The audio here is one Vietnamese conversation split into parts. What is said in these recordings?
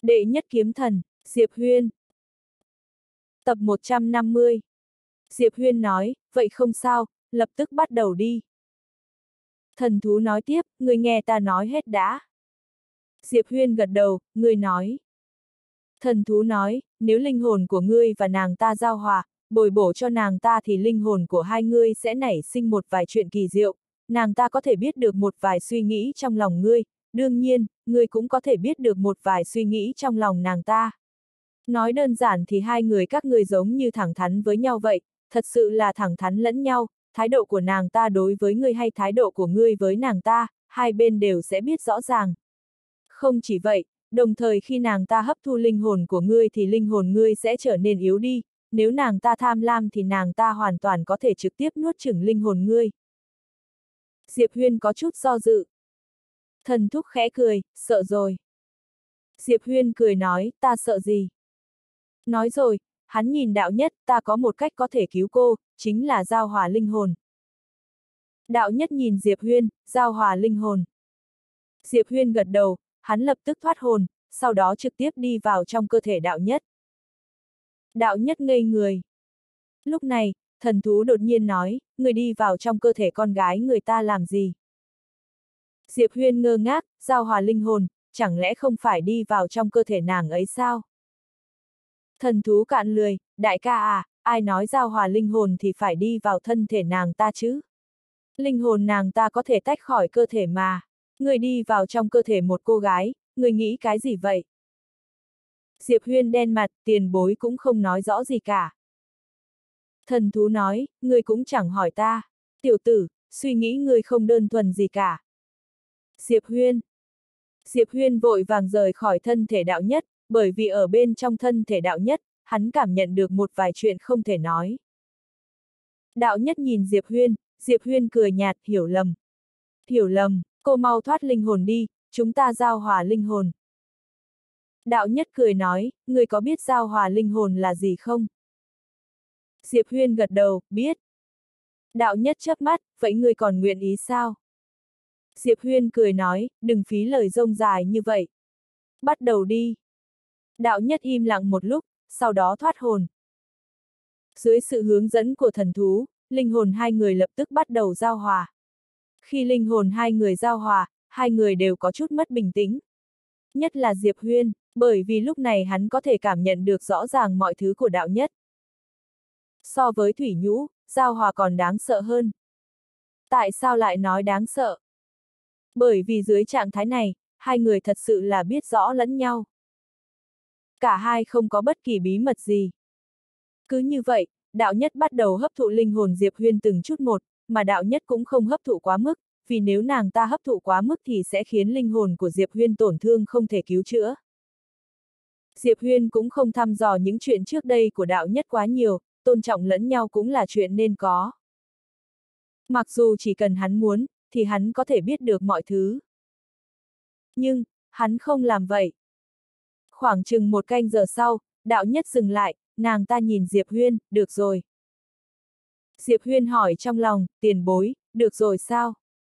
Đệ nhất kiếm thần, Diệp Huyên. Tập 150. Diệp Huyên nói, vậy không sao, lập tức bắt đầu đi. Thần thú nói tiếp, người nghe ta nói hết đã. Diệp Huyên gật đầu, người nói. Thần thú nói, nếu linh hồn của ngươi và nàng ta giao hòa, bồi bổ cho nàng ta thì linh hồn của hai ngươi sẽ nảy sinh một vài chuyện kỳ diệu, nàng ta có thể biết được một vài suy nghĩ trong lòng ngươi, đương nhiên, ngươi cũng có thể biết được một vài suy nghĩ trong lòng nàng ta. Nói đơn giản thì hai người các ngươi giống như thẳng thắn với nhau vậy, thật sự là thẳng thắn lẫn nhau, thái độ của nàng ta đối với ngươi hay thái độ của ngươi với nàng ta, hai bên đều sẽ biết rõ ràng. Không chỉ vậy, đồng thời khi nàng ta hấp thu linh hồn của ngươi thì linh hồn ngươi sẽ trở nên yếu đi, nếu nàng ta tham lam thì nàng ta hoàn toàn có thể trực tiếp nuốt chửng linh hồn ngươi. Diệp Huyên có chút do dự. Thần thúc khẽ cười, sợ rồi. Diệp Huyên cười nói, ta sợ gì? Nói rồi, hắn nhìn đạo nhất, ta có một cách có thể cứu cô, chính là giao hòa linh hồn. Đạo nhất nhìn Diệp Huyên, giao hòa linh hồn. Diệp Huyên gật đầu, hắn lập tức thoát hồn, sau đó trực tiếp đi vào trong cơ thể đạo nhất. Đạo nhất ngây người. Lúc này, thần thú đột nhiên nói, người đi vào trong cơ thể con gái người ta làm gì? Diệp Huyên ngơ ngác, giao hòa linh hồn, chẳng lẽ không phải đi vào trong cơ thể nàng ấy sao? Thần thú cạn lười, đại ca à, ai nói giao hòa linh hồn thì phải đi vào thân thể nàng ta chứ? Linh hồn nàng ta có thể tách khỏi cơ thể mà. Người đi vào trong cơ thể một cô gái, người nghĩ cái gì vậy? Diệp Huyên đen mặt, tiền bối cũng không nói rõ gì cả. Thần thú nói, người cũng chẳng hỏi ta. Tiểu tử, suy nghĩ người không đơn thuần gì cả. Diệp Huyên. Diệp Huyên vội vàng rời khỏi thân thể đạo nhất, bởi vì ở bên trong thân thể đạo nhất, hắn cảm nhận được một vài chuyện không thể nói. Đạo nhất nhìn Diệp Huyên cười nhạt, hiểu lầm. Hiểu lầm, cô mau thoát linh hồn đi, chúng ta giao hòa linh hồn. Đạo nhất cười nói, người có biết giao hòa linh hồn là gì không? Diệp Huyên gật đầu, biết. Đạo nhất chớp mắt, vậy người còn nguyện ý sao? Diệp Huyên cười nói, đừng phí lời rông dài như vậy. Bắt đầu đi. Đạo nhất im lặng một lúc, sau đó thoát hồn. Dưới sự hướng dẫn của thần thú, linh hồn hai người lập tức bắt đầu giao hòa. Khi linh hồn hai người giao hòa, hai người đều có chút mất bình tĩnh. Nhất là Diệp Huyên, bởi vì lúc này hắn có thể cảm nhận được rõ ràng mọi thứ của đạo nhất. So với thủy nhũ, giao hòa còn đáng sợ hơn. Tại sao lại nói đáng sợ? Bởi vì dưới trạng thái này, hai người thật sự là biết rõ lẫn nhau. Cả hai không có bất kỳ bí mật gì. Cứ như vậy, đạo nhất bắt đầu hấp thụ linh hồn Diệp Huyên từng chút một, mà đạo nhất cũng không hấp thụ quá mức, vì nếu nàng ta hấp thụ quá mức thì sẽ khiến linh hồn của Diệp Huyên tổn thương không thể cứu chữa. Diệp Huyên cũng không thăm dò những chuyện trước đây của đạo nhất quá nhiều, tôn trọng lẫn nhau cũng là chuyện nên có. Mặc dù chỉ cần hắn muốn, thì hắn có thể biết được mọi thứ. Nhưng, hắn không làm vậy. Khoảng chừng một canh giờ sau, đạo nhất dừng lại, nàng ta nhìn Diệp Huyên, được rồi. Diệp Huyên hỏi trong lòng, tiền bối, được rồi sao?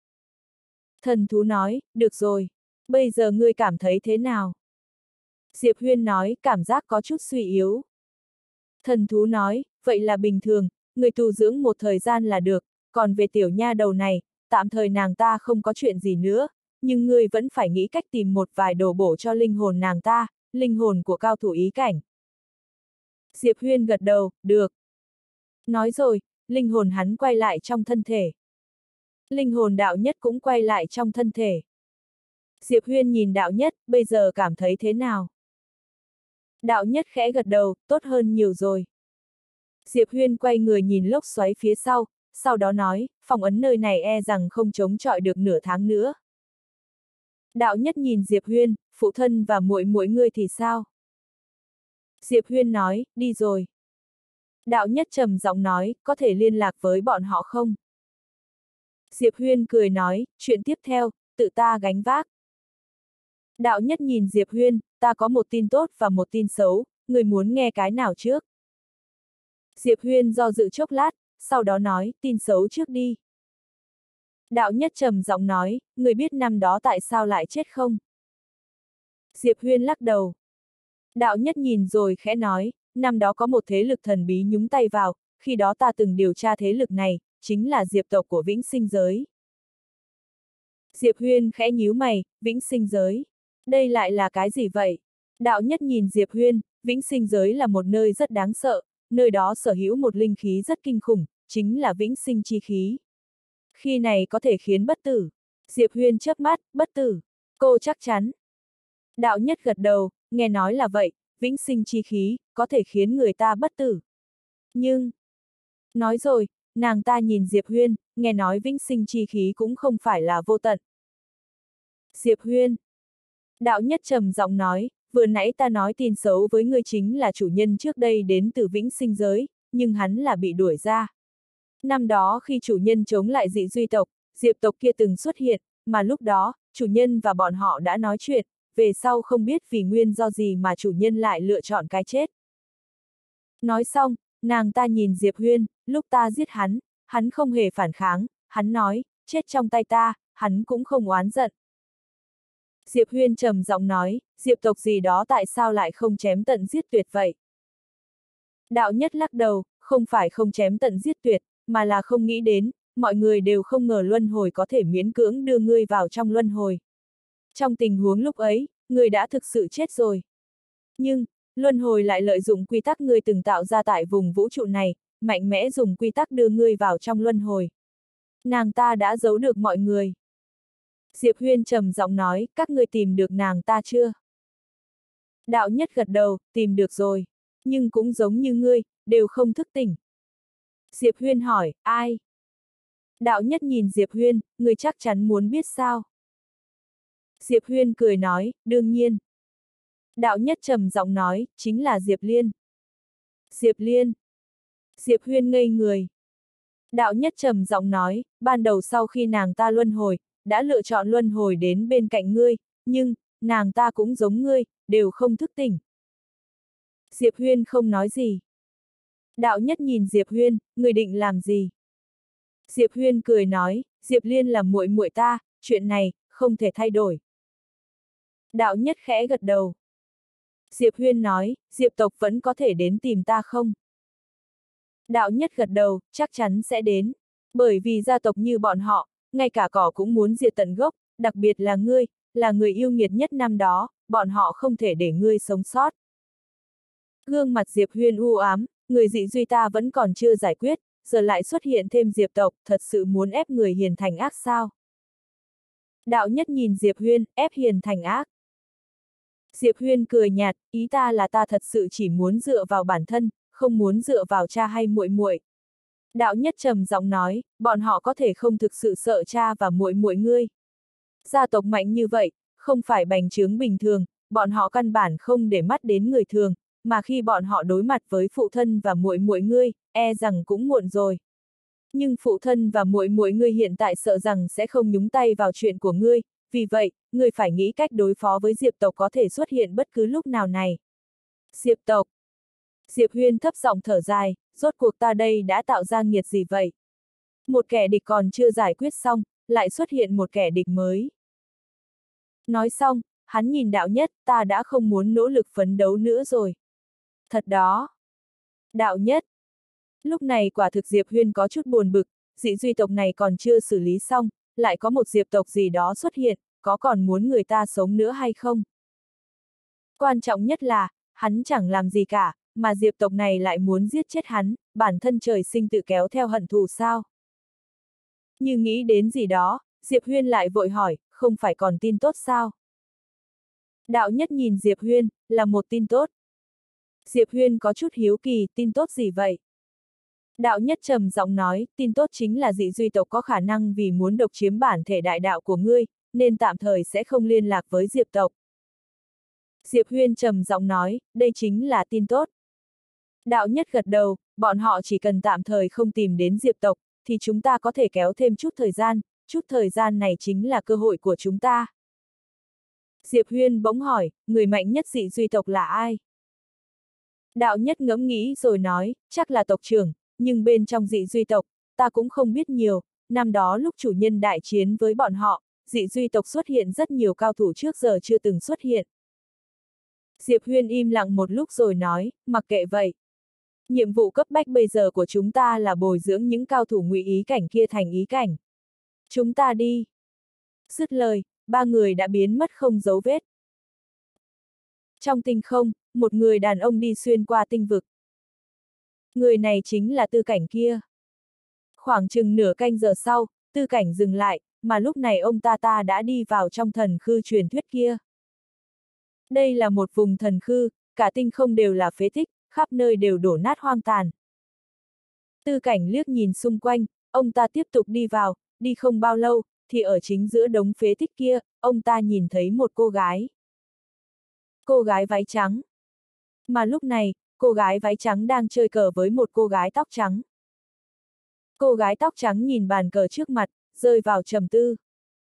Thần thú nói, được rồi. Bây giờ ngươi cảm thấy thế nào? Diệp Huyên nói, cảm giác có chút suy yếu. Thần thú nói, vậy là bình thường, người tu dưỡng một thời gian là được, còn về tiểu nha đầu này, tạm thời nàng ta không có chuyện gì nữa, nhưng ngươi vẫn phải nghĩ cách tìm một vài đồ bổ cho linh hồn nàng ta, linh hồn của cao thủ ý cảnh. Diệp Huyên gật đầu, được. Nói rồi, linh hồn hắn quay lại trong thân thể. Linh hồn đạo nhất cũng quay lại trong thân thể. Diệp Huyên nhìn đạo nhất, bây giờ cảm thấy thế nào? Đạo nhất khẽ gật đầu, tốt hơn nhiều rồi. Diệp Huyên quay người nhìn lốc xoáy phía sau đó nói, phong ấn nơi này e rằng không chống chọi được nửa tháng nữa. Đạo nhất nhìn Diệp Huyên, phụ thân và muội muội ngươi thì sao? Diệp Huyên nói, đi rồi. Đạo nhất trầm giọng nói, có thể liên lạc với bọn họ không? Diệp Huyên cười nói, chuyện tiếp theo, tự ta gánh vác. Đạo nhất nhìn Diệp Huyên, ta có một tin tốt và một tin xấu, người muốn nghe cái nào trước? Diệp Huyên do dự chốc lát, sau đó nói, tin xấu trước đi. Đạo nhất trầm giọng nói, người biết năm đó tại sao lại chết không? Diệp Huyên lắc đầu. Đạo nhất nhìn rồi khẽ nói, năm đó có một thế lực thần bí nhúng tay vào, khi đó ta từng điều tra thế lực này, chính là diệp tộc của Vĩnh Sinh Giới. Diệp Huyên khẽ nhíu mày, Vĩnh Sinh Giới. Đây lại là cái gì vậy? Đạo nhất nhìn Diệp Huyên, Vĩnh Sinh Giới là một nơi rất đáng sợ, nơi đó sở hữu một linh khí rất kinh khủng, chính là Vĩnh Sinh chi khí. Khi này có thể khiến bất tử. Diệp Huyên chớp mắt, bất tử. Cô chắc chắn. Đạo nhất gật đầu, nghe nói là vậy, Vĩnh Sinh chi khí, có thể khiến người ta bất tử. Nhưng, nói rồi, nàng ta nhìn Diệp Huyên, nghe nói Vĩnh Sinh chi khí cũng không phải là vô tận. Diệp Huyên. Đạo nhất trầm giọng nói, vừa nãy ta nói tin xấu với ngươi chính là chủ nhân trước đây đến từ Vĩnh Sinh Giới, nhưng hắn là bị đuổi ra. Năm đó khi chủ nhân chống lại dị duy tộc, diệp tộc kia từng xuất hiện, mà lúc đó, chủ nhân và bọn họ đã nói chuyện, về sau không biết vì nguyên do gì mà chủ nhân lại lựa chọn cái chết. Nói xong, nàng ta nhìn Diệp Huyên, lúc ta giết hắn không hề phản kháng, hắn nói, chết trong tay ta, hắn cũng không oán giận. Diệp Huyên trầm giọng nói, diệp tộc gì đó tại sao lại không chém tận giết tuyệt vậy? Đạo nhất lắc đầu, không phải không chém tận giết tuyệt, mà là không nghĩ đến, mọi người đều không ngờ luân hồi có thể miễn cưỡng đưa ngươi vào trong luân hồi. Trong tình huống lúc ấy, ngươi đã thực sự chết rồi. Nhưng, luân hồi lại lợi dụng quy tắc ngươi từng tạo ra tại vùng vũ trụ này, mạnh mẽ dùng quy tắc đưa ngươi vào trong luân hồi. Nàng ta đã giấu được mọi người. Diệp Huyên trầm giọng nói, các ngươi tìm được nàng ta chưa? Đạo nhất gật đầu, tìm được rồi. Nhưng cũng giống như ngươi, đều không thức tỉnh. Diệp Huyên hỏi, ai? Đạo nhất nhìn Diệp Huyên, ngươi chắc chắn muốn biết sao? Diệp Huyên cười nói, đương nhiên. Đạo nhất trầm giọng nói, chính là Diệp Liên. Diệp Liên. Diệp Huyên ngây người. Đạo nhất trầm giọng nói, ban đầu sau khi nàng ta luân hồi, đã lựa chọn luân hồi đến bên cạnh ngươi, nhưng, nàng ta cũng giống ngươi, đều không thức tỉnh. Diệp Huyên không nói gì. Đạo nhất nhìn Diệp Huyên, ngươi định làm gì? Diệp Huyên cười nói, Diệp Liên là muội muội ta, chuyện này, không thể thay đổi. Đạo nhất khẽ gật đầu. Diệp Huyên nói, Diệp tộc vẫn có thể đến tìm ta không? Đạo nhất gật đầu, chắc chắn sẽ đến. Bởi vì gia tộc như bọn họ, ngay cả cỏ cũng muốn diệt tận gốc, đặc biệt là người yêu nghiệt nhất năm đó, bọn họ không thể để ngươi sống sót. Gương mặt Diệp Huyên u ám, người dị duy ta vẫn còn chưa giải quyết, giờ lại xuất hiện thêm diệp tộc, thật sự muốn ép người hiền thành ác sao? Đạo nhất nhìn Diệp Huyên, ép hiền thành ác. Diệp Huyên cười nhạt, ý ta là ta thật sự chỉ muốn dựa vào bản thân, không muốn dựa vào cha hay muội muội. Đạo nhất trầm giọng nói, bọn họ có thể không thực sự sợ cha và muội muội ngươi. Gia tộc mạnh như vậy, không phải bành trướng bình thường, bọn họ căn bản không để mắt đến người thường, mà khi bọn họ đối mặt với phụ thân và muội muội ngươi, e rằng cũng muộn rồi. Nhưng phụ thân và muội muội ngươi hiện tại sợ rằng sẽ không nhúng tay vào chuyện của ngươi, vì vậy, ngươi phải nghĩ cách đối phó với diệp tộc có thể xuất hiện bất cứ lúc nào này. Diệp tộc. Diệp Huyên thấp giọng thở dài, rốt cuộc ta đây đã tạo ra nghiệt gì vậy? Một kẻ địch còn chưa giải quyết xong, lại xuất hiện một kẻ địch mới. Nói xong, hắn nhìn đạo nhất, ta đã không muốn nỗ lực phấn đấu nữa rồi. Thật đó. Đạo nhất. Lúc này quả thực Diệp Huyên có chút buồn bực, dị duy tộc này còn chưa xử lý xong, lại có một diệp tộc gì đó xuất hiện, có còn muốn người ta sống nữa hay không? Quan trọng nhất là, hắn chẳng làm gì cả, mà diệp tộc này lại muốn giết chết hắn, bản thân trời sinh tự kéo theo hận thù sao? Như nghĩ đến gì đó, Diệp Huyên lại vội hỏi, không phải còn tin tốt sao? Đạo nhất nhìn Diệp Huyên, là một tin tốt. Diệp Huyên có chút hiếu kỳ, tin tốt gì vậy? Đạo nhất trầm giọng nói, tin tốt chính là dị duy tộc có khả năng vì muốn độc chiếm bản thể đại đạo của ngươi, nên tạm thời sẽ không liên lạc với diệp tộc. Diệp Huyên trầm giọng nói, đây chính là tin tốt. Đạo nhất gật đầu, bọn họ chỉ cần tạm thời không tìm đến diệp tộc, thì chúng ta có thể kéo thêm chút thời gian này chính là cơ hội của chúng ta. Diệp Huyên bỗng hỏi, người mạnh nhất dị duy tộc là ai? Đạo nhất ngẫm nghĩ rồi nói, chắc là tộc trưởng, nhưng bên trong dị duy tộc, ta cũng không biết nhiều, năm đó lúc chủ nhân đại chiến với bọn họ, dị duy tộc xuất hiện rất nhiều cao thủ trước giờ chưa từng xuất hiện. Diệp Huyên im lặng một lúc rồi nói, mặc kệ vậy. Nhiệm vụ cấp bách bây giờ của chúng ta là bồi dưỡng những cao thủ ngụy ý cảnh kia thành ý cảnh. Chúng ta đi. Dứt lời, ba người đã biến mất không dấu vết. Trong tinh không, một người đàn ông đi xuyên qua tinh vực. Người này chính là Tư Cảnh kia. Khoảng chừng nửa canh giờ sau, Tư Cảnh dừng lại, mà lúc này ông ta đã đi vào trong thần khư truyền thuyết kia. Đây là một vùng thần khư, cả tinh không đều là phế tích, khắp nơi đều đổ nát hoang tàn. Tư Cảnh liếc nhìn xung quanh, ông ta tiếp tục đi vào, đi không bao lâu, thì ở chính giữa đống phế tích kia, ông ta nhìn thấy một cô gái. Cô gái váy trắng. Mà lúc này, cô gái váy trắng đang chơi cờ với một cô gái tóc trắng. Cô gái tóc trắng nhìn bàn cờ trước mặt, rơi vào trầm tư.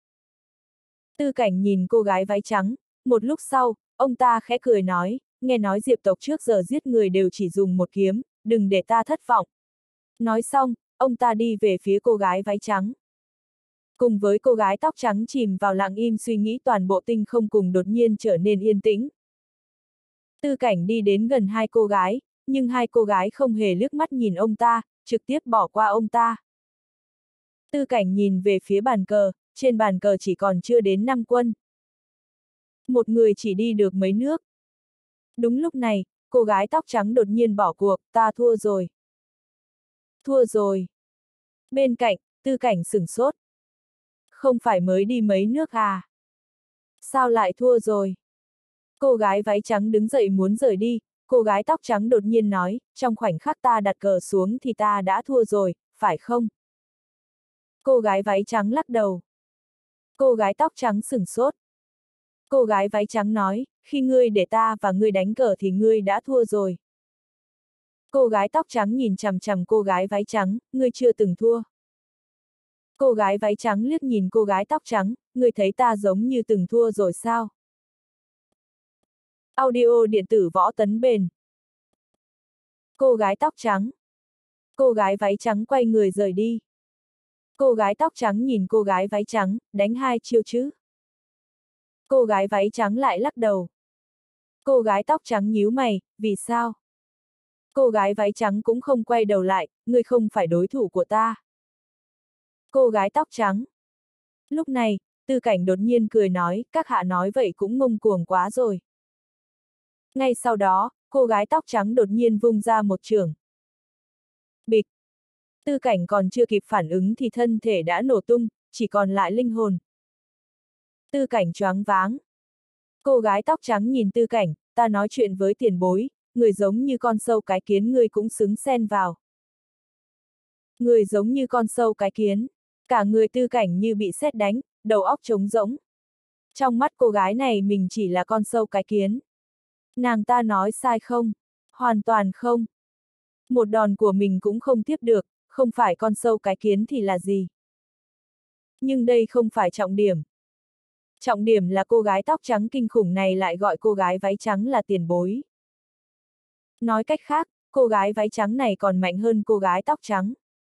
Tư Cảnh nhìn cô gái váy trắng, một lúc sau, ông ta khẽ cười nói, nghe nói Diệp tộc trước giờ giết người đều chỉ dùng một kiếm, đừng để ta thất vọng. Nói xong, ông ta đi về phía cô gái váy trắng. Cùng với cô gái tóc trắng chìm vào lặng im suy nghĩ, toàn bộ tinh không cùng đột nhiên trở nên yên tĩnh. Tư Cảnh đi đến gần hai cô gái, nhưng hai cô gái không hề liếc mắt nhìn ông ta, trực tiếp bỏ qua ông ta. Tư Cảnh nhìn về phía bàn cờ, trên bàn cờ chỉ còn chưa đến 5 quân. Một người chỉ đi được mấy nước. Đúng lúc này, cô gái tóc trắng đột nhiên bỏ cuộc, ta thua rồi. Thua rồi. Bên cạnh, Tư Cảnh sửng sốt. Không phải mới đi mấy nước à? Sao lại thua rồi? Cô gái váy trắng đứng dậy muốn rời đi, cô gái tóc trắng đột nhiên nói, trong khoảnh khắc ta đặt cờ xuống thì ta đã thua rồi, phải không? Cô gái váy trắng lắc đầu. Cô gái tóc trắng sửng sốt. Cô gái váy trắng nói, khi ngươi để ta và ngươi đánh cờ thì ngươi đã thua rồi. Cô gái tóc trắng nhìn chằm chằm cô gái váy trắng, ngươi chưa từng thua. Cô gái váy trắng liếc nhìn cô gái tóc trắng, ngươi thấy ta giống như từng thua rồi sao? Audio điện tử Võ Tấn Bền. Cô gái tóc trắng. Cô gái váy trắng quay người rời đi. Cô gái tóc trắng nhìn cô gái váy trắng, đánh 2 chiêu chứ. Cô gái váy trắng lại lắc đầu. Cô gái tóc trắng nhíu mày, vì sao? Cô gái váy trắng cũng không quay đầu lại, ngươi không phải đối thủ của ta. Cô gái tóc trắng. Lúc này, Tư Cảnh đột nhiên cười nói, các hạ nói vậy cũng ngông cuồng quá rồi. Ngay sau đó, cô gái tóc trắng đột nhiên vung ra một chưởng. Bịch. Tư Cảnh còn chưa kịp phản ứng thì thân thể đã nổ tung, chỉ còn lại linh hồn. Tư Cảnh choáng váng. Cô gái tóc trắng nhìn Tư Cảnh, ta nói chuyện với tiền bối, người giống như con sâu cái kiến ngươi cũng xứng xen vào. Người giống như con sâu cái kiến. Cả người Tư Cảnh như bị sét đánh, đầu óc trống rỗng. Trong mắt cô gái này mình chỉ là con sâu cái kiến. Nàng ta nói sai không? Hoàn toàn không. Một đòn của mình cũng không tiếp được, không phải con sâu cái kiến thì là gì? Nhưng đây không phải trọng điểm. Trọng điểm là cô gái tóc trắng kinh khủng này lại gọi cô gái váy trắng là tiền bối. Nói cách khác, cô gái váy trắng này còn mạnh hơn cô gái tóc trắng.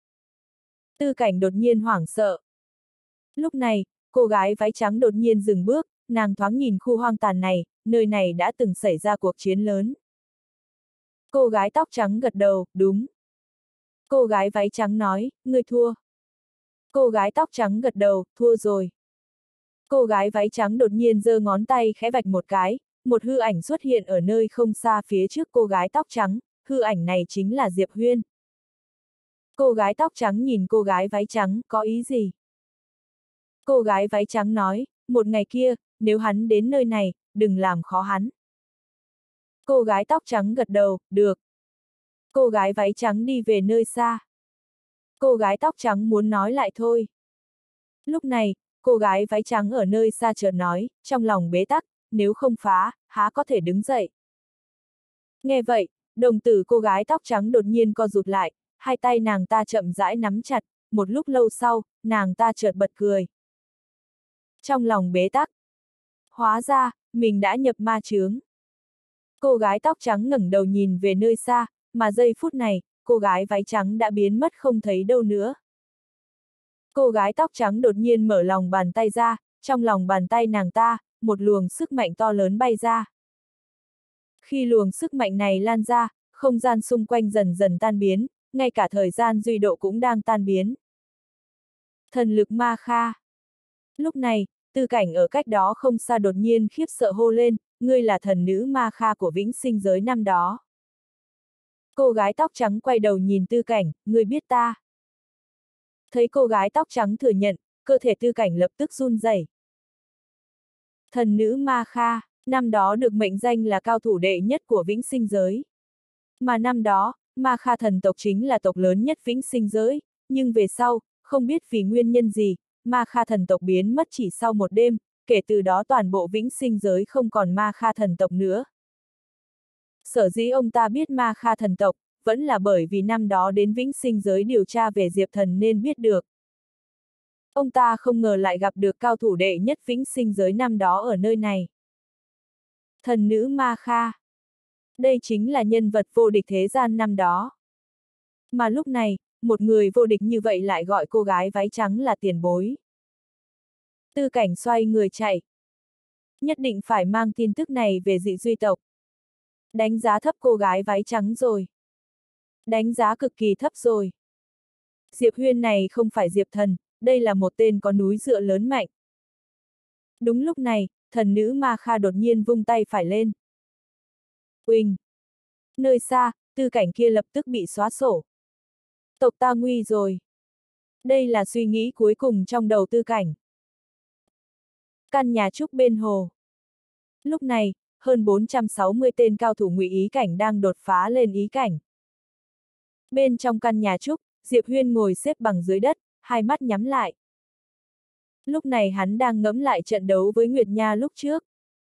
Tư Cảnh đột nhiên hoảng sợ. Lúc này, cô gái váy trắng đột nhiên dừng bước, nàng thoáng nhìn khu hoang tàn này, nơi này đã từng xảy ra cuộc chiến lớn. Cô gái tóc trắng gật đầu, đúng. Cô gái váy trắng nói, ngươi thua. Cô gái tóc trắng gật đầu, thua rồi. Cô gái váy trắng đột nhiên giơ ngón tay khẽ vạch một cái, một hư ảnh xuất hiện ở nơi không xa phía trước cô gái tóc trắng, hư ảnh này chính là Diệp Huyên. Cô gái tóc trắng nhìn cô gái váy trắng, có ý gì? Cô gái váy trắng nói, một ngày kia, nếu hắn đến nơi này, đừng làm khó hắn. Cô gái tóc trắng gật đầu, được. Cô gái váy trắng đi về nơi xa. Cô gái tóc trắng muốn nói lại thôi. Lúc này, cô gái váy trắng ở nơi xa chợt nói, trong lòng bế tắc, nếu không phá, há có thể đứng dậy. Nghe vậy, đồng tử cô gái tóc trắng đột nhiên co rụt lại, hai tay nàng ta chậm rãi nắm chặt, một lúc lâu sau, nàng ta chợt bật cười. Trong lòng bế tắc. Hóa ra, mình đã nhập ma chướng. Cô gái tóc trắng ngẩng đầu nhìn về nơi xa, mà giây phút này, cô gái váy trắng đã biến mất không thấy đâu nữa. Cô gái tóc trắng đột nhiên mở lòng bàn tay ra, trong lòng bàn tay nàng ta, một luồng sức mạnh to lớn bay ra. Khi luồng sức mạnh này lan ra, không gian xung quanh dần dần tan biến, ngay cả thời gian duy độ cũng đang tan biến. Thần lực ma kha. Lúc này, Tư Cảnh ở cách đó không xa đột nhiên khiếp sợ hô lên, ngươi là thần nữ ma kha của vĩnh sinh giới năm đó. Cô gái tóc trắng quay đầu nhìn Tư Cảnh, ngươi biết ta. Thấy cô gái tóc trắng thừa nhận, cơ thể Tư Cảnh lập tức run rẩy. Thần nữ ma kha, năm đó được mệnh danh là cao thủ đệ nhất của vĩnh sinh giới. Mà năm đó, ma kha thần tộc chính là tộc lớn nhất vĩnh sinh giới, nhưng về sau, không biết vì nguyên nhân gì, ma kha thần tộc biến mất chỉ sau một đêm, kể từ đó toàn bộ vĩnh sinh giới không còn ma kha thần tộc nữa. Sở dĩ ông ta biết ma kha thần tộc, vẫn là bởi vì năm đó đến vĩnh sinh giới điều tra về Diệp Thần nên biết được. Ông ta không ngờ lại gặp được cao thủ đệ nhất vĩnh sinh giới năm đó ở nơi này. Thần nữ ma kha. Đây chính là nhân vật vô địch thế gian năm đó. Mà lúc này, một người vô địch như vậy lại gọi cô gái váy trắng là tiền bối. Tư Cảnh xoay người chạy. Nhất định phải mang tin tức này về dị duy tộc. Đánh giá thấp cô gái váy trắng rồi. Đánh giá cực kỳ thấp rồi. Diệp Huyên này không phải Diệp Thần, đây là một tên có núi dựa lớn mạnh. Đúng lúc này, thần nữ ma kha đột nhiên vung tay phải lên. Uỳnh! Nơi xa, Tư Cảnh kia lập tức bị xóa sổ. Tộc ta nguy rồi. Đây là suy nghĩ cuối cùng trong đầu Tư Cảnh. Căn nhà trúc bên hồ. Lúc này, hơn 460 tên cao thủ ngụy ý cảnh đang đột phá lên ý cảnh. Bên trong căn nhà trúc, Diệp Huyên ngồi xếp bằng dưới đất, hai mắt nhắm lại. Lúc này hắn đang ngẫm lại trận đấu với Nguyệt Nha lúc trước.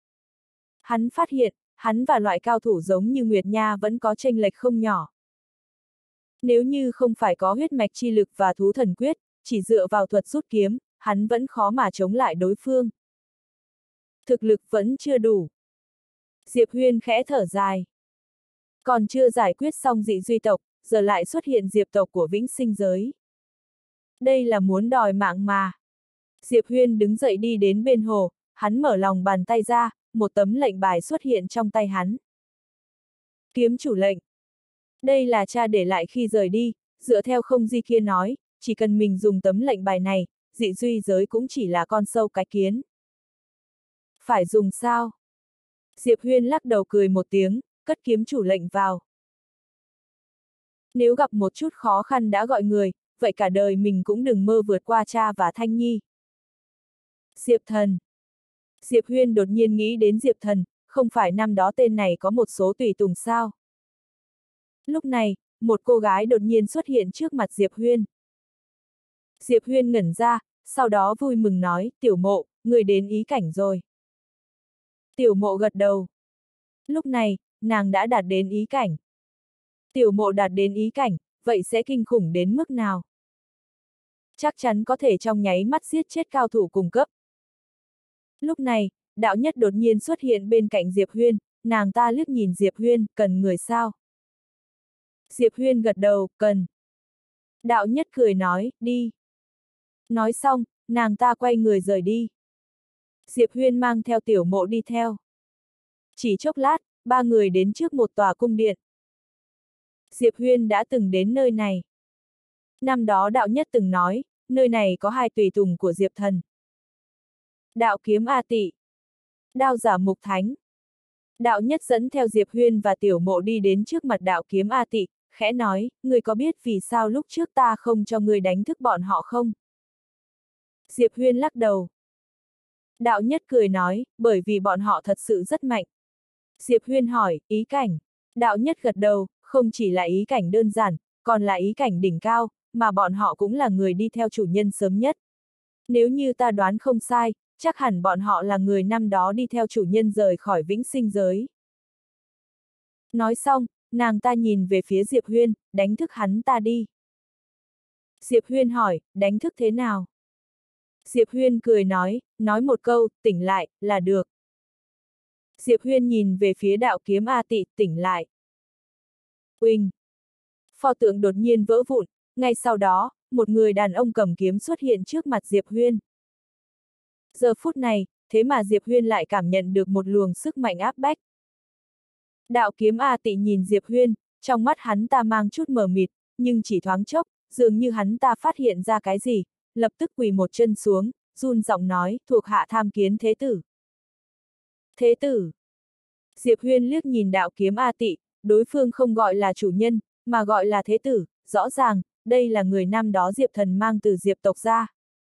Hắn phát hiện, hắn và loại cao thủ giống như Nguyệt Nha vẫn có chênh lệch không nhỏ. Nếu như không phải có huyết mạch chi lực và thú thần quyết, chỉ dựa vào thuật rút kiếm, hắn vẫn khó mà chống lại đối phương. Thực lực vẫn chưa đủ. Diệp Huyên khẽ thở dài. Còn chưa giải quyết xong dị duy tộc, giờ lại xuất hiện diệp tộc của vĩnh sinh giới. Đây là muốn đòi mạng mà. Diệp Huyên đứng dậy đi đến bên hồ, hắn mở lòng bàn tay ra, một tấm lệnh bài xuất hiện trong tay hắn. Kiếm chủ lệnh. Đây là cha để lại khi rời đi, dựa theo không di kia nói, chỉ cần mình dùng tấm lệnh bài này, dị duy giới cũng chỉ là con sâu cái kiến. Phải dùng sao? Diệp Huyên lắc đầu cười một tiếng, cất kiếm chủ lệnh vào. Nếu gặp một chút khó khăn đã gọi người, vậy cả đời mình cũng đừng mơ vượt qua cha và Thanh Nhi. Diệp Thần. Diệp Huyên đột nhiên nghĩ đến Diệp Thần, không phải năm đó tên này có một số tùy tùng sao? Lúc này, một cô gái đột nhiên xuất hiện trước mặt Diệp Huyên. Diệp Huyên ngẩn ra, sau đó vui mừng nói, Tiểu Mộ, người đến ý cảnh rồi. Tiểu Mộ gật đầu. Lúc này, nàng đã đạt đến ý cảnh. Tiểu Mộ đạt đến ý cảnh, vậy sẽ kinh khủng đến mức nào? Chắc chắn có thể trong nháy mắt giết chết cao thủ cùng cấp. Lúc này, Đạo Nhất đột nhiên xuất hiện bên cạnh Diệp Huyên, nàng ta liếc nhìn Diệp Huyên, cần người sao? Diệp Huyên gật đầu, cần. Đạo Nhất cười nói, đi. Nói xong, nàng ta quay người rời đi. Diệp Huyên mang theo Tiểu Mộ đi theo. Chỉ chốc lát, ba người đến trước một tòa cung điện. Diệp Huyên đã từng đến nơi này. Năm đó Đạo Nhất từng nói, nơi này có hai tùy tùng của Diệp Thần. Đạo kiếm A Tị. Đao giả Mục Thánh. Đạo Nhất dẫn theo Diệp Huyên và Tiểu Mộ đi đến trước mặt đạo kiếm A Tị, khẽ nói, người có biết vì sao lúc trước ta không cho người đánh thức bọn họ không? Diệp Huyên lắc đầu. Đạo Nhất cười nói, bởi vì bọn họ thật sự rất mạnh. Diệp Huyên hỏi, ý cảnh. Đạo Nhất gật đầu, không chỉ là ý cảnh đơn giản, còn là ý cảnh đỉnh cao, mà bọn họ cũng là người đi theo chủ nhân sớm nhất. Nếu như ta đoán không sai, chắc hẳn bọn họ là người năm đó đi theo chủ nhân rời khỏi vĩnh sinh giới. Nói xong, nàng ta nhìn về phía Diệp Huyên, đánh thức hắn ta đi. Diệp Huyên hỏi, đánh thức thế nào? Diệp Huyên cười nói một câu, tỉnh lại, là được. Diệp Huyên nhìn về phía đạo kiếm A Tị, tỉnh lại. Uỳnh! Pho tượng đột nhiên vỡ vụn, ngay sau đó, một người đàn ông cầm kiếm xuất hiện trước mặt Diệp Huyên. Giờ phút này, thế mà Diệp Huyên lại cảm nhận được một luồng sức mạnh áp bách. Đạo kiếm A Tị nhìn Diệp Huyên, trong mắt hắn ta mang chút mờ mịt, nhưng chỉ thoáng chốc, dường như hắn ta phát hiện ra cái gì, lập tức quỳ một chân xuống, run giọng nói, thuộc hạ tham kiến thế tử. Thế tử. Diệp Huyên liếc nhìn đạo kiếm A Tị, đối phương không gọi là chủ nhân, mà gọi là thế tử, rõ ràng, đây là người năm đó Diệp Thần mang từ Diệp tộc ra.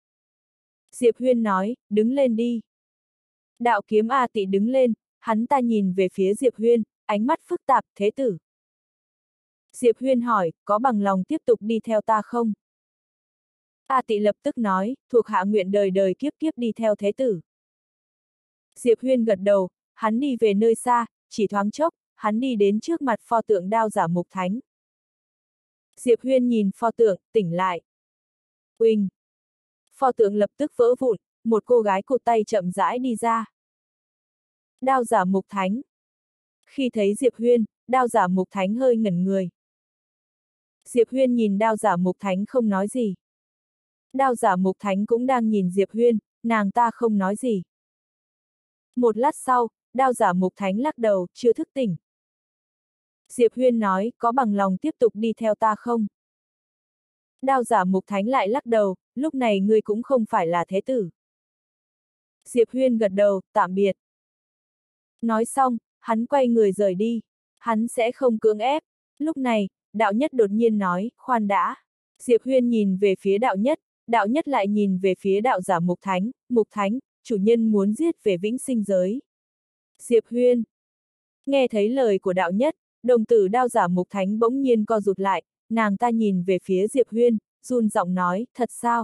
Diệp Huyên nói, đứng lên đi. Đạo kiếm A Tị đứng lên, hắn ta nhìn về phía Diệp Huyên, ánh mắt phức tạp, thế tử. Diệp Huyên hỏi, có bằng lòng tiếp tục đi theo ta không? A Tị lập tức nói, thuộc hạ nguyện đời đời kiếp kiếp đi theo thế tử. Diệp Huyên gật đầu, hắn đi về nơi xa, chỉ thoáng chốc, hắn đi đến trước mặt pho tượng Đao Giả Mục Thánh. Diệp Huyên nhìn pho tượng, tỉnh lại. Uỳnh! Pho tượng lập tức vỡ vụn, một cô gái cụt tay chậm rãi đi ra. Đao Giả Mục Thánh. Khi thấy Diệp Huyên, Đao Giả Mục Thánh hơi ngẩn người. Diệp Huyên nhìn Đao Giả Mục Thánh không nói gì. Đao Giả Mục Thánh cũng đang nhìn Diệp Huyên, nàng ta không nói gì. Một lát sau, Đao Giả Mục Thánh lắc đầu, chưa thức tỉnh. Diệp Huyên nói, có bằng lòng tiếp tục đi theo ta không? Đao Giả Mục Thánh lại lắc đầu, lúc này ngươi cũng không phải là thế tử. Diệp Huyên gật đầu, tạm biệt. Nói xong, hắn quay người rời đi. Hắn sẽ không cưỡng ép. Lúc này, đạo nhất đột nhiên nói, khoan đã. Diệp Huyên nhìn về phía đạo nhất lại nhìn về phía Đạo Giả Mục Thánh, chủ nhân muốn giết về vĩnh sinh giới. Diệp Huyên. Nghe thấy lời của đạo nhất, đồng tử Đao Giả Mục Thánh bỗng nhiên co rụt lại, nàng ta nhìn về phía Diệp Huyên, run giọng nói, thật sao?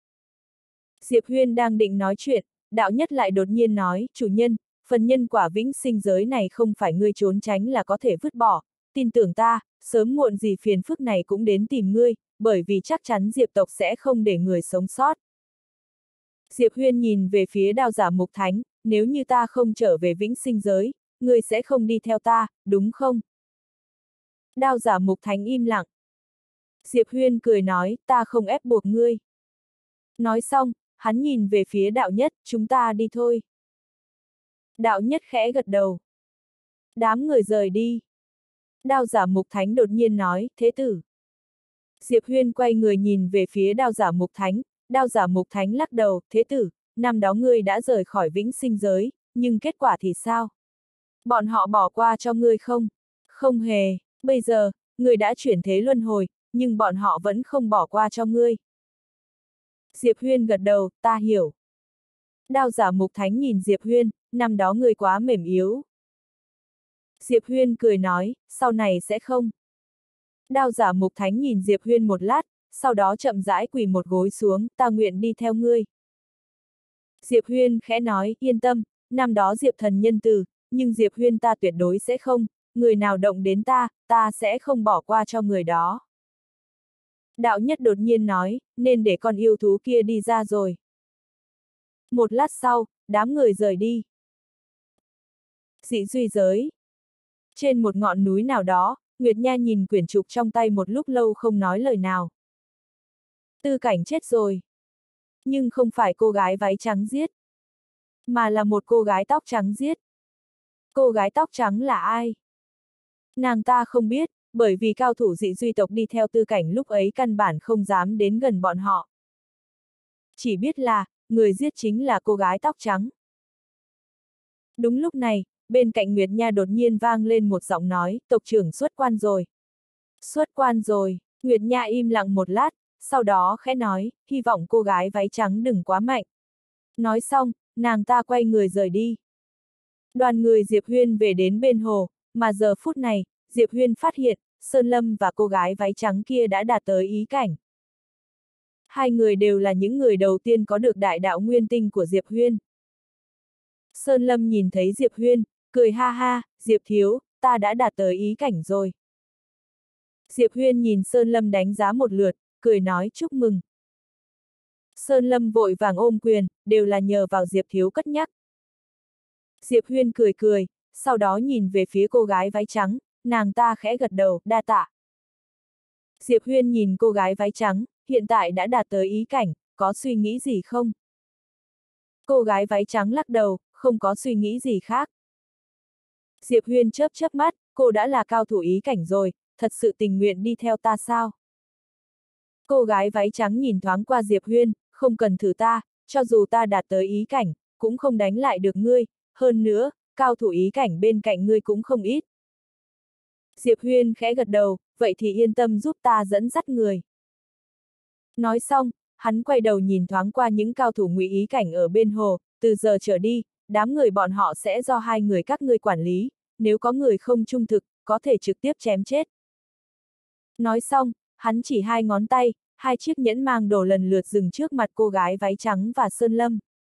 Diệp Huyên đang định nói chuyện, đạo nhất lại đột nhiên nói, chủ nhân, phần nhân quả vĩnh sinh giới này không phải ngươi trốn tránh là có thể vứt bỏ, tin tưởng ta, sớm muộn gì phiền phức này cũng đến tìm ngươi, bởi vì chắc chắn Diệp tộc sẽ không để người sống sót. Diệp Huyên nhìn về phía Đao Giả Mục Thánh, nếu như ta không trở về vĩnh sinh giới, ngươi sẽ không đi theo ta, đúng không? Đao Giả Mục Thánh im lặng. Diệp Huyên cười nói, ta không ép buộc ngươi. Nói xong, hắn nhìn về phía đạo nhất, chúng ta đi thôi. Đạo nhất khẽ gật đầu. Đám người rời đi. Đao Giả Mục Thánh đột nhiên nói, thế tử. Diệp Huyên quay người nhìn về phía Đao Giả Mục Thánh, Đao Giả Mục Thánh lắc đầu, thế tử, năm đó ngươi đã rời khỏi vĩnh sinh giới, nhưng kết quả thì sao? Bọn họ bỏ qua cho ngươi không? Không hề, bây giờ, ngươi đã chuyển thế luân hồi, nhưng bọn họ vẫn không bỏ qua cho ngươi. Diệp Huyên gật đầu, ta hiểu. Đao Giả Mục Thánh nhìn Diệp Huyên, năm đó ngươi quá mềm yếu. Diệp Huyên cười nói, sau này sẽ không. Đao Giả Mục Thánh nhìn Diệp Huyên một lát, sau đó chậm rãi quỳ một gối xuống, ta nguyện đi theo ngươi. Diệp Huyên khẽ nói, yên tâm, năm đó Diệp Thần nhân từ, nhưng Diệp Huyên ta tuyệt đối sẽ không, người nào động đến ta, ta sẽ không bỏ qua cho người đó. Đạo nhất đột nhiên nói, nên để con yêu thú kia đi ra rồi. Một lát sau, đám người rời đi. Dị duy giới. Trên một ngọn núi nào đó, Nguyệt Nha nhìn quyển trục trong tay một lúc lâu không nói lời nào. Tư Cảnh chết rồi. Nhưng không phải cô gái váy trắng giết, mà là một cô gái tóc trắng giết. Cô gái tóc trắng là ai? Nàng ta không biết, bởi vì cao thủ dị duy tộc đi theo Tư Cảnh lúc ấy căn bản không dám đến gần bọn họ. Chỉ biết là, người giết chính là cô gái tóc trắng. Đúng lúc này, bên cạnh Nguyệt Nha đột nhiên vang lên một giọng nói, tộc trưởng xuất quan rồi. Xuất quan rồi, Nguyệt Nha im lặng một lát, sau đó khẽ nói, hy vọng cô gái váy trắng đừng quá mạnh. Nói xong, nàng ta quay người rời đi. Đoàn người Diệp Huyên về đến bên hồ, mà giờ phút này, Diệp Huyên phát hiện, Sơn Lâm và cô gái váy trắng kia đã đạt tới ý cảnh. Hai người đều là những người đầu tiên có được đại đạo nguyên tinh của Diệp Huyên. Sơn Lâm nhìn thấy Diệp Huyên, cười ha ha, Diệp thiếu, ta đã đạt tới ý cảnh rồi. Diệp Huyên nhìn Sơn Lâm đánh giá một lượt, cười nói chúc mừng. Sơn Lâm vội vàng ôm quyền, đều là nhờ vào Diệp thiếu cất nhắc. Diệp Huyên cười cười, sau đó nhìn về phía cô gái váy trắng, nàng ta khẽ gật đầu, đa tạ. Diệp Huyên nhìn cô gái váy trắng, hiện tại đã đạt tới ý cảnh, có suy nghĩ gì không? Cô gái váy trắng lắc đầu, không có suy nghĩ gì khác. Diệp Huyên chớp chớp mắt, cô đã là cao thủ ý cảnh rồi, thật sự tình nguyện đi theo ta sao? Cô gái váy trắng nhìn thoáng qua Diệp Huyên, không cần thử ta, cho dù ta đạt tới ý cảnh, cũng không đánh lại được ngươi, hơn nữa, cao thủ ý cảnh bên cạnh ngươi cũng không ít. Diệp Huyên khẽ gật đầu, vậy thì yên tâm giúp ta dẫn dắt người. Nói xong, hắn quay đầu nhìn thoáng qua những cao thủ ngụy ý cảnh ở bên hồ, từ giờ trở đi, đám người bọn họ sẽ do hai người các ngươi quản lý, nếu có người không trung thực, có thể trực tiếp chém chết. Nói xong, hắn chỉ hai ngón tay, hai chiếc nhẫn mang đồ lần lượt dừng trước mặt cô gái váy trắng và Sơn Lâm.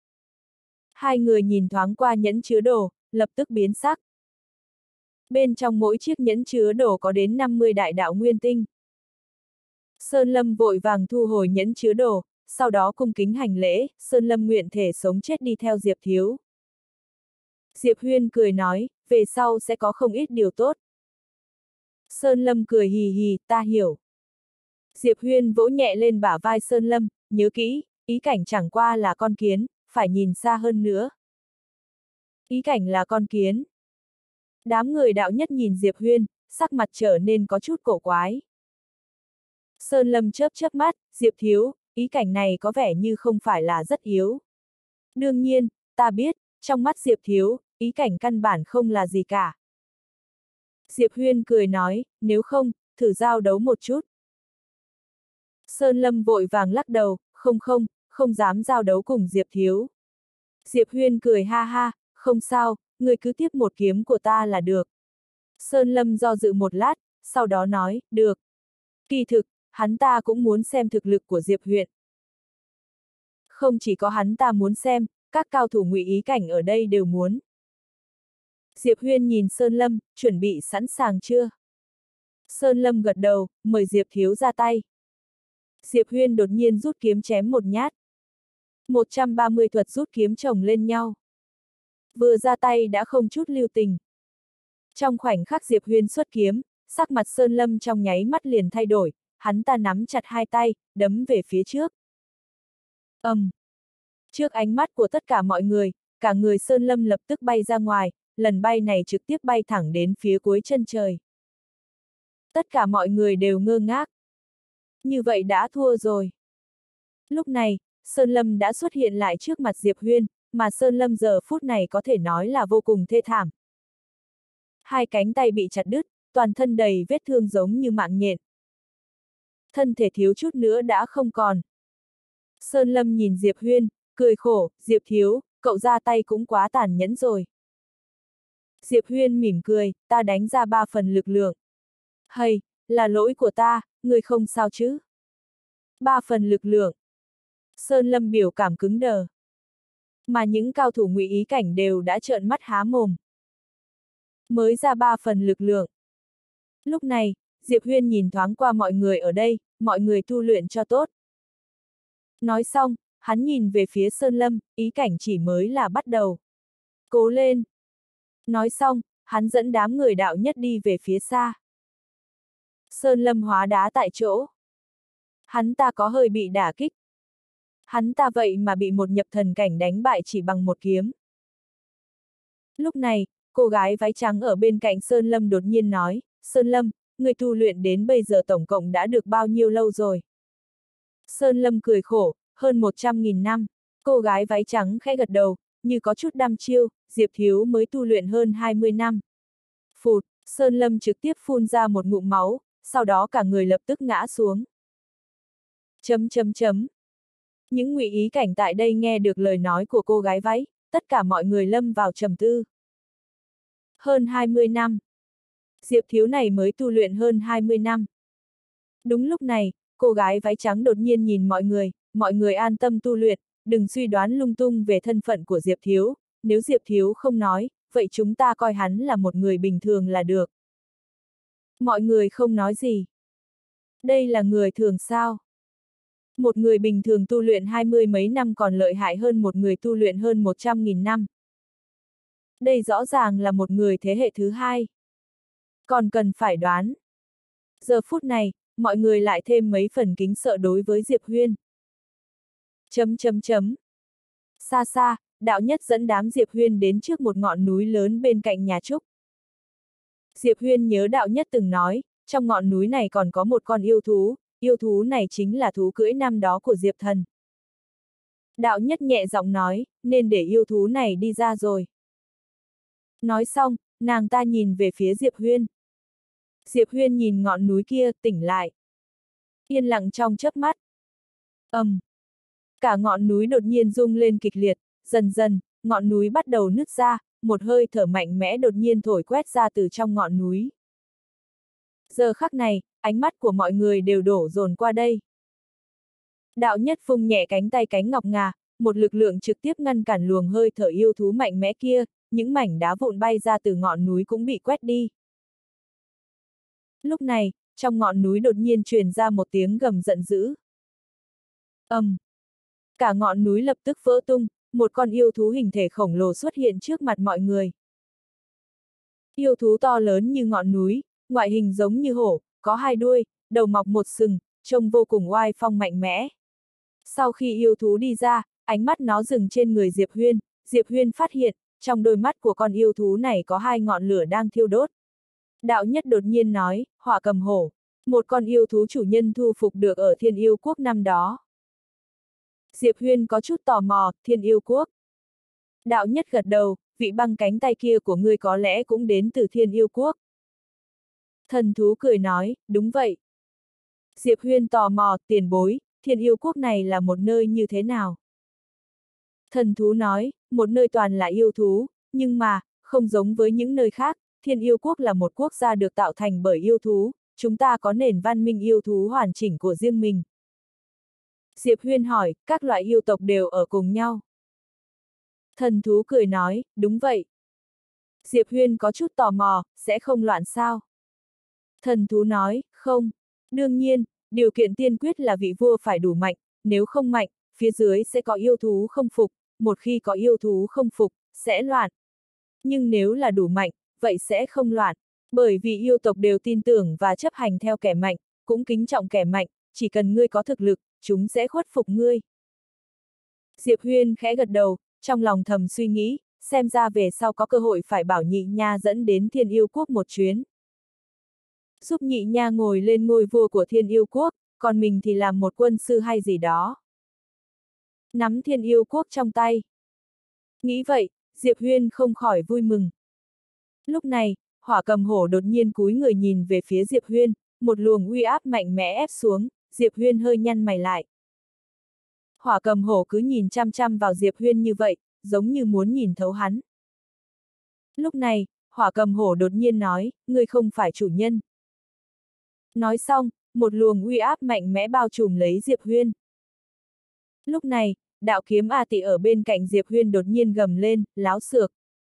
Hai người nhìn thoáng qua nhẫn chứa đồ, lập tức biến sắc. Bên trong mỗi chiếc nhẫn chứa đồ có đến 50 đại đạo nguyên tinh. Sơn Lâm vội vàng thu hồi nhẫn chứa đồ, sau đó cung kính hành lễ, Sơn Lâm nguyện thể sống chết đi theo Diệp Thiếu. Diệp Huyên cười nói, về sau sẽ có không ít điều tốt. Sơn Lâm cười hì hì, ta hiểu. Diệp Huyên vỗ nhẹ lên bả vai Sơn Lâm, nhớ kỹ, ý cảnh chẳng qua là con kiến, phải nhìn xa hơn nữa. Ý cảnh là con kiến. Đám người đạo nhất nhìn Diệp Huyên, sắc mặt trở nên có chút cổ quái. Sơn Lâm chớp chớp mắt, Diệp Thiếu, ý cảnh này có vẻ như không phải là rất yếu. Đương nhiên, ta biết, trong mắt Diệp Thiếu, ý cảnh căn bản không là gì cả. Diệp Huyên cười nói, nếu không, thử giao đấu một chút. Sơn Lâm vội vàng lắc đầu, không dám giao đấu cùng Diệp Thiếu. Diệp Huyên cười ha ha, không sao, người cứ tiếp một kiếm của ta là được. Sơn Lâm do dự một lát, sau đó nói, được. Kỳ thực, hắn ta cũng muốn xem thực lực của Diệp Huyên. Không chỉ có hắn ta muốn xem, các cao thủ ngụy ý cảnh ở đây đều muốn. Diệp Huyên nhìn Sơn Lâm, chuẩn bị sẵn sàng chưa? Sơn Lâm gật đầu, mời Diệp Thiếu ra tay. Diệp Huyên đột nhiên rút kiếm chém một nhát. 130 thuật rút kiếm chồng lên nhau. Vừa ra tay đã không chút lưu tình. Trong khoảnh khắc Diệp Huyên xuất kiếm, sắc mặt Sơn Lâm trong nháy mắt liền thay đổi, hắn ta nắm chặt hai tay, đấm về phía trước. Trước ánh mắt của tất cả mọi người, cả người Sơn Lâm lập tức bay ra ngoài, lần bay này trực tiếp bay thẳng đến phía cuối chân trời. Tất cả mọi người đều ngơ ngác. Như vậy đã thua rồi. Lúc này, Sơn Lâm đã xuất hiện lại trước mặt Diệp Huyên, mà Sơn Lâm giờ phút này có thể nói là vô cùng thê thảm. Hai cánh tay bị chặt đứt, toàn thân đầy vết thương giống như mạng nhện. Thân thể thiếu chút nữa đã không còn. Sơn Lâm nhìn Diệp Huyên, cười khổ, Diệp Thiếu, cậu ra tay cũng quá tàn nhẫn rồi. Diệp Huyên mỉm cười, ta đánh ra 3 phần lực lượng. Hay, là lỗi của ta, người không sao chứ? 3 phần lực lượng. Sơn Lâm biểu cảm cứng đờ. Mà những cao thủ ngụy ý cảnh đều đã trợn mắt há mồm. Mới ra 3 phần lực lượng. Lúc này, Diệp Huyên nhìn thoáng qua mọi người ở đây, mọi người tu luyện cho tốt. Nói xong, hắn nhìn về phía Sơn Lâm, ý cảnh chỉ mới là bắt đầu. Cố lên! Nói xong, hắn dẫn đám người đạo nhất đi về phía xa. Sơn Lâm hóa đá tại chỗ. Hắn ta có hơi bị đả kích. Hắn ta vậy mà bị một nhập thần cảnh đánh bại chỉ bằng một kiếm. Lúc này, cô gái váy trắng ở bên cạnh Sơn Lâm đột nhiên nói, Sơn Lâm, người tu luyện đến bây giờ tổng cộng đã được bao nhiêu lâu rồi? Sơn Lâm cười khổ, hơn 100.000 năm. Cô gái váy trắng khẽ gật đầu, như có chút đăm chiêu, Diệp Thiếu mới tu luyện hơn 20 năm. Phụt, Sơn Lâm trực tiếp phun ra một ngụm máu, sau đó cả người lập tức ngã xuống. Những ngụy ý cảnh tại đây nghe được lời nói của cô gái váy, tất cả mọi người lâm vào trầm tư. Hơn 20 năm. Diệp Thiếu này mới tu luyện hơn 20 năm. Đúng lúc này, cô gái váy trắng đột nhiên nhìn mọi người an tâm tu luyện, đừng suy đoán lung tung về thân phận của Diệp Thiếu, nếu Diệp Thiếu không nói, vậy chúng ta coi hắn là một người bình thường là được. Mọi người không nói gì. Đây là người thường sao? Một người bình thường tu luyện 20 mấy năm còn lợi hại hơn một người tu luyện hơn 100.000 năm. Đây rõ ràng là một người thế hệ thứ hai. Còn cần phải đoán. Giờ phút này, mọi người lại thêm mấy phần kính sợ đối với Diệp Huyên. Xa xa, đạo nhất dẫn đám Diệp Huyên đến trước một ngọn núi lớn bên cạnh nhà trúc. Diệp Huyên nhớ đạo nhất từng nói, trong ngọn núi này còn có một con yêu thú này chính là thú cưỡi năm đó của Diệp Thần. Đạo nhất nhẹ giọng nói, nên để yêu thú này đi ra rồi. Nói xong, nàng ta nhìn về phía Diệp Huyên. Diệp Huyên nhìn ngọn núi kia, tỉnh lại. Yên lặng trong chớp mắt. Cả ngọn núi đột nhiên rung lên kịch liệt, dần dần, ngọn núi bắt đầu nứt ra, một hơi thở mạnh mẽ đột nhiên thổi quét ra từ trong ngọn núi. Giờ khắc này, ánh mắt của mọi người đều đổ dồn qua đây. Đạo nhất vung nhẹ cánh tay cánh ngọc ngà, một lực lượng trực tiếp ngăn cản luồng hơi thở yêu thú mạnh mẽ kia, những mảnh đá vụn bay ra từ ngọn núi cũng bị quét đi. Lúc này, trong ngọn núi đột nhiên truyền ra một tiếng gầm giận dữ. Cả ngọn núi lập tức vỡ tung, một con yêu thú hình thể khổng lồ xuất hiện trước mặt mọi người. Yêu thú to lớn như ngọn núi, ngoại hình giống như hổ, có hai đuôi, đầu mọc một sừng, trông vô cùng oai phong mạnh mẽ. Sau khi yêu thú đi ra, ánh mắt nó dừng trên người Diệp Huyên phát hiện, trong đôi mắt của con yêu thú này có hai ngọn lửa đang thiêu đốt. Đạo nhất đột nhiên nói, Hỏa Cầm Hổ, một con yêu thú chủ nhân thu phục được ở Thiên Yêu Quốc năm đó. Diệp Huyên có chút tò mò, Thiên Yêu Quốc. Đạo nhất gật đầu, vị băng cánh tay kia của ngươi có lẽ cũng đến từ Thiên Yêu Quốc. Thần thú cười nói, đúng vậy. Diệp Huyên tò mò, tiền bối, Thiên Yêu Quốc này là một nơi như thế nào? Thần thú nói, một nơi toàn là yêu thú, nhưng mà, không giống với những nơi khác, Thiên Yêu Quốc là một quốc gia được tạo thành bởi yêu thú, chúng ta có nền văn minh yêu thú hoàn chỉnh của riêng mình. Diệp Huyên hỏi, các loại yêu tộc đều ở cùng nhau. Thần thú cười nói, đúng vậy. Diệp Huyên có chút tò mò, sẽ không loạn sao? Thần thú nói, không. Đương nhiên, điều kiện tiên quyết là vị vua phải đủ mạnh, nếu không mạnh, phía dưới sẽ có yêu thú không phục, một khi có yêu thú không phục, sẽ loạn. Nhưng nếu là đủ mạnh, vậy sẽ không loạn, bởi vì yêu tộc đều tin tưởng và chấp hành theo kẻ mạnh, cũng kính trọng kẻ mạnh, chỉ cần ngươi có thực lực, chúng sẽ khuất phục ngươi. Diệp Huyên khẽ gật đầu, trong lòng thầm suy nghĩ, xem ra về sau có cơ hội phải bảo Nhị Nha dẫn đến Thiên Yêu Quốc một chuyến. Giúp Nhị Nha ngồi lên ngôi vua của Thiên Yêu Quốc, còn mình thì làm một quân sư hay gì đó. Nắm Thiên Yêu Quốc trong tay. Nghĩ vậy, Diệp Huyên không khỏi vui mừng. Lúc này, Hỏa Cầm Hổ đột nhiên cúi người nhìn về phía Diệp Huyên, một luồng uy áp mạnh mẽ ép xuống, Diệp Huyên hơi nhăn mày lại. Hỏa Cầm Hổ cứ nhìn chăm chăm vào Diệp Huyên như vậy, giống như muốn nhìn thấu hắn. Lúc này, Hỏa Cầm Hổ đột nhiên nói, ngươi không phải chủ nhân. Nói xong, một luồng uy áp mạnh mẽ bao trùm lấy Diệp Huyên. Lúc này, đạo kiếm A Tị ở bên cạnh Diệp Huyên đột nhiên gầm lên, láo xược.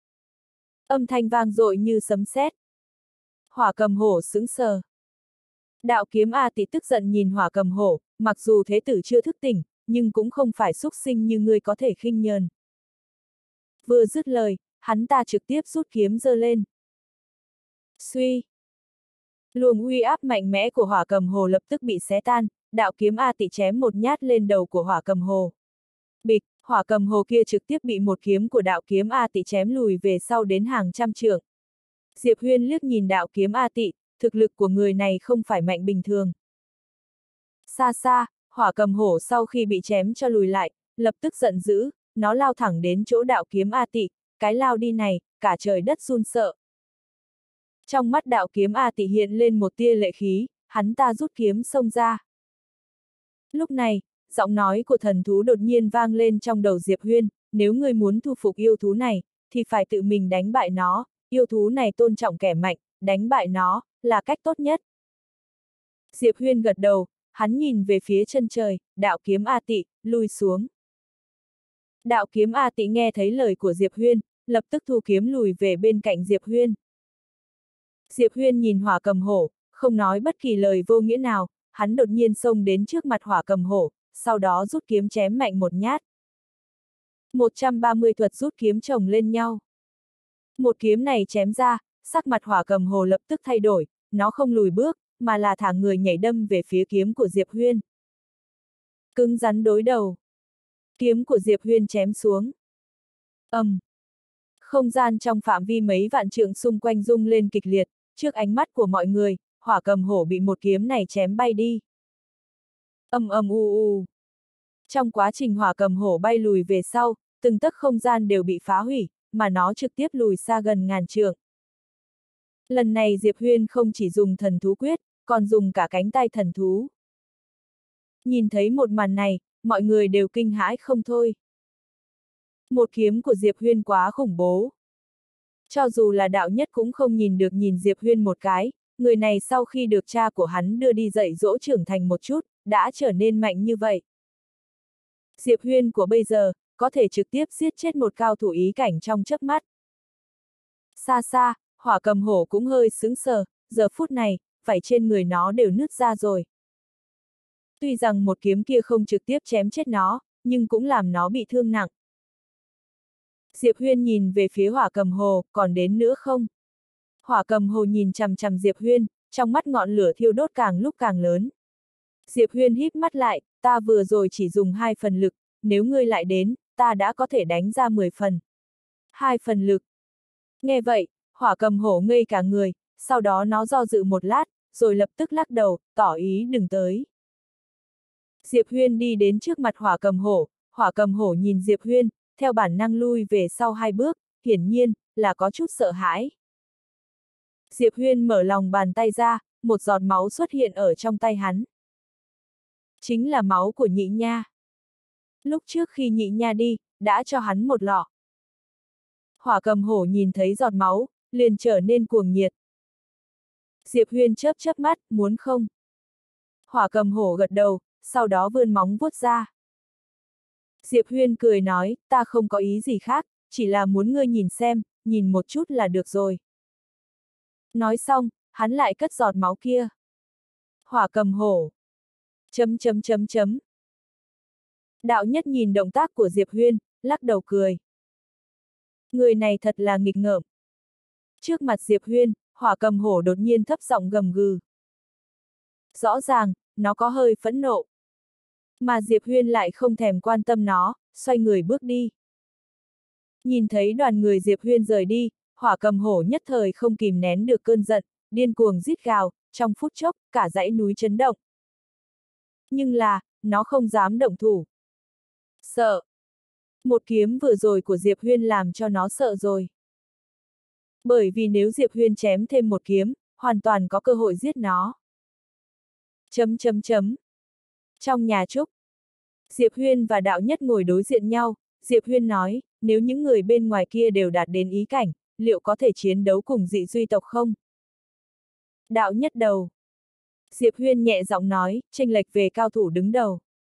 Âm thanh vang dội như sấm sét. Hỏa Cầm Hổ sững sờ. Đạo kiếm A Tị tức giận nhìn Hỏa Cầm Hổ, mặc dù thế tử chưa thức tỉnh, nhưng cũng không phải xúc sinh như ngươi có thể khinh nhờn. Vừa dứt lời, hắn ta trực tiếp rút kiếm giơ lên. Suy. Luồng uy áp mạnh mẽ của Hỏa Cầm Hồ lập tức bị xé tan, đạo kiếm A Tị chém một nhát lên đầu của Hỏa Cầm Hồ. Bịch, Hỏa Cầm Hồ kia trực tiếp bị một kiếm của đạo kiếm A Tị chém lùi về sau đến hàng trăm trượng. Diệp Huyên liếc nhìn đạo kiếm A Tị, thực lực của người này không phải mạnh bình thường. Xa xa, Hỏa Cầm Hổ sau khi bị chém cho lùi lại, lập tức giận dữ, nó lao thẳng đến chỗ đạo kiếm A Tị, cái lao đi này, cả trời đất run sợ. Trong mắt đạo kiếm A Tị hiện lên một tia lệ khí, hắn ta rút kiếm xông ra. Lúc này, giọng nói của thần thú đột nhiên vang lên trong đầu Diệp Huyên, nếu ngươi muốn thu phục yêu thú này, thì phải tự mình đánh bại nó, yêu thú này tôn trọng kẻ mạnh, đánh bại nó, là cách tốt nhất. Diệp Huyên gật đầu, hắn nhìn về phía chân trời, đạo kiếm A Tị, lui xuống. Đạo kiếm A Tị nghe thấy lời của Diệp Huyên, lập tức thu kiếm lùi về bên cạnh Diệp Huyên. Diệp Huyên nhìn Hỏa Cầm Hổ, không nói bất kỳ lời vô nghĩa nào, hắn đột nhiên xông đến trước mặt Hỏa Cầm Hổ, sau đó rút kiếm chém mạnh một nhát. 130 thuật rút kiếm chồng lên nhau. Một kiếm này chém ra, sắc mặt Hỏa Cầm Hổ lập tức thay đổi, nó không lùi bước, mà là thả người nhảy đâm về phía kiếm của Diệp Huyên. Cứng rắn đối đầu. Kiếm của Diệp Huyên chém xuống. Không gian trong phạm vi mấy vạn trượng xung quanh rung lên kịch liệt, trước ánh mắt của mọi người, Hỏa Cầm Hổ bị một kiếm này chém bay đi. Ầm ầm u u. Trong quá trình Hỏa Cầm Hổ bay lùi về sau, từng tấc không gian đều bị phá hủy, mà nó trực tiếp lùi xa gần ngàn trượng. Lần này Diệp Huyên không chỉ dùng thần thú quyết, còn dùng cả cánh tay thần thú. Nhìn thấy một màn này, mọi người đều kinh hãi không thôi. Một kiếm của Diệp Huyên quá khủng bố. Cho dù là đạo nhất cũng không nhìn được nhìn Diệp Huyên một cái, người này sau khi được cha của hắn đưa đi dạy dỗ trưởng thành một chút, đã trở nên mạnh như vậy. Diệp Huyên của bây giờ, có thể trực tiếp giết chết một cao thủ ý cảnh trong chớp mắt. Xa xa, Hỏa Cầm Hổ cũng hơi sững sờ, giờ phút này, vảy trên người nó đều nứt ra rồi. Tuy rằng một kiếm kia không trực tiếp chém chết nó, nhưng cũng làm nó bị thương nặng. Diệp Huyên nhìn về phía Hỏa Cầm Hổ, còn đến nữa không? Hỏa Cầm Hổ nhìn chằm chằm Diệp Huyên, trong mắt ngọn lửa thiêu đốt càng lúc càng lớn. Diệp Huyên híp mắt lại, ta vừa rồi chỉ dùng 2 phần lực, nếu ngươi lại đến, ta đã có thể đánh ra 10 phần. 2 phần lực. Nghe vậy, Hỏa Cầm Hổ ngây cả người, sau đó nó do dự một lát, rồi lập tức lắc đầu, tỏ ý đừng tới. Diệp Huyên đi đến trước mặt Hỏa Cầm Hổ nhìn Diệp Huyên, theo bản năng lui về sau 2 bước, hiển nhiên, là có chút sợ hãi. Diệp Huyên mở lòng bàn tay ra, một giọt máu xuất hiện ở trong tay hắn. Chính là máu của Nhị Nha. Lúc trước khi Nhị Nha đi, đã cho hắn một lọ. Hỏa Cầm Hổ nhìn thấy giọt máu, liền trở nên cuồng nhiệt. Diệp Huyên chớp chớp mắt, muốn không? Hỏa Cầm Hổ gật đầu, sau đó vươn móng vuốt ra. Diệp Huyên cười nói, ta không có ý gì khác, chỉ là muốn ngươi nhìn xem, nhìn một chút là được rồi. Nói xong, hắn lại cất giọt máu kia. Hỏa Cầm Hổ. Chấm chấm chấm chấm. Đạo nhất nhìn động tác của Diệp Huyên, lắc đầu cười. Người này thật là nghịch ngợm. Trước mặt Diệp Huyên, Hỏa Cầm Hổ đột nhiên thấp giọng gầm gừ. Rõ ràng, nó có hơi phẫn nộ. Mà Diệp Huyên lại không thèm quan tâm nó, xoay người bước đi. Nhìn thấy đoàn người Diệp Huyên rời đi, Hỏa Cầm Hổ nhất thời không kìm nén được cơn giận, điên cuồng rít gào, trong phút chốc, cả dãy núi chấn động. Nhưng là, nó không dám động thủ. Sợ. Một kiếm vừa rồi của Diệp Huyên làm cho nó sợ rồi. Bởi vì nếu Diệp Huyên chém thêm một kiếm, hoàn toàn có cơ hội giết nó. Chấm chấm chấm. Trong nhà trúc, Diệp Huyên và đạo nhất ngồi đối diện nhau, Diệp Huyên nói, nếu những người bên ngoài kia đều đạt đến ý cảnh, liệu có thể chiến đấu cùng dị duy tộc không? Đạo nhất đầu. Diệp Huyên nhẹ giọng nói, chênh lệch về cao thủ đứng đầu.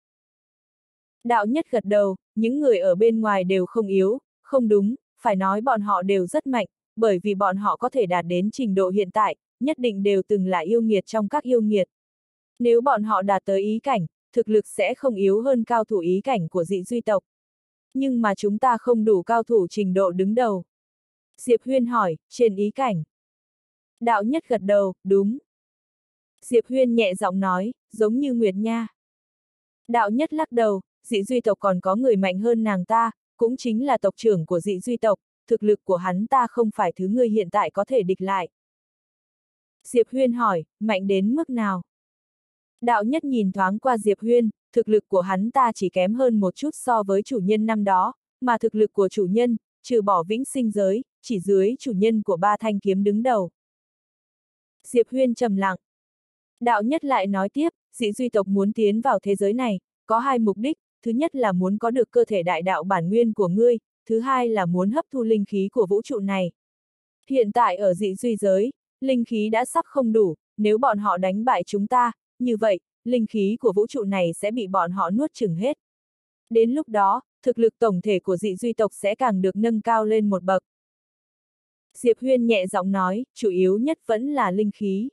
Đạo nhất gật đầu, những người ở bên ngoài đều không yếu, không đúng, phải nói bọn họ đều rất mạnh, bởi vì bọn họ có thể đạt đến trình độ hiện tại, nhất định đều từng là yêu nghiệt trong các yêu nghiệt. Nếu bọn họ đạt tới ý cảnh, thực lực sẽ không yếu hơn cao thủ ý cảnh của dị duy tộc. Nhưng mà chúng ta không đủ cao thủ trình độ đứng đầu. Diệp Huyên hỏi, trên ý cảnh. Đạo nhất gật đầu, đúng. Diệp Huyên nhẹ giọng nói, giống như Nguyệt Nha. Đạo nhất lắc đầu, dị duy tộc còn có người mạnh hơn nàng ta, cũng chính là tộc trưởng của dị duy tộc, thực lực của hắn ta không phải thứ ngươi hiện tại có thể địch lại. Diệp Huyên hỏi, mạnh đến mức nào? Đạo nhất nhìn thoáng qua Diệp Huyên, thực lực của hắn ta chỉ kém hơn một chút so với chủ nhân năm đó, mà thực lực của chủ nhân, trừ bỏ vĩnh sinh giới, chỉ dưới chủ nhân của 3 thanh kiếm đứng đầu. Diệp Huyên trầm lặng. Đạo nhất lại nói tiếp, dị duy tộc muốn tiến vào thế giới này, có 2 mục đích, thứ nhất là muốn có được cơ thể đại đạo bản nguyên của ngươi, thứ hai là muốn hấp thu linh khí của vũ trụ này. Hiện tại ở dị duy giới, linh khí đã sắp không đủ, nếu bọn họ đánh bại chúng ta, như vậy, linh khí của vũ trụ này sẽ bị bọn họ nuốt chửng hết. Đến lúc đó, thực lực tổng thể của dị duy tộc sẽ càng được nâng cao lên một bậc. Diệp Huyên nhẹ giọng nói, chủ yếu nhất vẫn là linh khí.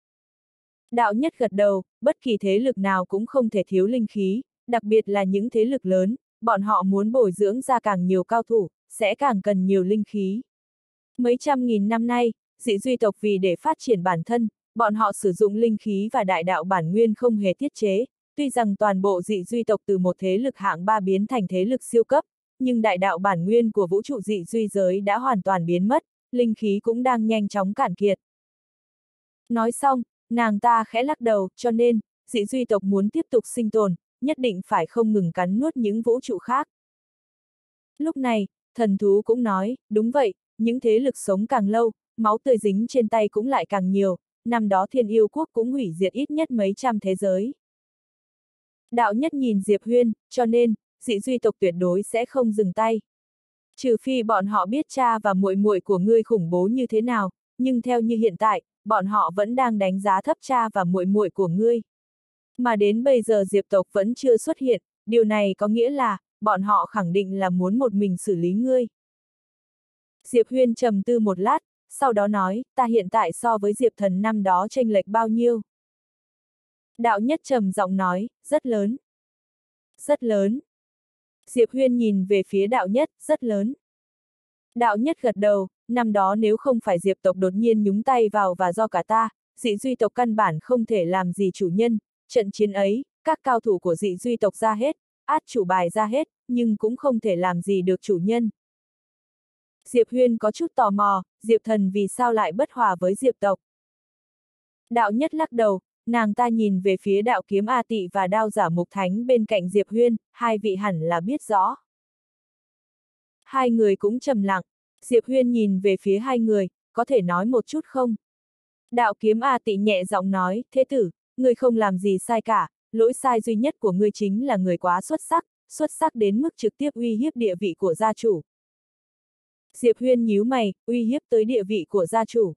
Đạo nhất gật đầu, bất kỳ thế lực nào cũng không thể thiếu linh khí, đặc biệt là những thế lực lớn, bọn họ muốn bồi dưỡng ra càng nhiều cao thủ, sẽ càng cần nhiều linh khí. Mấy trăm nghìn năm nay, dị duy tộc vì để phát triển bản thân, bọn họ sử dụng linh khí và đại đạo bản nguyên không hề tiết chế, tuy rằng toàn bộ dị duy tộc từ một thế lực hạng 3 biến thành thế lực siêu cấp, nhưng đại đạo bản nguyên của vũ trụ dị duy giới đã hoàn toàn biến mất, linh khí cũng đang nhanh chóng cạn kiệt. Nói xong, nàng ta khẽ lắc đầu, cho nên, dị duy tộc muốn tiếp tục sinh tồn, nhất định phải không ngừng cắn nuốt những vũ trụ khác. Lúc này, thần thú cũng nói, đúng vậy, những thế lực sống càng lâu, máu tươi dính trên tay cũng lại càng nhiều, năm đó Thiên Yêu Quốc cũng hủy diệt ít nhất mấy trăm thế giới. Đạo Nhất nhìn Diệp Huyên, cho nên, dị duy tộc tuyệt đối sẽ không dừng tay. Trừ phi bọn họ biết cha và muội muội của ngươi khủng bố như thế nào, nhưng theo như hiện tại, bọn họ vẫn đang đánh giá thấp cha và muội muội của ngươi. Mà đến bây giờ Diệp tộc vẫn chưa xuất hiện, điều này có nghĩa là, bọn họ khẳng định là muốn một mình xử lý ngươi. Diệp Huyên trầm tư một lát, sau đó nói, ta hiện tại so với Diệp Thần năm đó chênh lệch bao nhiêu? Đạo Nhất trầm giọng nói, rất lớn. Rất lớn. Diệp Huyên nhìn về phía Đạo Nhất, rất lớn. Đạo Nhất gật đầu, năm đó nếu không phải Diệp tộc đột nhiên nhúng tay vào và do cả ta, dị duy tộc căn bản không thể làm gì chủ nhân, trận chiến ấy, các cao thủ của dị duy tộc ra hết, át chủ bài ra hết, nhưng cũng không thể làm gì được chủ nhân. Diệp Huyên có chút tò mò, Diệp Thần vì sao lại bất hòa với Diệp tộc? Đạo Nhất lắc đầu, nàng ta nhìn về phía Đạo Kiếm A Tị và Đao Giả Mục Thánh bên cạnh Diệp Huyên, hai vị hẳn là biết rõ. Hai người cũng trầm lặng, Diệp Huyên nhìn về phía hai người, có thể nói một chút không? Đạo Kiếm A Tị nhẹ giọng nói, thế tử, ngươi không làm gì sai cả, lỗi sai duy nhất của ngươi chính là người quá xuất sắc đến mức trực tiếp uy hiếp địa vị của gia chủ. Diệp Huyên nhíu mày, uy hiếp tới địa vị của gia chủ.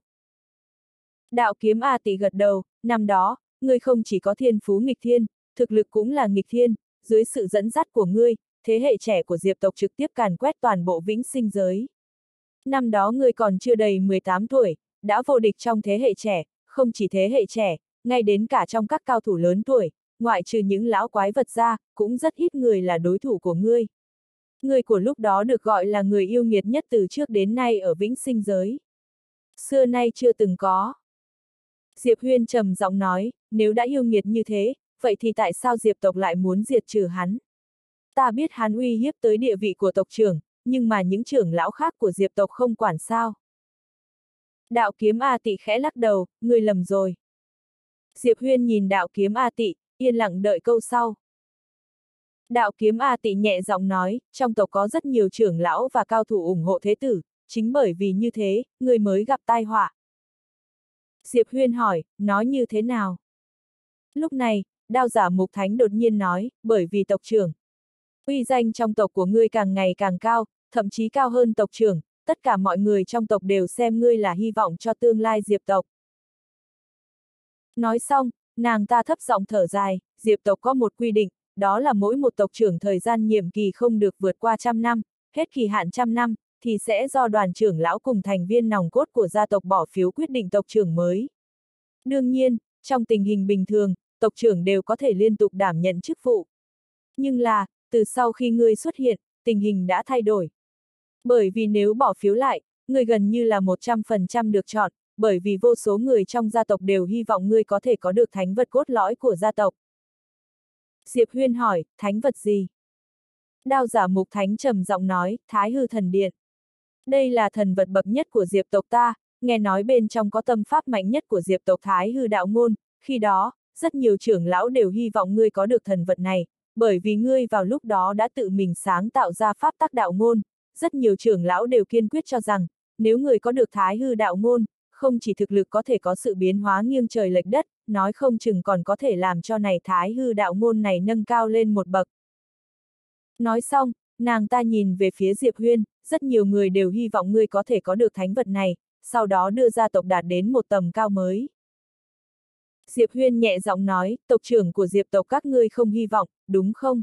Đạo Kiếm A Tị gật đầu, năm đó, ngươi không chỉ có thiên phú nghịch thiên, thực lực cũng là nghịch thiên, dưới sự dẫn dắt của ngươi, thế hệ trẻ của Diệp tộc trực tiếp càn quét toàn bộ vĩnh sinh giới. Năm đó ngươi còn chưa đầy 18 tuổi, đã vô địch trong thế hệ trẻ, không chỉ thế hệ trẻ, ngay đến cả trong các cao thủ lớn tuổi, ngoại trừ những lão quái vật ra, cũng rất ít người là đối thủ của ngươi. Ngươi của lúc đó được gọi là người yêu nghiệt nhất từ trước đến nay ở vĩnh sinh giới. Xưa nay chưa từng có. Diệp Huyên trầm giọng nói, nếu đã yêu nghiệt như thế, vậy thì tại sao Diệp tộc lại muốn diệt trừ hắn? Ta biết hắn uy hiếp tới địa vị của tộc trưởng, nhưng mà những trưởng lão khác của Diệp tộc không quản sao. Đạo Kiếm A Tị khẽ lắc đầu, ngươi lầm rồi. Diệp Huyên nhìn Đạo Kiếm A Tị, yên lặng đợi câu sau. Đạo Kiếm A Tị nhẹ giọng nói, trong tộc có rất nhiều trưởng lão và cao thủ ủng hộ thế tử, chính bởi vì như thế, ngươi mới gặp tai họa. Diệp Huyên hỏi, nói như thế nào? Lúc này, Đao Giả Mục Thánh đột nhiên nói, bởi vì tộc trưởng. Uy danh trong tộc của ngươi càng ngày càng cao, thậm chí cao hơn tộc trưởng, tất cả mọi người trong tộc đều xem ngươi là hy vọng cho tương lai Diệp tộc. Nói xong, nàng ta thấp giọng thở dài, Diệp tộc có một quy định, đó là mỗi một tộc trưởng thời gian nhiệm kỳ không được vượt qua 100 năm, hết kỳ hạn 100 năm, thì sẽ do đoàn trưởng lão cùng thành viên nòng cốt của gia tộc bỏ phiếu quyết định tộc trưởng mới. Đương nhiên, trong tình hình bình thường, tộc trưởng đều có thể liên tục đảm nhận chức vụ. Nhưng là, từ sau khi ngươi xuất hiện, tình hình đã thay đổi. Bởi vì nếu bỏ phiếu lại, ngươi gần như là 100% được chọn, bởi vì vô số người trong gia tộc đều hy vọng ngươi có thể có được thánh vật cốt lõi của gia tộc. Diệp Huyên hỏi, thánh vật gì? Đao Giả Mục Thánh trầm giọng nói, Thái Hư Thần Điện. Đây là thần vật bậc nhất của Diệp tộc ta, nghe nói bên trong có tâm pháp mạnh nhất của Diệp tộc Thái Hư Đạo Ngôn, khi đó, rất nhiều trưởng lão đều hy vọng ngươi có được thần vật này, bởi vì ngươi vào lúc đó đã tự mình sáng tạo ra pháp tắc đạo ngôn, rất nhiều trưởng lão đều kiên quyết cho rằng, nếu người có được Thái Hư Đạo Ngôn, không chỉ thực lực có thể có sự biến hóa nghiêng trời lệch đất, nói không chừng còn có thể làm cho này Thái Hư Đạo Ngôn này nâng cao lên một bậc. Nói xong, nàng ta nhìn về phía Diệp Huyên, rất nhiều người đều hy vọng ngươi có thể có được thánh vật này, sau đó đưa gia tộc đạt đến một tầm cao mới. Diệp Huyên nhẹ giọng nói, tộc trưởng của Diệp tộc các ngươi không hy vọng, đúng không?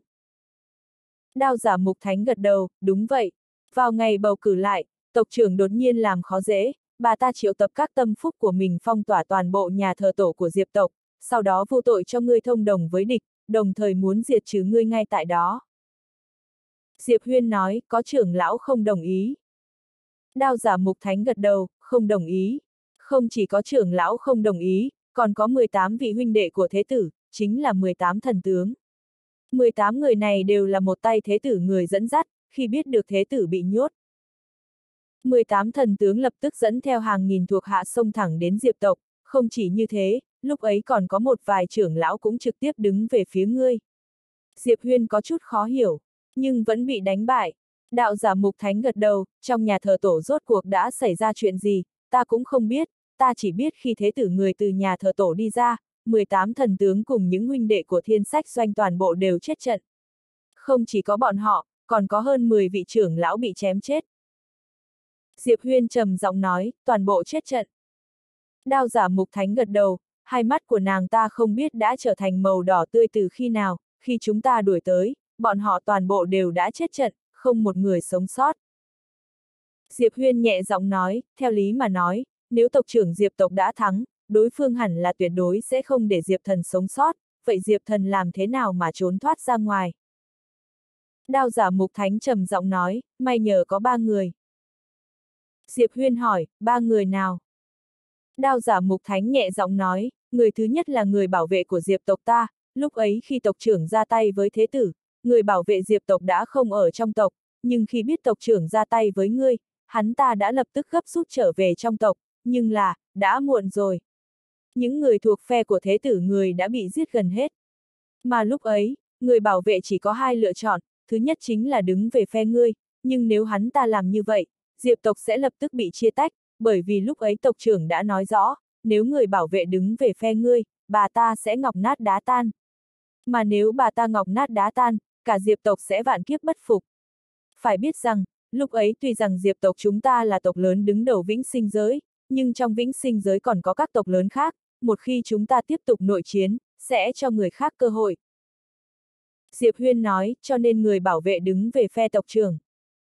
Đao Giả Mục Thánh gật đầu, đúng vậy. Vào ngày bầu cử lại, tộc trưởng đột nhiên làm khó dễ, bà ta triệu tập các tâm phúc của mình phong tỏa toàn bộ nhà thờ tổ của Diệp tộc, sau đó vô tội cho ngươi thông đồng với địch, đồng thời muốn diệt trừ ngươi ngay tại đó. Diệp Huyên nói, có trưởng lão không đồng ý. Đao Giả Mục Thánh gật đầu, không đồng ý. Không chỉ có trưởng lão không đồng ý, còn có 18 vị huynh đệ của thế tử, chính là 18 thần tướng. 18 người này đều là một tay thế tử người dẫn dắt, khi biết được thế tử bị nhốt. 18 thần tướng lập tức dẫn theo hàng nghìn thuộc hạ xông thẳng đến Diệp tộc, không chỉ như thế, lúc ấy còn có một vài trưởng lão cũng trực tiếp đứng về phía ngươi. Diệp Huyên có chút khó hiểu, nhưng vẫn bị đánh bại. Đạo giả Mục Thánh gật đầu, trong nhà thờ tổ rốt cuộc đã xảy ra chuyện gì, ta cũng không biết, ta chỉ biết khi thế tử người từ nhà thờ tổ đi ra, 18 thần tướng cùng những huynh đệ của Thiên Sách Doanh toàn bộ đều chết trận. Không chỉ có bọn họ, còn có hơn 10 vị trưởng lão bị chém chết. Diệp Huyên trầm giọng nói, toàn bộ chết trận. Đạo giả Mục Thánh gật đầu, hai mắt của nàng ta không biết đã trở thành màu đỏ tươi từ khi nào, khi chúng ta đuổi tới, bọn họ toàn bộ đều đã chết trận, không một người sống sót. Diệp Huyên nhẹ giọng nói, theo lý mà nói, nếu tộc trưởng Diệp tộc đã thắng, đối phương hẳn là tuyệt đối sẽ không để Diệp Thần sống sót, vậy Diệp Thần làm thế nào mà trốn thoát ra ngoài? Đạo giả Mục Thánh trầm giọng nói, may nhờ có 3 người. Diệp Huyên hỏi, 3 người nào? Đạo giả Mục Thánh nhẹ giọng nói, người thứ nhất là người bảo vệ của Diệp tộc ta, lúc ấy khi tộc trưởng ra tay với thế tử, người bảo vệ Diệp tộc đã không ở trong tộc, nhưng khi biết tộc trưởng ra tay với ngươi, hắn ta đã lập tức gấp rút trở về trong tộc, nhưng là, đã muộn rồi. Những người thuộc phe của thế tử người đã bị giết gần hết. Mà lúc ấy, người bảo vệ chỉ có 2 lựa chọn, thứ nhất chính là đứng về phe ngươi, nhưng nếu hắn ta làm như vậy, Diệp tộc sẽ lập tức bị chia tách, bởi vì lúc ấy tộc trưởng đã nói rõ, nếu người bảo vệ đứng về phe ngươi, bà ta sẽ ngọc nát đá tan. Mà nếu bà ta ngọc nát đá tan, cả Diệp tộc sẽ vạn kiếp bất phục. Phải biết rằng, lúc ấy tuy rằng Diệp tộc chúng ta là tộc lớn đứng đầu Vĩnh Sinh giới, nhưng trong Vĩnh Sinh giới còn có các tộc lớn khác, một khi chúng ta tiếp tục nội chiến, sẽ cho người khác cơ hội. Diệp Huyên nói, cho nên người bảo vệ đứng về phe tộc trưởng.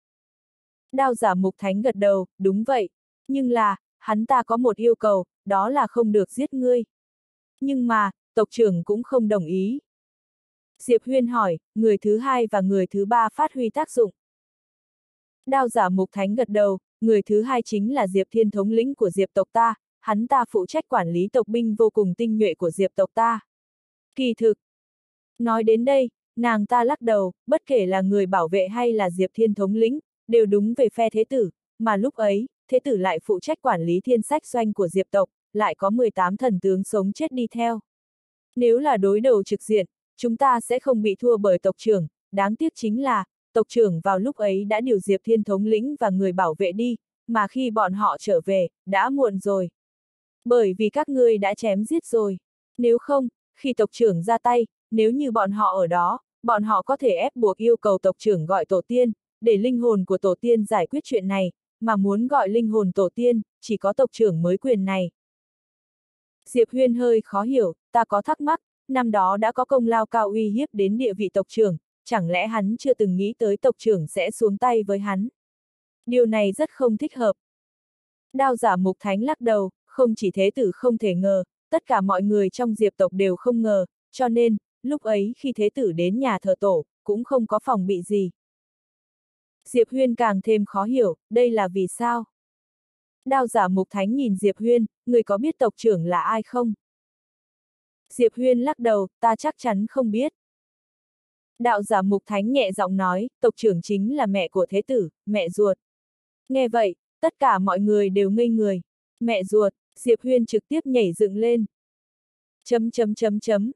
Đạo giả Mục Thánh gật đầu, đúng vậy. Nhưng là, hắn ta có một yêu cầu, đó là không được giết ngươi. Nhưng mà, tộc trưởng cũng không đồng ý. Diệp Huyên hỏi, người thứ 2 và người thứ 3 phát huy tác dụng. Đạo giả Mục Thánh gật đầu, người thứ 2 chính là Diệp Thiên thống lĩnh của Diệp tộc ta, hắn ta phụ trách quản lý tộc binh vô cùng tinh nhuệ của Diệp tộc ta. Kỳ thực. Nói đến đây, nàng ta lắc đầu, bất kể là người bảo vệ hay là Diệp Thiên thống lĩnh, đều đúng về phe thế tử, mà lúc ấy, thế tử lại phụ trách quản lý Thiên Sách Doanh của Diệp tộc, lại có 18 thần tướng sống chết đi theo. Nếu là đối đầu trực diện, chúng ta sẽ không bị thua bởi tộc trưởng, đáng tiếc chính là, tộc trưởng vào lúc ấy đã điều Diệp Thiên thống lĩnh và người bảo vệ đi, mà khi bọn họ trở về, đã muộn rồi. Bởi vì các ngươi đã chém giết rồi. Nếu không, khi tộc trưởng ra tay, nếu như bọn họ ở đó, bọn họ có thể ép buộc yêu cầu tộc trưởng gọi tổ tiên, để linh hồn của tổ tiên giải quyết chuyện này, mà muốn gọi linh hồn tổ tiên, chỉ có tộc trưởng mới quyền này. Diệp Huyên hơi khó hiểu, ta có thắc mắc, năm đó đã có công lao cao uy hiếp đến địa vị tộc trưởng, chẳng lẽ hắn chưa từng nghĩ tới tộc trưởng sẽ xuống tay với hắn? Điều này rất không thích hợp. Đạo giả Mục Thánh lắc đầu, không chỉ thế tử không thể ngờ, tất cả mọi người trong Diệp tộc đều không ngờ, cho nên, lúc ấy khi thế tử đến nhà thờ tổ, cũng không có phòng bị gì. Diệp Huyên càng thêm khó hiểu, đây là vì sao? Đạo giả Mục Thánh nhìn Diệp Huyên, người có biết tộc trưởng là ai không? Diệp Huyên lắc đầu, ta chắc chắn không biết. Đạo giả Mục Thánh nhẹ giọng nói, tộc trưởng chính là mẹ của thế tử, mẹ ruột. Nghe vậy, tất cả mọi người đều ngây người. Mẹ ruột, Diệp Huyên trực tiếp nhảy dựng lên. Chấm chấm chấm chấm.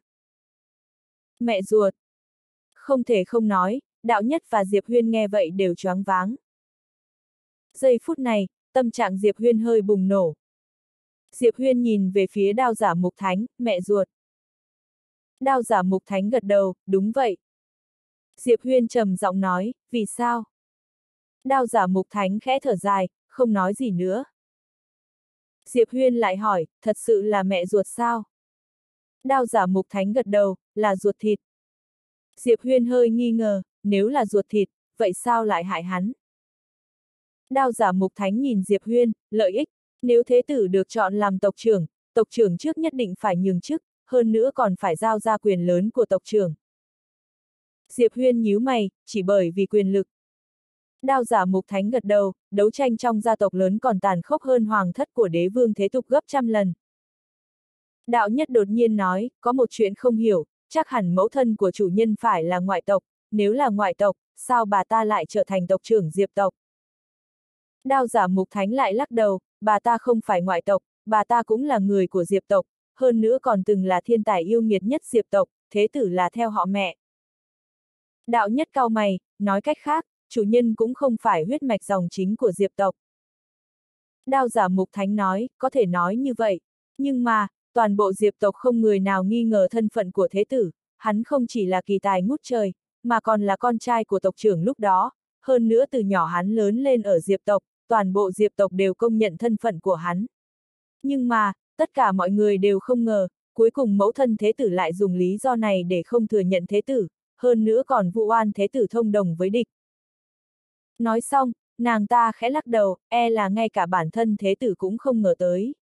Mẹ ruột. Không thể không nói, Đạo Nhất và Diệp Huyên nghe vậy đều choáng váng. Giây phút này, tâm trạng Diệp Huyên hơi bùng nổ. Diệp Huyên nhìn về phía đạo giả Mục Thánh, mẹ ruột. Đạo giả Mục Thánh gật đầu, đúng vậy. Diệp Huyên trầm giọng nói, vì sao? Đạo giả Mục Thánh khẽ thở dài, không nói gì nữa. Diệp Huyên lại hỏi, thật sự là mẹ ruột sao? Đạo giả Mục Thánh gật đầu, là ruột thịt. Diệp Huyên hơi nghi ngờ, nếu là ruột thịt, vậy sao lại hại hắn? Đạo giả Mục Thánh nhìn Diệp Huyên, lợi ích, nếu thế tử được chọn làm tộc trưởng trước nhất định phải nhường chức, hơn nữa còn phải giao ra quyền lớn của tộc trưởng. Diệp Huyên nhíu mày, chỉ bởi vì quyền lực. Đạo giả Mục Thánh gật đầu, đấu tranh trong gia tộc lớn còn tàn khốc hơn hoàng thất của đế vương thế tục gấp trăm lần. Đạo Nhất đột nhiên nói, có một chuyện không hiểu, chắc hẳn mẫu thân của chủ nhân phải là ngoại tộc, nếu là ngoại tộc, sao bà ta lại trở thành tộc trưởng Diệp tộc? Đạo giả Mục Thánh lại lắc đầu, bà ta không phải ngoại tộc, bà ta cũng là người của Diệp tộc, hơn nữa còn từng là thiên tài yêu nghiệt nhất Diệp tộc, thế tử là theo họ mẹ. Đạo Nhất cau mày, nói cách khác, chủ nhân cũng không phải huyết mạch dòng chính của Diệp tộc. Đao Giả Mục Thánh nói, có thể nói như vậy, nhưng mà, toàn bộ Diệp tộc không người nào nghi ngờ thân phận của thế tử, hắn không chỉ là kỳ tài ngút trời, mà còn là con trai của tộc trưởng lúc đó, hơn nữa từ nhỏ hắn lớn lên ở Diệp tộc, toàn bộ Diệp tộc đều công nhận thân phận của hắn. Nhưng mà, tất cả mọi người đều không ngờ, cuối cùng mẫu thân thế tử lại dùng lý do này để không thừa nhận thế tử, hơn nữa còn vu oan thế tử thông đồng với địch. Nói xong, nàng ta khẽ lắc đầu, e là ngay cả bản thân thế tử cũng không ngờ tới.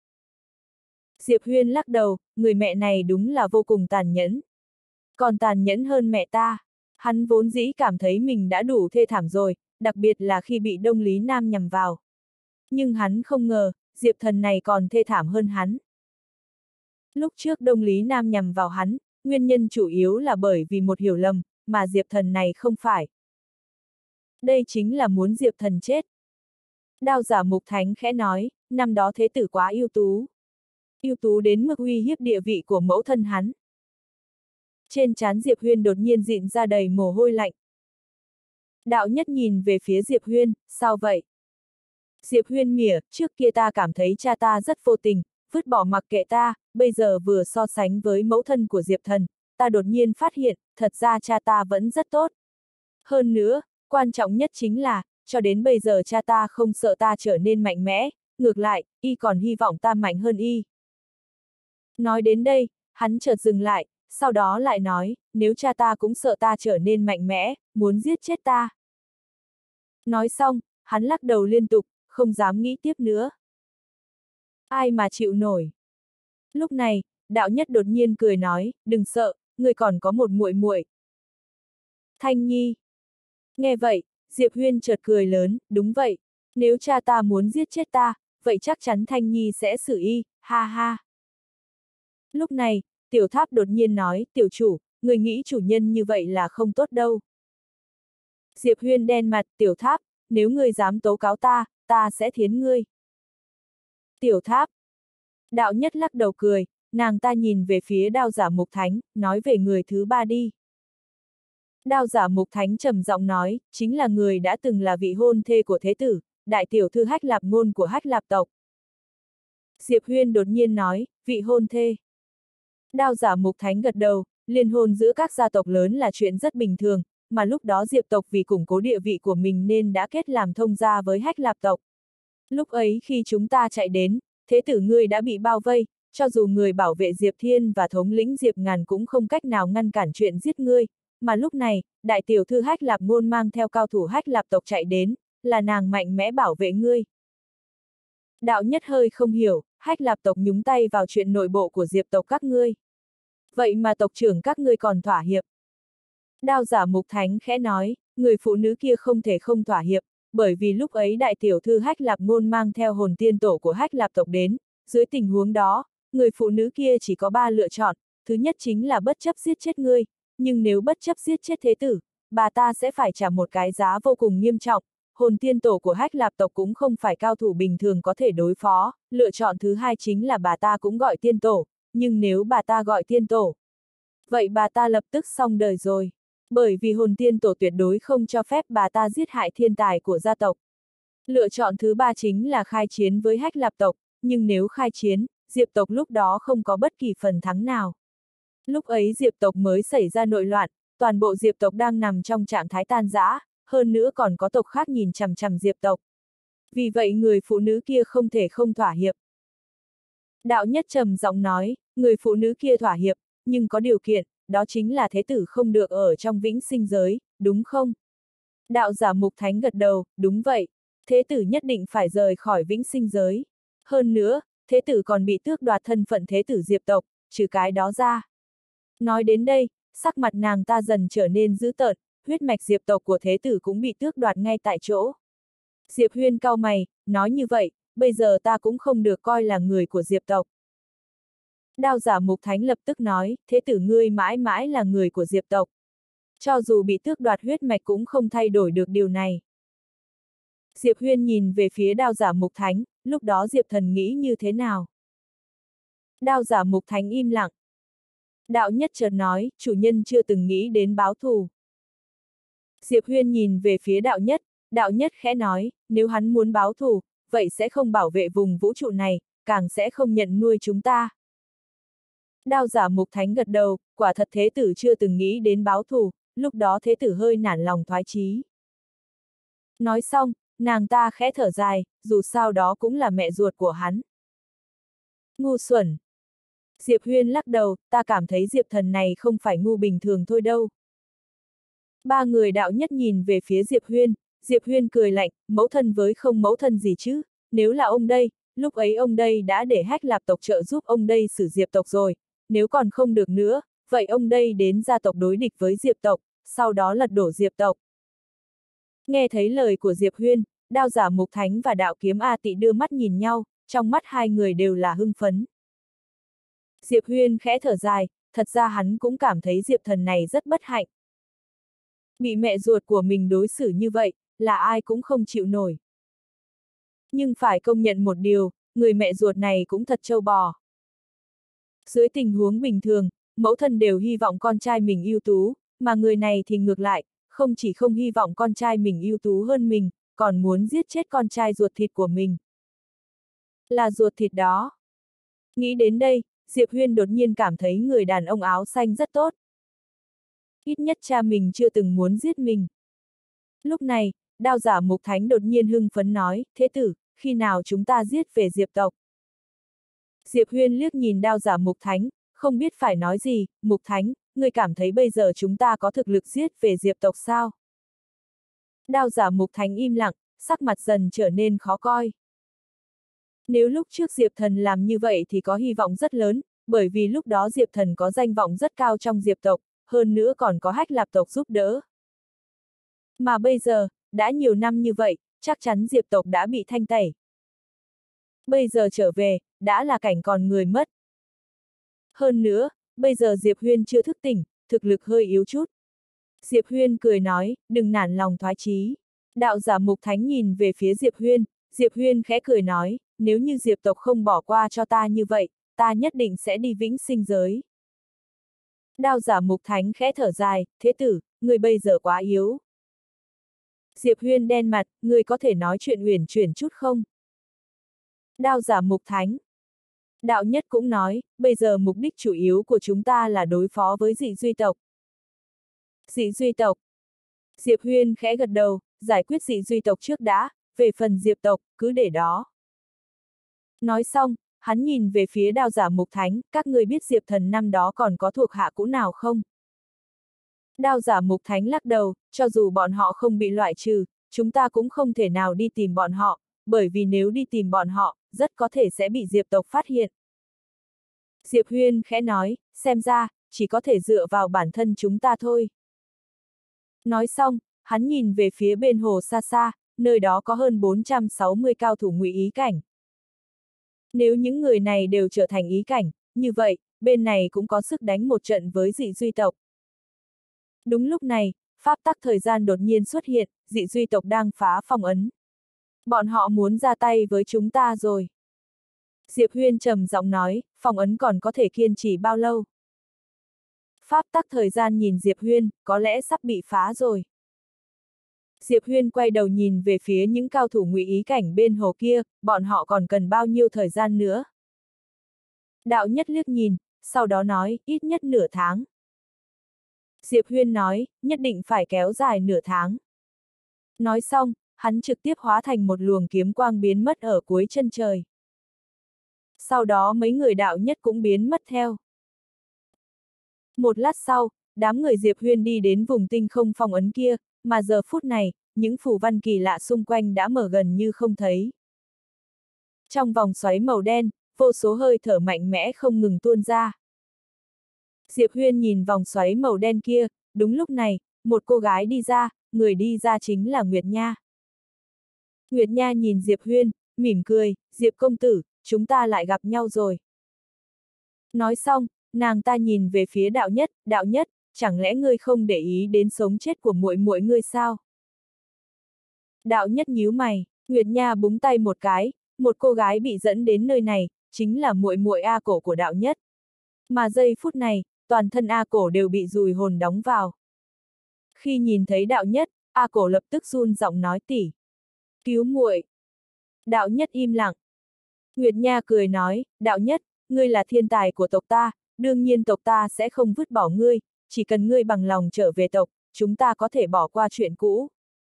Diệp Huyên lắc đầu, người mẹ này đúng là vô cùng tàn nhẫn. Còn tàn nhẫn hơn mẹ ta. Hắn vốn dĩ cảm thấy mình đã đủ thê thảm rồi, đặc biệt là khi bị Đông Lý Nam nhằm vào. Nhưng hắn không ngờ, Diệp Thần này còn thê thảm hơn hắn. Lúc trước Đông Lý Nam nhằm vào hắn, nguyên nhân chủ yếu là bởi vì một hiểu lầm, mà Diệp Thần này không phải. Đây chính là muốn Diệp Thần chết. Đao Giả Mục Thánh khẽ nói, năm đó thế tử quá ưu tú. Ưu tú đến mức uy hiếp địa vị của mẫu thân hắn. Trên trán Diệp Huyên đột nhiên dịn ra đầy mồ hôi lạnh. Đạo Nhất nhìn về phía Diệp Huyên, sao vậy? Diệp Huyên mỉa, trước kia ta cảm thấy cha ta rất vô tình, vứt bỏ mặc kệ ta, bây giờ vừa so sánh với mẫu thân của Diệp Thần, ta đột nhiên phát hiện, thật ra cha ta vẫn rất tốt. Hơn nữa, quan trọng nhất chính là, cho đến bây giờ cha ta không sợ ta trở nên mạnh mẽ, ngược lại, y còn hy vọng ta mạnh hơn y. Nói đến đây, hắn chợt dừng lại, sau đó lại nói, nếu cha ta cũng sợ ta trở nên mạnh mẽ, muốn giết chết ta. Nói xong, hắn lắc đầu liên tục, không dám nghĩ tiếp nữa. Ai mà chịu nổi. Lúc này, Đạo Nhất đột nhiên cười nói, đừng sợ, người còn có một muội muội. Thanh Nhi. Nghe vậy, Diệp Huyên chợt cười lớn, đúng vậy, nếu cha ta muốn giết chết ta, vậy chắc chắn Thanh Nhi sẽ xử y, ha ha. Lúc này, Tiểu Tháp đột nhiên nói, tiểu chủ, người nghĩ chủ nhân như vậy là không tốt đâu. Diệp Huyên đen mặt, Tiểu Tháp, nếu ngươi dám tố cáo ta, ta sẽ thiến ngươi. Tiểu Tháp. Đạo Nhất lắc đầu cười, nàng ta nhìn về phía Đao Giả Mục Thánh, nói về người thứ ba đi. Đao Giả Mục Thánh trầm giọng nói, chính là người đã từng là vị hôn thê của thế tử, đại tiểu thư Hách Lạp Ngôn của Hách Lạp tộc. Diệp Huyên đột nhiên nói, vị hôn thê. Đao Giả Mục Thánh gật đầu, liên hôn giữa các gia tộc lớn là chuyện rất bình thường, mà lúc đó Diệp tộc vì củng cố địa vị của mình nên đã kết làm thông gia với Hách Lạp tộc. Lúc ấy khi chúng ta chạy đến, thế tử ngươi đã bị bao vây, cho dù người bảo vệ Diệp Thiên và thống lĩnh Diệp Ngàn cũng không cách nào ngăn cản chuyện giết ngươi, mà lúc này, đại tiểu thư Hách Lạp Ngôn mang theo cao thủ Hách Lạp tộc chạy đến, là nàng mạnh mẽ bảo vệ ngươi. Đạo Nhất hơi không hiểu, Hách Lạp tộc nhúng tay vào chuyện nội bộ của Diệp tộc các ngươi. Vậy mà tộc trưởng các ngươi còn thỏa hiệp. Đao Giả Mục Thánh khẽ nói, người phụ nữ kia không thể không thỏa hiệp, bởi vì lúc ấy đại tiểu thư Hách Lạp Ngôn mang theo hồn tiên tổ của Hách Lạp tộc đến, dưới tình huống đó, người phụ nữ kia chỉ có 3 lựa chọn, thứ nhất chính là bất chấp giết chết ngươi, nhưng nếu bất chấp giết chết thế tử, bà ta sẽ phải trả một cái giá vô cùng nghiêm trọng, hồn tiên tổ của Hách Lạp tộc cũng không phải cao thủ bình thường có thể đối phó, lựa chọn thứ hai chính là bà ta cũng gọi tiên tổ, nhưng nếu bà ta gọi tiên tổ, vậy bà ta lập tức xong đời rồi. Bởi vì hồn tiên tổ tuyệt đối không cho phép bà ta giết hại thiên tài của gia tộc. Lựa chọn thứ ba chính là khai chiến với Hách Lạp tộc, nhưng nếu khai chiến, Diệp tộc lúc đó không có bất kỳ phần thắng nào. Lúc ấy Diệp tộc mới xảy ra nội loạn, toàn bộ Diệp tộc đang nằm trong trạng thái tan rã, hơn nữa còn có tộc khác nhìn chằm chằm Diệp tộc. Vì vậy người phụ nữ kia không thể không thỏa hiệp. Đạo Nhất trầm giọng nói, người phụ nữ kia thỏa hiệp, nhưng có điều kiện, đó chính là thế tử không được ở trong vĩnh sinh giới, đúng không? Đạo Giả Mục Thánh gật đầu, đúng vậy, thế tử nhất định phải rời khỏi vĩnh sinh giới. Hơn nữa, thế tử còn bị tước đoạt thân phận thế tử Diệp tộc, trừ cái đó ra. Nói đến đây, sắc mặt nàng ta dần trở nên dữ tợn, huyết mạch Diệp tộc của thế tử cũng bị tước đoạt ngay tại chỗ. Diệp Huyên cau mày, nói như vậy, bây giờ ta cũng không được coi là người của Diệp tộc. Đao Giả Mục Thánh lập tức nói, thế tử ngươi mãi mãi là người của Diệp tộc. Cho dù bị tước đoạt huyết mạch cũng không thay đổi được điều này. Diệp Huyên nhìn về phía Đao Giả Mục Thánh, lúc đó Diệp Thần nghĩ như thế nào? Đao giả Mục Thánh im lặng. Đạo Nhất chợt nói, chủ nhân chưa từng nghĩ đến báo thù. Diệp Huyên nhìn về phía Đạo Nhất khẽ nói, nếu hắn muốn báo thù, vậy sẽ không bảo vệ vùng vũ trụ này, càng sẽ không nhận nuôi chúng ta. Đao giả Mục Thánh gật đầu, quả thật thế tử chưa từng nghĩ đến báo thù, lúc đó thế tử hơi nản lòng thoái chí. Nói xong, nàng ta khẽ thở dài, dù sao đó cũng là mẹ ruột của hắn. Ngu xuẩn. Diệp Huyên lắc đầu, ta cảm thấy Diệp Thần này không phải ngu bình thường thôi đâu. Ba người Đạo Nhất nhìn về phía Diệp Huyên cười lạnh, mẫu thân với không mẫu thân gì chứ, nếu là ông đây, lúc ấy ông đây đã để Hách Lạp tộc trợ giúp ông đây xử Diệp tộc rồi, nếu còn không được nữa, vậy ông đây đến gia tộc đối địch với Diệp tộc, sau đó lật đổ Diệp tộc. Nghe thấy lời của Diệp Huyên, Đao giả Mục Thánh và Đạo Kiếm A Tị đưa mắt nhìn nhau, trong mắt hai người đều là hưng phấn. Diệp Huyên khẽ thở dài, thật ra hắn cũng cảm thấy Diệp Thần này rất bất hạnh. Bị mẹ ruột của mình đối xử như vậy, là ai cũng không chịu nổi. Nhưng phải công nhận một điều, người mẹ ruột này cũng thật trâu bò. Dưới tình huống bình thường, mẫu thân đều hy vọng con trai mình ưu tú, mà người này thì ngược lại, không chỉ không hy vọng con trai mình ưu tú hơn mình, còn muốn giết chết con trai ruột thịt của mình. Là ruột thịt đó. Nghĩ đến đây, Diệp Huyên đột nhiên cảm thấy người đàn ông áo xanh rất tốt. Ít nhất cha mình chưa từng muốn giết mình. Lúc này, Đao giả Mục Thánh đột nhiên hưng phấn nói, thế tử, khi nào chúng ta giết về Diệp tộc? Diệp Huyên liếc nhìn Đao giả Mục Thánh, không biết phải nói gì, Mục Thánh, ngươi cảm thấy bây giờ chúng ta có thực lực giết về Diệp tộc sao? Đao giả Mục Thánh im lặng, sắc mặt dần trở nên khó coi. Nếu lúc trước Diệp Thần làm như vậy thì có hy vọng rất lớn, bởi vì lúc đó Diệp Thần có danh vọng rất cao trong Diệp tộc, hơn nữa còn có Hách Lạp tộc giúp đỡ. Mà bây giờ, đã nhiều năm như vậy, chắc chắn Diệp tộc đã bị thanh tẩy. Bây giờ trở về, đã là cảnh còn người mất. Hơn nữa, bây giờ Diệp Huyên chưa thức tỉnh, thực lực hơi yếu chút. Diệp Huyên cười nói, đừng nản lòng thoái chí. Đạo giả Mục Thánh nhìn về phía Diệp Huyên khẽ cười nói, nếu như Diệp tộc không bỏ qua cho ta như vậy, ta nhất định sẽ đi vĩnh sinh giới. Đao giả Mục Thánh khẽ thở dài, thế tử, người bây giờ quá yếu. Diệp Huyên đen mặt, người có thể nói chuyện uyển chuyển chút không? Đao giả Mục Thánh. Đạo Nhất cũng nói, bây giờ mục đích chủ yếu của chúng ta là đối phó với dị duy tộc. Dị duy tộc. Diệp Huyên khẽ gật đầu, giải quyết dị duy tộc trước đã, về phần Diệp tộc, cứ để đó. Nói xong, hắn nhìn về phía Đao giả Mục Thánh, các người biết Diệp Thần năm đó còn có thuộc hạ cũ nào không? Đao giả Mục Thánh lắc đầu, cho dù bọn họ không bị loại trừ, chúng ta cũng không thể nào đi tìm bọn họ, bởi vì nếu đi tìm bọn họ, rất có thể sẽ bị Diệp tộc phát hiện. Diệp Huyên khẽ nói, xem ra, chỉ có thể dựa vào bản thân chúng ta thôi. Nói xong, hắn nhìn về phía bên hồ xa xa, nơi đó có hơn 460 cao thủ ngụy ý cảnh. Nếu những người này đều trở thành ý cảnh, như vậy, bên này cũng có sức đánh một trận với dị duy tộc. Đúng lúc này, pháp tắc thời gian đột nhiên xuất hiện, dị duy tộc đang phá phong ấn. Bọn họ muốn ra tay với chúng ta rồi. Diệp Huyên trầm giọng nói, phong ấn còn có thể kiên trì bao lâu? Pháp tắc thời gian nhìn Diệp Huyên, có lẽ sắp bị phá rồi. Diệp Huyên quay đầu nhìn về phía những cao thủ ngụy ý cảnh bên hồ kia, bọn họ còn cần bao nhiêu thời gian nữa? Đạo Nhất liếc nhìn, sau đó nói, ít nhất nửa tháng. Diệp Huyên nói, nhất định phải kéo dài nửa tháng. Nói xong, hắn trực tiếp hóa thành một luồng kiếm quang biến mất ở cuối chân trời. Sau đó mấy người Đạo Nhất cũng biến mất theo. Một lát sau, đám người Diệp Huyên đi đến vùng tinh không phong ấn kia, mà giờ phút này, những phù văn kỳ lạ xung quanh đã mở gần như không thấy. Trong vòng xoáy màu đen, vô số hơi thở mạnh mẽ không ngừng tuôn ra. Diệp Huyên nhìn vòng xoáy màu đen kia, đúng lúc này, một cô gái đi ra, người đi ra chính là Nguyệt Nha. Nguyệt Nha nhìn Diệp Huyên, mỉm cười, Diệp công tử, chúng ta lại gặp nhau rồi. Nói xong, nàng ta nhìn về phía Đạo Nhất, chẳng lẽ ngươi không để ý đến sống chết của muội muội ngươi sao? Đạo Nhất nhíu mày, Nguyệt Nha búng tay một cái, Một cô gái bị dẫn đến nơi này, chính là muội muội A Cổ của đạo nhất. Mà giây phút này, toàn thân A Cổ đều bị dùi hồn đóng vào. Khi nhìn thấy đạo nhất, A Cổ lập tức run giọng nói tỷ. Cứu muội. Đạo nhất im lặng. Nguyệt Nha cười nói, đạo nhất, ngươi là thiên tài của tộc ta, đương nhiên tộc ta sẽ không vứt bỏ ngươi, chỉ cần ngươi bằng lòng trở về tộc, chúng ta có thể bỏ qua chuyện cũ.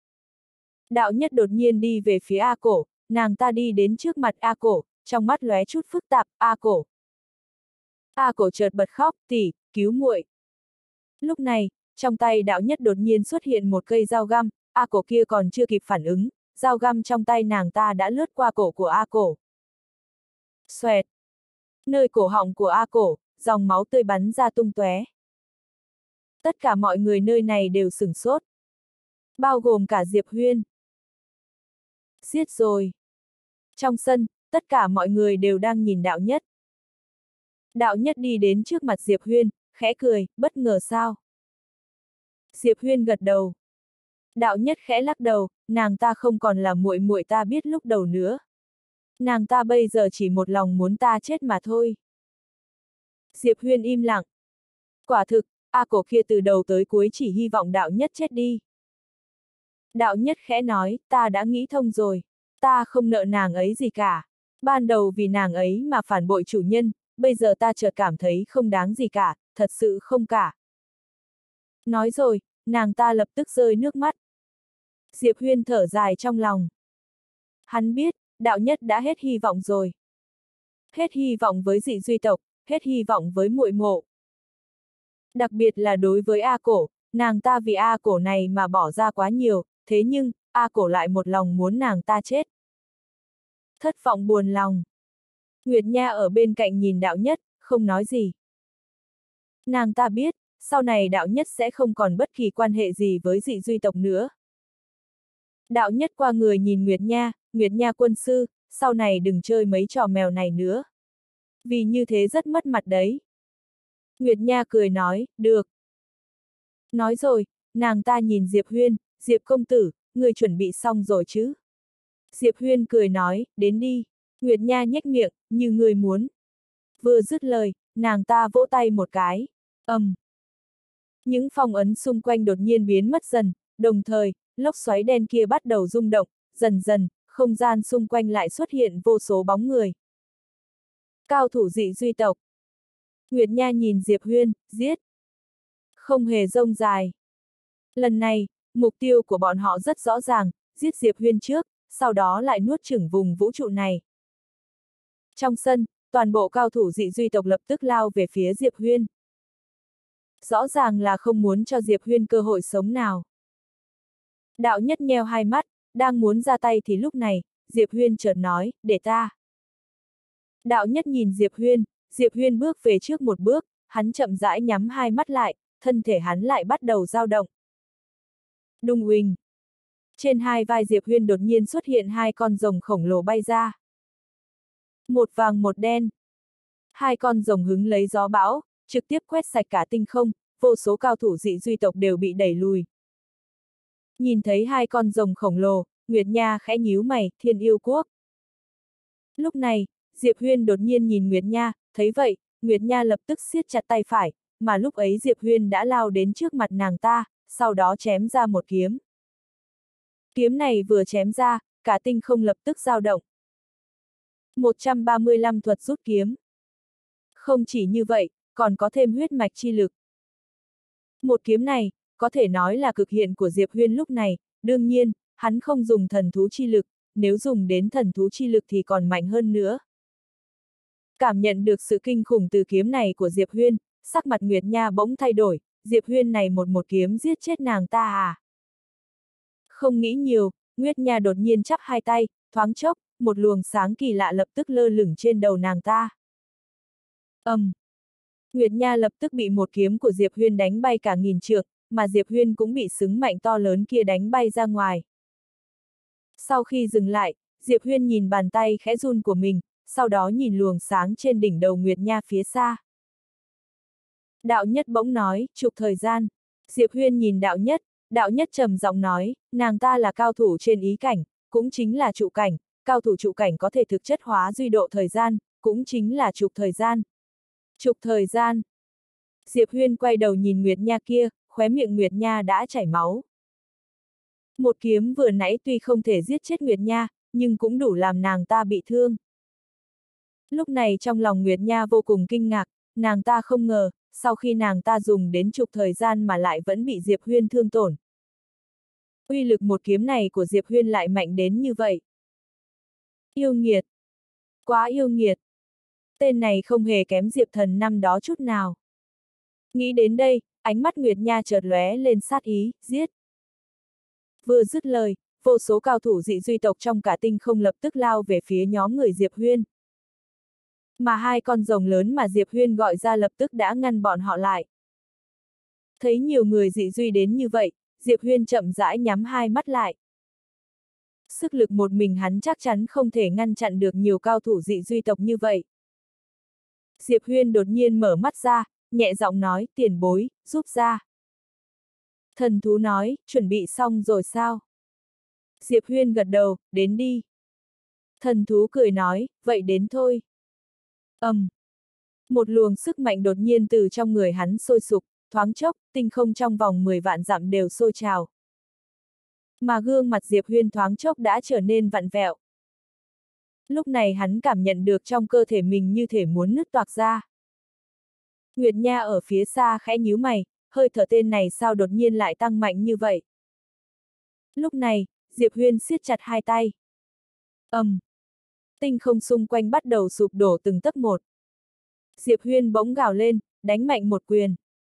Đạo nhất đột nhiên đi về phía A Cổ, nàng ta đi đến trước mặt A Cổ, trong mắt lóe chút phức tạp, A Cổ. A Cổ chợt bật khóc, tỷ, cứu muội. Lúc này, trong tay đạo nhất đột nhiên xuất hiện một cây dao găm, A Cổ kia còn chưa kịp phản ứng, dao găm trong tay nàng ta đã lướt qua cổ của A Cổ. Xoẹt. Nơi cổ họng của A Cổ, dòng máu tươi bắn ra tung tóe. Tất cả mọi người nơi này đều sửng sốt. Bao gồm cả Diệp Huyên. Giết rồi. Trong sân, tất cả mọi người đều đang nhìn đạo nhất. Đạo nhất đi đến trước mặt Diệp Huyên, khẽ cười, bất ngờ sao? Diệp Huyên gật đầu. Đạo nhất khẽ lắc đầu, nàng ta không còn là muội muội ta biết lúc đầu nữa. Nàng ta bây giờ chỉ một lòng muốn ta chết mà thôi. Diệp Huyên im lặng. Quả thực, A Cổ kia từ đầu tới cuối chỉ hy vọng đạo nhất chết đi. Đạo nhất khẽ nói, ta đã nghĩ thông rồi. Ta không nợ nàng ấy gì cả. Ban đầu vì nàng ấy mà phản bội chủ nhân, bây giờ ta chợt cảm thấy không đáng gì cả, thật sự không cả. Nói rồi, nàng ta lập tức rơi nước mắt. Diệp Huyên thở dài trong lòng. Hắn biết, đạo nhất đã hết hy vọng rồi. Hết hy vọng với dị duy tộc, hết hy vọng với muội mộ. Đặc biệt là đối với A Cổ, nàng ta vì A Cổ này mà bỏ ra quá nhiều, thế nhưng, A Cổ lại một lòng muốn nàng ta chết. Thất vọng buồn lòng. Nguyệt Nha ở bên cạnh nhìn đạo nhất, không nói gì. Nàng ta biết, sau này đạo nhất sẽ không còn bất kỳ quan hệ gì với dị duy tộc nữa. Đạo nhất qua người nhìn Nguyệt Nha quân sư, sau này đừng chơi mấy trò mèo này nữa. Vì như thế rất mất mặt đấy. Nguyệt Nha cười nói, được. Nói rồi, nàng ta nhìn Diệp Huyên, Diệp công tử, người chuẩn bị xong rồi chứ? Diệp Huyên cười nói, đến đi. Nguyệt Nha nhếch miệng, như người muốn. Vừa dứt lời, nàng ta vỗ tay một cái. Những phong ấn xung quanh đột nhiên biến mất dần, đồng thời, lốc xoáy đen kia bắt đầu rung động, dần dần, không gian xung quanh lại xuất hiện vô số bóng người. Cao thủ dị duy tộc. Nguyệt Nha nhìn Diệp Huyên, giết. Không hề rông dài. Lần này, mục tiêu của bọn họ rất rõ ràng, giết Diệp Huyên trước, sau đó lại nuốt chửng vùng vũ trụ này. Trong sân, toàn bộ cao thủ dị duy tộc lập tức lao về phía Diệp Huyên. Rõ ràng là không muốn cho Diệp Huyên cơ hội sống nào. Đạo nhất nheo hai mắt, đang muốn ra tay thì lúc này, Diệp Huyên chợt nói, để ta. Đạo nhất nhìn Diệp Huyên bước về trước một bước, hắn chậm rãi nhắm hai mắt lại, thân thể hắn lại bắt đầu dao động. Đùng uỳnh. Trên hai vai Diệp Huyên đột nhiên xuất hiện hai con rồng khổng lồ bay ra. Một vàng một đen. Hai con rồng hứng lấy gió bão, trực tiếp quét sạch cả tinh không, vô số cao thủ dị duy tộc đều bị đẩy lùi. Nhìn thấy hai con rồng khổng lồ, Nguyệt Nha khẽ nhíu mày, Thiên Yêu Quốc. Lúc này, Diệp Huyên đột nhiên nhìn Nguyệt Nha, thấy vậy, Nguyệt Nha lập tức siết chặt tay phải, mà lúc ấy Diệp Huyên đã lao đến trước mặt nàng ta, sau đó chém ra một kiếm. Kiếm này vừa chém ra, cả tinh không lập tức dao động. 135 thuật rút kiếm. Không chỉ như vậy, còn có thêm huyết mạch chi lực. Một kiếm này, có thể nói là cực hạn của Diệp Huyên lúc này, đương nhiên, hắn không dùng thần thú chi lực, nếu dùng đến thần thú chi lực thì còn mạnh hơn nữa. Cảm nhận được sự kinh khủng từ kiếm này của Diệp Huyên, sắc mặt Nguyệt Nha bỗng thay đổi, Diệp Huyên này một kiếm giết chết nàng ta à? Không nghĩ nhiều, Nguyệt Nha đột nhiên chắp hai tay, thoáng chốc, một luồng sáng kỳ lạ lập tức lơ lửng trên đầu nàng ta. Nguyệt Nha lập tức bị một kiếm của Diệp Huyên đánh bay cả nghìn trượng, mà Diệp Huyên cũng bị xứng mạnh to lớn kia đánh bay ra ngoài. Sau khi dừng lại, Diệp Huyên nhìn bàn tay khẽ run của mình, sau đó nhìn luồng sáng trên đỉnh đầu Nguyệt Nha phía xa. Đạo nhất bỗng nói, trục thời gian. Diệp Huyên nhìn đạo nhất trầm giọng nói, nàng ta là cao thủ trên ý cảnh, cũng chính là trụ cảnh, cao thủ trụ cảnh có thể thực chất hóa duy độ thời gian, cũng chính là trục thời gian. Trục thời gian. Diệp Huyên quay đầu nhìn Nguyệt Nha kia, khóe miệng Nguyệt Nha đã chảy máu. Một kiếm vừa nãy tuy không thể giết chết Nguyệt Nha, nhưng cũng đủ làm nàng ta bị thương. Lúc này trong lòng Nguyệt Nha vô cùng kinh ngạc, nàng ta không ngờ, sau khi nàng ta dùng đến trục thời gian mà lại vẫn bị Diệp Huyên thương tổn. Uy lực một kiếm này của Diệp Huyên lại mạnh đến như vậy. Yêu nghiệt! Quá yêu nghiệt! Tên này không hề kém Diệp Thần năm đó chút nào. Nghĩ đến đây, ánh mắt Nguyệt Nha chợt lóe lên sát ý, giết. Vừa dứt lời, vô số cao thủ dị duy tộc trong cả tinh không lập tức lao về phía nhóm người Diệp Huyên. Mà hai con rồng lớn mà Diệp Huyên gọi ra lập tức đã ngăn bọn họ lại. Thấy nhiều người dị duy đến như vậy, Diệp Huyên chậm rãi nhắm hai mắt lại. Sức lực một mình hắn chắc chắn không thể ngăn chặn được nhiều cao thủ dị duy tộc như vậy. Diệp Huyên đột nhiên mở mắt ra, nhẹ giọng nói, tiền bối, giúp ra. Thần thú nói, chuẩn bị xong rồi sao? Diệp Huyên gật đầu, đến đi. Thần thú cười nói, vậy đến thôi. Một luồng sức mạnh đột nhiên từ trong người hắn sôi sục, thoáng chốc, tinh không trong vòng 10 vạn dặm đều sôi trào. Mà gương mặt Diệp Huyên thoáng chốc đã trở nên vặn vẹo. Lúc này hắn cảm nhận được trong cơ thể mình như thể muốn nứt toạc ra. Nguyệt Nha ở phía xa khẽ nhíu mày, hơi thở tên này sao đột nhiên lại tăng mạnh như vậy. Lúc này, Diệp Huyên siết chặt hai tay. Tinh không xung quanh bắt đầu sụp đổ từng tấc một. Diệp Huyên bỗng gào lên, đánh mạnh một quyền.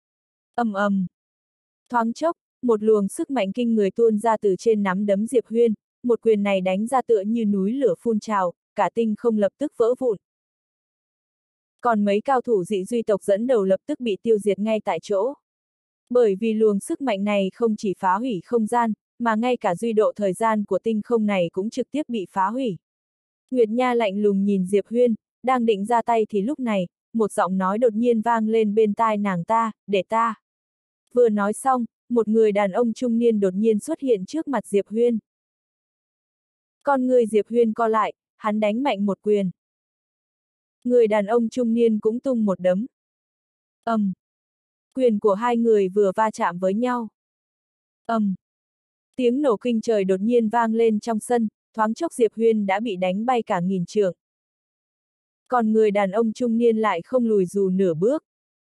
Thoáng chốc, một luồng sức mạnh kinh người tuôn ra từ trên nắm đấm Diệp Huyên, một quyền này đánh ra tựa như núi lửa phun trào, cả tinh không lập tức vỡ vụn. Còn mấy cao thủ dị duy tộc dẫn đầu lập tức bị tiêu diệt ngay tại chỗ. Bởi vì luồng sức mạnh này không chỉ phá hủy không gian, mà ngay cả duy độ thời gian của tinh không này cũng trực tiếp bị phá hủy. Nguyệt Nha lạnh lùng nhìn Diệp Huyên, đang định ra tay thì lúc này, một giọng nói đột nhiên vang lên bên tai nàng ta, để ta. Vừa nói xong, một người đàn ông trung niên đột nhiên xuất hiện trước mặt Diệp Huyên. Con người Diệp Huyên co lại, hắn đánh mạnh một quyền. Người đàn ông trung niên cũng tung một đấm. Quyền của hai người vừa va chạm với nhau. Tiếng nổ kinh trời đột nhiên vang lên trong sân, thoáng chốc Diệp Huyên đã bị đánh bay cả nghìn trượng. Còn người đàn ông trung niên lại không lùi dù nửa bước.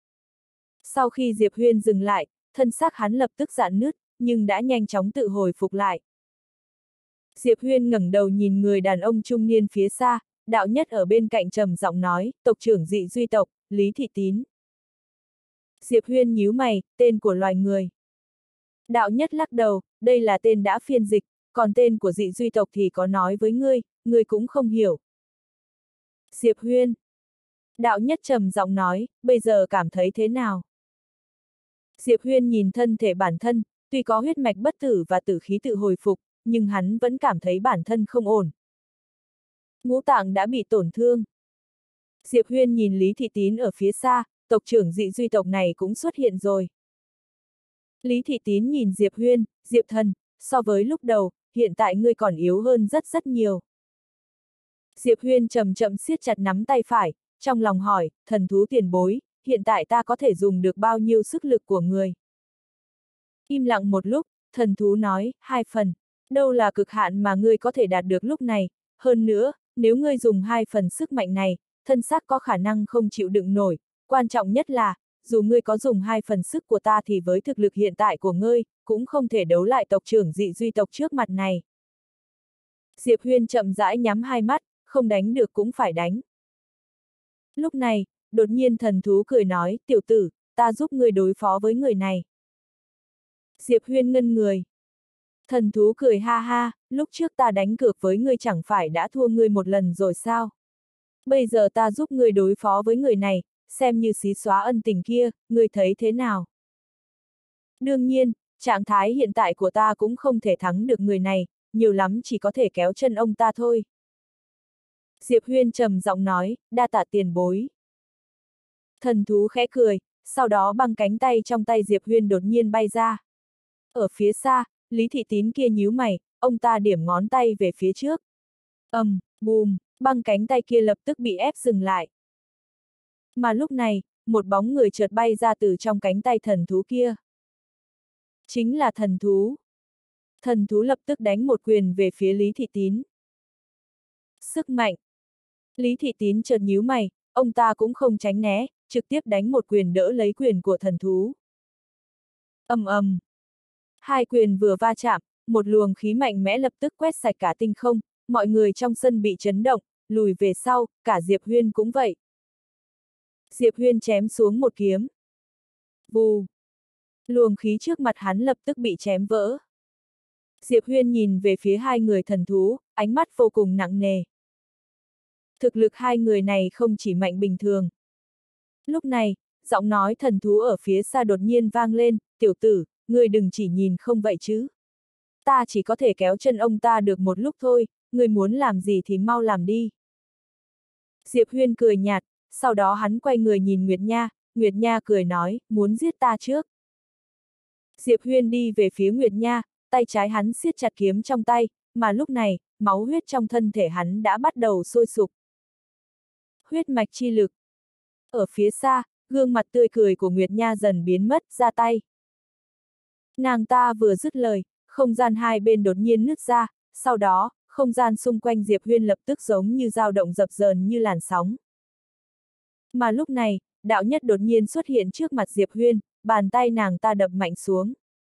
Sau khi Diệp Huyên dừng lại, thân xác hắn lập tức rạn nứt, nhưng đã nhanh chóng tự hồi phục lại. Diệp Huyên ngẩng đầu nhìn người đàn ông trung niên phía xa, đạo nhất ở bên cạnh trầm giọng nói, tộc trưởng dị duy tộc, Lý Thị Tín. Diệp Huyên nhíu mày, tên của loài người. Đạo nhất lắc đầu, đây là tên đã phiên dịch, còn tên của dị duy tộc thì có nói với ngươi cũng không hiểu. Diệp Huyên. Đạo nhất trầm giọng nói, bây giờ cảm thấy thế nào? Diệp Huyên nhìn thân thể bản thân, tuy có huyết mạch bất tử và tử khí tự hồi phục, nhưng hắn vẫn cảm thấy bản thân không ổn. Ngũ tạng đã bị tổn thương. Diệp Huyên nhìn Lý Thị Tín ở phía xa, tộc trưởng dị duy tộc này cũng xuất hiện rồi. Lý Thị Tín nhìn Diệp Huyên, Diệp Thần, so với lúc đầu, hiện tại ngươi còn yếu hơn rất nhiều. Diệp Huyên chậm chậm siết chặt nắm tay phải, trong lòng hỏi, thần thú tiền bối, hiện tại ta có thể dùng được bao nhiêu sức lực của người? Im lặng một lúc, thần thú nói, 2 phần, đâu là cực hạn mà ngươi có thể đạt được lúc này, hơn nữa, nếu ngươi dùng 2 phần sức mạnh này, thân xác có khả năng không chịu đựng nổi, quan trọng nhất là, dù ngươi có dùng 2 phần sức của ta thì với thực lực hiện tại của ngươi, cũng không thể đấu lại tộc trưởng dị duy tộc trước mặt này. Diệp Huyên chậm rãi nhắm hai mắt, không đánh được cũng phải đánh. Lúc này, đột nhiên thần thú cười nói, tiểu tử, ta giúp ngươi đối phó với người này. Diệp Huyên ngân người. Thần thú cười ha ha, lúc trước ta đánh cược với ngươi chẳng phải đã thua ngươi một lần rồi sao? Bây giờ ta giúp ngươi đối phó với người này, xem như xí xóa ân tình kia, ngươi thấy thế nào? Đương nhiên, trạng thái hiện tại của ta cũng không thể thắng được người này, nhiều lắm chỉ có thể kéo chân ông ta thôi. Diệp Huyên trầm giọng nói, đa tạ tiền bối. Thần thú khẽ cười, sau đó băng cánh tay trong tay Diệp Huyên đột nhiên bay ra. Ở phía xa, Lý Thị Tín kia nhíu mày, ông ta điểm ngón tay về phía trước. Bùm, băng cánh tay kia lập tức bị ép dừng lại. Mà lúc này, một bóng người chợt bay ra từ trong cánh tay thần thú kia. Chính là thần thú. Thần thú lập tức đánh một quyền về phía Lý Thị Tín. Sức mạnh. Lý Thị Tín chợt nhíu mày, ông ta cũng không tránh né, trực tiếp đánh một quyền đỡ lấy quyền của thần thú. Hai quyền vừa va chạm, một luồng khí mạnh mẽ lập tức quét sạch cả tinh không, mọi người trong sân bị chấn động, lùi về sau, cả Diệp Huyên cũng vậy. Diệp Huyên chém xuống một kiếm. Vù. Luồng khí trước mặt hắn lập tức bị chém vỡ. Diệp Huyên nhìn về phía hai người thần thú, ánh mắt vô cùng nặng nề. Thực lực hai người này không chỉ mạnh bình thường. Lúc này, giọng nói thần thú ở phía xa đột nhiên vang lên, tiểu tử, ngươi đừng chỉ nhìn không vậy chứ. Ta chỉ có thể kéo chân ông ta được một lúc thôi, ngươi muốn làm gì thì mau làm đi. Diệp Huyên cười nhạt, sau đó hắn quay người nhìn Nguyệt Nha cười nói, muốn giết ta trước. Diệp Huyên đi về phía Nguyệt Nha, tay trái hắn siết chặt kiếm trong tay, mà lúc này, máu huyết trong thân thể hắn đã bắt đầu sôi sục. Huyết mạch chi lực. Ở phía xa, gương mặt tươi cười của Nguyệt Nha dần biến mất, ra tay. Nàng ta vừa dứt lời, không gian hai bên đột nhiên nứt ra, sau đó, không gian xung quanh Diệp Huyên lập tức giống như dao động dập dờn như làn sóng. Mà lúc này, đạo nhất đột nhiên xuất hiện trước mặt Diệp Huyên, bàn tay nàng ta đập mạnh xuống.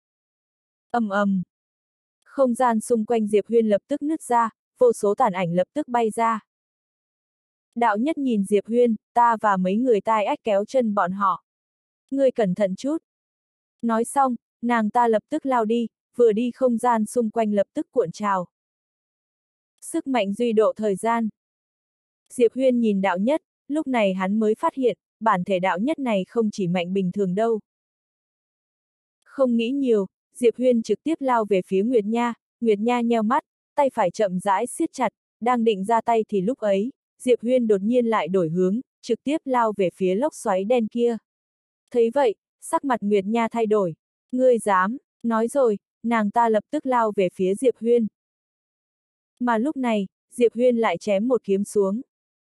Không gian xung quanh Diệp Huyên lập tức nứt ra, vô số tàn ảnh lập tức bay ra. Đạo nhất nhìn Diệp Huyên, ta và mấy người tai ách kéo chân bọn họ. Ngươi cẩn thận chút. Nói xong, nàng ta lập tức lao đi, vừa đi không gian xung quanh lập tức cuộn trào. Sức mạnh duy độ thời gian. Diệp Huyên nhìn đạo nhất, lúc này hắn mới phát hiện, bản thể đạo nhất này không chỉ mạnh bình thường đâu. Không nghĩ nhiều, Diệp Huyên trực tiếp lao về phía Nguyệt Nha nheo mắt, tay phải chậm rãi siết chặt, đang định ra tay thì lúc ấy, Diệp Huyên đột nhiên lại đổi hướng, trực tiếp lao về phía lốc xoáy đen kia. Thấy vậy, sắc mặt Nguyệt Nha thay đổi. Ngươi dám, nói rồi, nàng ta lập tức lao về phía Diệp Huyên. Mà lúc này, Diệp Huyên lại chém một kiếm xuống.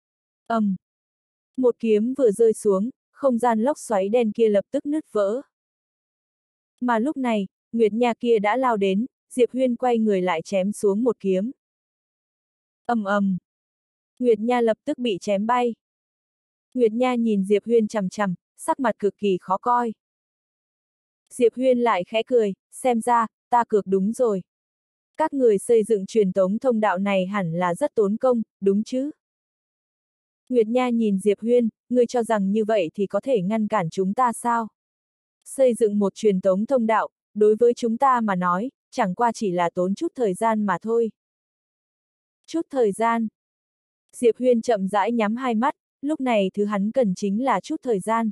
Một kiếm vừa rơi xuống, không gian lốc xoáy đen kia lập tức nứt vỡ. Mà lúc này, Nguyệt Nha kia đã lao đến, Diệp Huyên quay người lại chém xuống một kiếm. Nguyệt Nha lập tức bị chém bay. Nguyệt Nha nhìn Diệp Huyên chằm chằm, sắc mặt cực kỳ khó coi. Diệp Huyên lại khẽ cười, xem ra, ta cược đúng rồi. Các người xây dựng truyền tống thông đạo này hẳn là rất tốn công, đúng chứ? Nguyệt Nha nhìn Diệp Huyên, ngươi cho rằng như vậy thì có thể ngăn cản chúng ta sao? Xây dựng một truyền tống thông đạo, đối với chúng ta mà nói, chẳng qua chỉ là tốn chút thời gian mà thôi. Chút thời gian. Diệp Huyên chậm rãi nhắm hai mắt, lúc này thứ hắn cần chính là chút thời gian.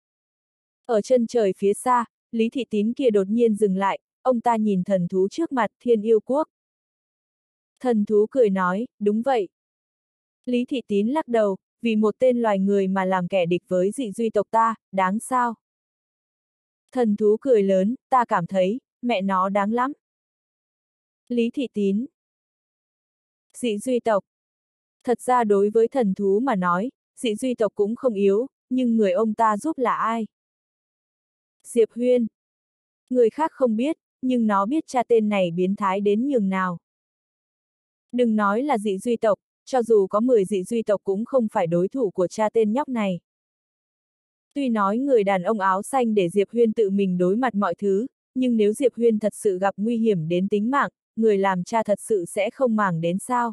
Ở chân trời phía xa, Lý Thị Tín kia đột nhiên dừng lại, ông ta nhìn thần thú trước mặt Thiên Yêu Quốc. Thần thú cười nói, đúng vậy. Lý Thị Tín lắc đầu, vì một tên loài người mà làm kẻ địch với dị duy tộc ta, đáng sao? Thần thú cười lớn, ta cảm thấy, mẹ nó đáng lắm. Lý Thị Tín. Dị duy tộc. Thật ra đối với thần thú mà nói, dị duy tộc cũng không yếu, nhưng người ông ta giúp là ai? Diệp Huyên. Người khác không biết, nhưng nó biết cha tên này biến thái đến nhường nào. Đừng nói là dị duy tộc, cho dù có 10 dị duy tộc cũng không phải đối thủ của cha tên nhóc này. Tuy nói người đàn ông áo xanh để Diệp Huyên tự mình đối mặt mọi thứ, nhưng nếu Diệp Huyên thật sự gặp nguy hiểm đến tính mạng, người làm cha thật sự sẽ không màng đến sao.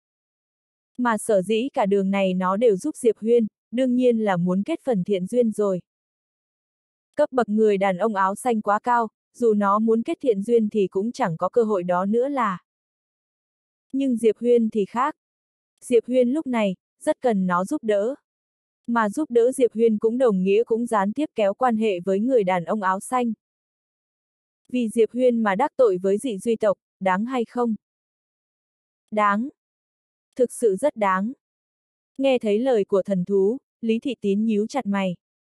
Mà sở dĩ cả đường này nó đều giúp Diệp Huyên, đương nhiên là muốn kết phần thiện duyên rồi. Cấp bậc người đàn ông áo xanh quá cao, dù nó muốn kết thiện duyên thì cũng chẳng có cơ hội đó nữa là. Nhưng Diệp Huyên thì khác. Diệp Huyên lúc này, rất cần nó giúp đỡ. Mà giúp đỡ Diệp Huyên cũng đồng nghĩa cũng gián tiếp kéo quan hệ với người đàn ông áo xanh. Vì Diệp Huyên mà đắc tội với dị duy tộc, đáng hay không? Đáng. Thực sự rất đáng. Nghe thấy lời của thần thú, Lý Thị Tín nhíu chặt mày.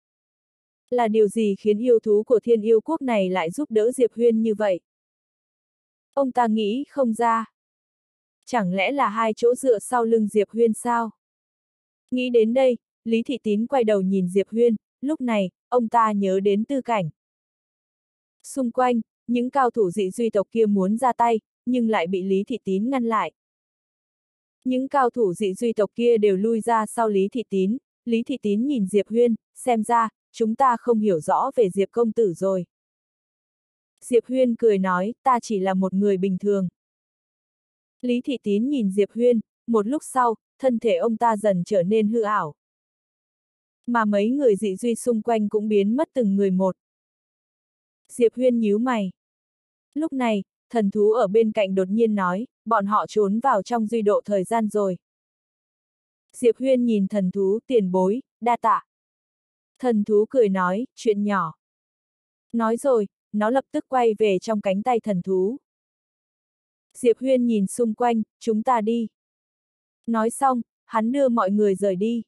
Là điều gì khiến yêu thú của Thiên Yêu Quốc này lại giúp đỡ Diệp Huyên như vậy? Ông ta nghĩ không ra. Chẳng lẽ là hai chỗ dựa sau lưng Diệp Huyên sao? Nghĩ đến đây, Lý Thị Tín quay đầu nhìn Diệp Huyên, lúc này, ông ta nhớ đến Tư Cảnh. Xung quanh, những cao thủ dị duy tộc kia muốn ra tay, nhưng lại bị Lý Thị Tín ngăn lại. Những cao thủ dị duy tộc kia đều lui ra sau Lý Thị Tín. Lý Thị Tín nhìn Diệp Huyên, xem ra, chúng ta không hiểu rõ về Diệp công tử rồi. Diệp Huyên cười nói, ta chỉ là một người bình thường. Lý Thị Tín nhìn Diệp Huyên, một lúc sau, thân thể ông ta dần trở nên hư ảo. Mà mấy người dị duy xung quanh cũng biến mất từng người một. Diệp Huyên nhíu mày. Lúc này, thần thú ở bên cạnh đột nhiên nói, bọn họ trốn vào trong duy độ thời gian rồi. Diệp Huyên nhìn thần thú, tiền bối, đa tạ. Thần thú cười nói, chuyện nhỏ. Nói rồi, nó lập tức quay về trong cánh tay thần thú. Diệp Huyên nhìn xung quanh, chúng ta đi. Nói xong, hắn đưa mọi người rời đi.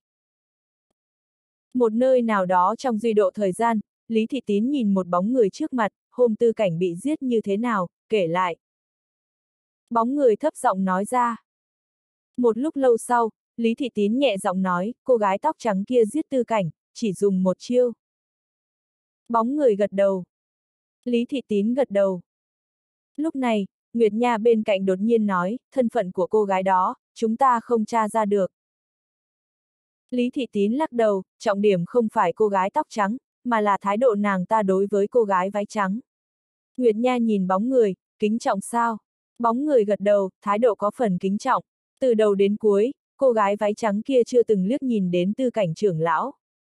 Một nơi nào đó trong duy độ thời gian, Lý Thị Tín nhìn một bóng người trước mặt, hôm Tư Cảnh bị giết như thế nào, kể lại. Bóng người thấp giọng nói ra. Một lúc lâu sau, Lý Thị Tín nhẹ giọng nói, cô gái tóc trắng kia giết Tư Cảnh, chỉ dùng một chiêu. Bóng người gật đầu. Lý Thị Tín gật đầu. Lúc này, Nguyệt Nha bên cạnh đột nhiên nói, thân phận của cô gái đó, chúng ta không tra ra được. Lý Thị Tín lắc đầu, trọng điểm không phải cô gái tóc trắng, mà là thái độ nàng ta đối với cô gái váy trắng. Nguyệt Nha nhìn bóng người, kính trọng sao? Bóng người gật đầu, thái độ có phần kính trọng. Từ đầu đến cuối, cô gái váy trắng kia chưa từng liếc nhìn đến Tư Cảnh trưởng lão.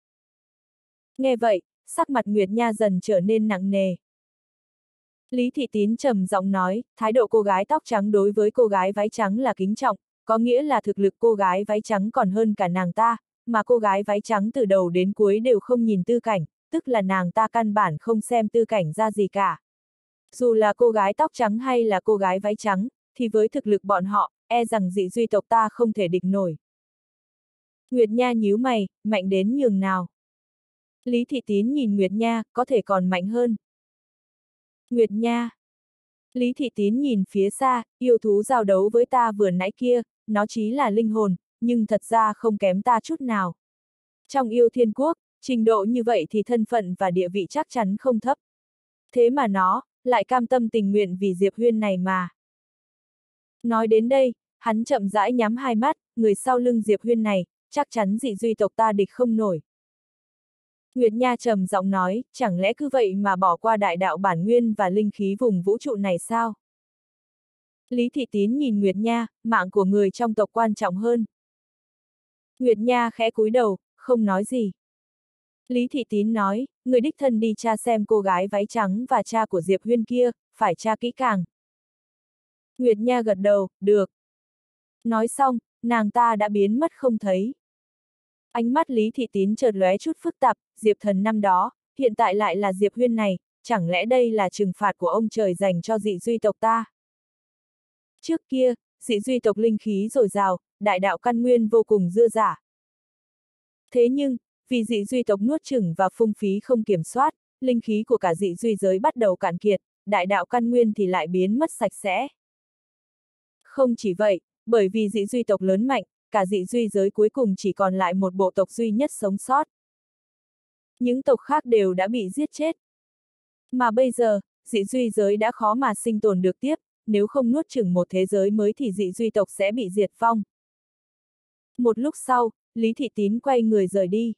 Nghe vậy, sắc mặt Nguyệt Nha dần trở nên nặng nề. Lý Thị Tín trầm giọng nói, thái độ cô gái tóc trắng đối với cô gái váy trắng là kính trọng, có nghĩa là thực lực cô gái váy trắng còn hơn cả nàng ta, mà cô gái váy trắng từ đầu đến cuối đều không nhìn Tư Cảnh, tức là nàng ta căn bản không xem Tư Cảnh ra gì cả. Dù là cô gái tóc trắng hay là cô gái váy trắng, thì với thực lực bọn họ, e rằng dị duy tộc ta không thể địch nổi. Nguyệt Nha nhíu mày, mạnh đến nhường nào? Lý Thị Tín nhìn Nguyệt Nha, có thể còn mạnh hơn. Nguyệt Nha. Lý Thị Tín nhìn phía xa, yêu thú giao đấu với ta vừa nãy kia, nó chỉ là linh hồn, nhưng thật ra không kém ta chút nào. Trong yêu thiên quốc, trình độ như vậy thì thân phận và địa vị chắc chắn không thấp. Thế mà nó, lại cam tâm tình nguyện vì Diệp Huyên này mà. Nói đến đây, hắn chậm rãi nhắm hai mắt, người sau lưng Diệp Huyên này, chắc chắn dị duy tộc ta địch không nổi. Nguyệt Nha trầm giọng nói, chẳng lẽ cứ vậy mà bỏ qua đại đạo bản nguyên và linh khí vùng vũ trụ này sao? Lý Thị Tín nhìn Nguyệt Nha, mạng của người trong tộc quan trọng hơn. Nguyệt Nha khẽ cúi đầu, không nói gì. Lý Thị Tín nói, người đích thân đi tra xem cô gái váy trắng và cha của Diệp Huyên kia, phải tra kỹ càng. Nguyệt Nha gật đầu, được. Nói xong, nàng ta đã biến mất không thấy. Ánh mắt Lý Thị Tín chợt lóe chút phức tạp, Diệp Thần năm đó, hiện tại lại là Diệp Huyên này, chẳng lẽ đây là trừng phạt của ông trời dành cho dị duy tộc ta? Trước kia, dị duy tộc linh khí dồi dào, đại đạo căn nguyên vô cùng dư dả. Thế nhưng, vì dị duy tộc nuốt chửng và phung phí không kiểm soát, linh khí của cả dị duy giới bắt đầu cạn kiệt, đại đạo căn nguyên thì lại biến mất sạch sẽ. Không chỉ vậy, bởi vì dị duy tộc lớn mạnh, cả dị duy giới cuối cùng chỉ còn lại một bộ tộc duy nhất sống sót. Những tộc khác đều đã bị giết chết. Mà bây giờ, dị duy giới đã khó mà sinh tồn được tiếp, nếu không nuốt chửng một thế giới mới thì dị duy tộc sẽ bị diệt vong. Một lúc sau, Lý Thị Tín quay người rời đi.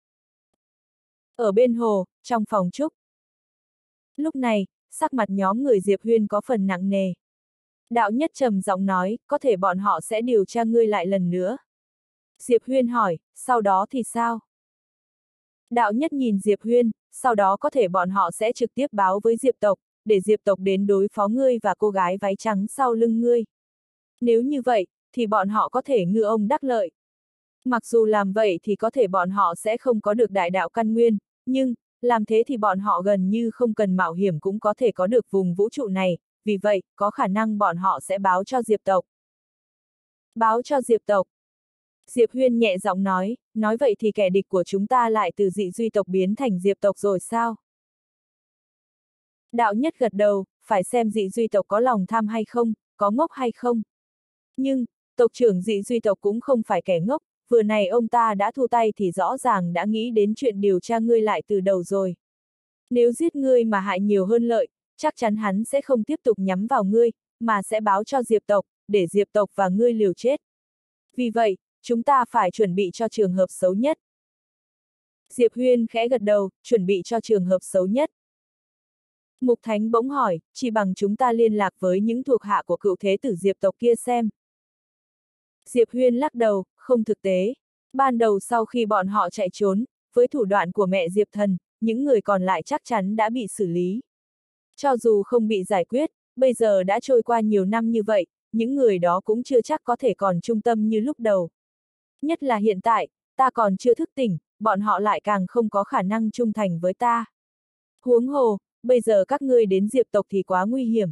Ở bên hồ, trong phòng trúc. Lúc này, sắc mặt nhóm người Diệp Huyên có phần nặng nề. Đạo Nhất trầm giọng nói, có thể bọn họ sẽ điều tra ngươi lại lần nữa. Diệp Huyên hỏi, sau đó thì sao? Đạo Nhất nhìn Diệp Huyên, sau đó có thể bọn họ sẽ trực tiếp báo với Diệp tộc, để Diệp tộc đến đối phó ngươi và cô gái váy trắng sau lưng ngươi. Nếu như vậy, thì bọn họ có thể ngư ông đắc lợi. Mặc dù làm vậy thì có thể bọn họ sẽ không có được đại đạo căn nguyên, nhưng, làm thế thì bọn họ gần như không cần mạo hiểm cũng có thể có được vùng vũ trụ này, vì vậy, có khả năng bọn họ sẽ báo cho Diệp tộc. Báo cho Diệp tộc. Diệp Huyên nhẹ giọng nói vậy thì kẻ địch của chúng ta lại từ dị duy tộc biến thành Diệp tộc rồi sao? Đạo Nhất gật đầu, phải xem dị duy tộc có lòng tham hay không, có ngốc hay không. Nhưng, tộc trưởng Dị Duy tộc cũng không phải kẻ ngốc, vừa này ông ta đã thu tay thì rõ ràng đã nghĩ đến chuyện điều tra ngươi lại từ đầu rồi. Nếu giết ngươi mà hại nhiều hơn lợi, chắc chắn hắn sẽ không tiếp tục nhắm vào ngươi, mà sẽ báo cho Diệp tộc, để Diệp tộc và ngươi liều chết. Vì vậy, chúng ta phải chuẩn bị cho trường hợp xấu nhất. Diệp Huyên khẽ gật đầu, chuẩn bị cho trường hợp xấu nhất. Mục Thánh bỗng hỏi, chỉ bằng chúng ta liên lạc với những thuộc hạ của cựu thế tử Diệp tộc kia xem. Diệp Huyên lắc đầu, không thực tế. Ban đầu sau khi bọn họ chạy trốn, với thủ đoạn của mẹ Diệp Thần, những người còn lại chắc chắn đã bị xử lý. Cho dù không bị giải quyết, bây giờ đã trôi qua nhiều năm như vậy, những người đó cũng chưa chắc có thể còn trung tâm như lúc đầu. Nhất là hiện tại, ta còn chưa thức tỉnh, bọn họ lại càng không có khả năng trung thành với ta. Huống hồ, bây giờ các ngươi đến Diệp tộc thì quá nguy hiểm.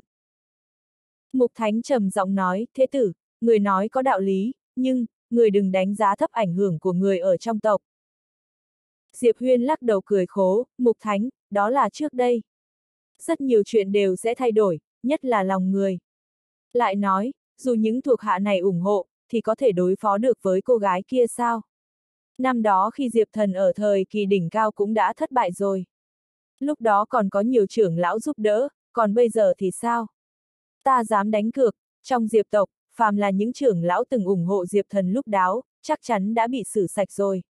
Mục Thánh trầm giọng nói, thế tử, người nói có đạo lý, nhưng, người đừng đánh giá thấp ảnh hưởng của người ở trong tộc. Diệp Huyên lắc đầu cười khổ, Mục Thánh, đó là trước đây. Rất nhiều chuyện đều sẽ thay đổi, nhất là lòng người. Lại nói, dù những thuộc hạ này ủng hộ, thì có thể đối phó được với cô gái kia sao? Năm đó khi Diệp Thần ở thời kỳ đỉnh cao cũng đã thất bại rồi. Lúc đó còn có nhiều trưởng lão giúp đỡ, còn bây giờ thì sao? Ta dám đánh cược, trong Diệp tộc, phàm là những trưởng lão từng ủng hộ Diệp Thần lúc đó, chắc chắn đã bị xử sạch rồi.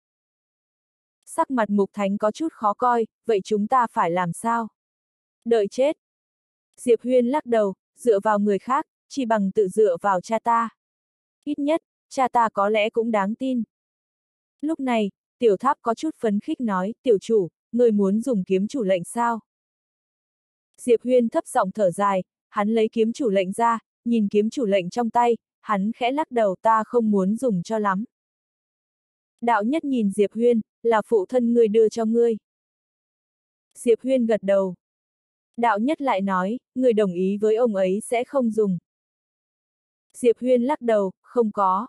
Sắc mặt Mục Thánh có chút khó coi, vậy chúng ta phải làm sao? Đợi chết. Diệp Huyên lắc đầu, dựa vào người khác, chỉ bằng tự dựa vào cha ta. Ít nhất, cha ta có lẽ cũng đáng tin. Lúc này, Tiểu Tháp có chút phấn khích nói, tiểu chủ, người muốn dùng kiếm chủ lệnh sao? Diệp Huyên thấp giọng thở dài, hắn lấy kiếm chủ lệnh ra, nhìn kiếm chủ lệnh trong tay, hắn khẽ lắc đầu, ta không muốn dùng cho lắm. Đạo Nhất nhìn Diệp Huyên, là phụ thân ngươi đưa cho ngươi. Diệp Huyên gật đầu. Đạo Nhất lại nói, người đồng ý với ông ấy sẽ không dùng. Diệp Huyên lắc đầu, không có.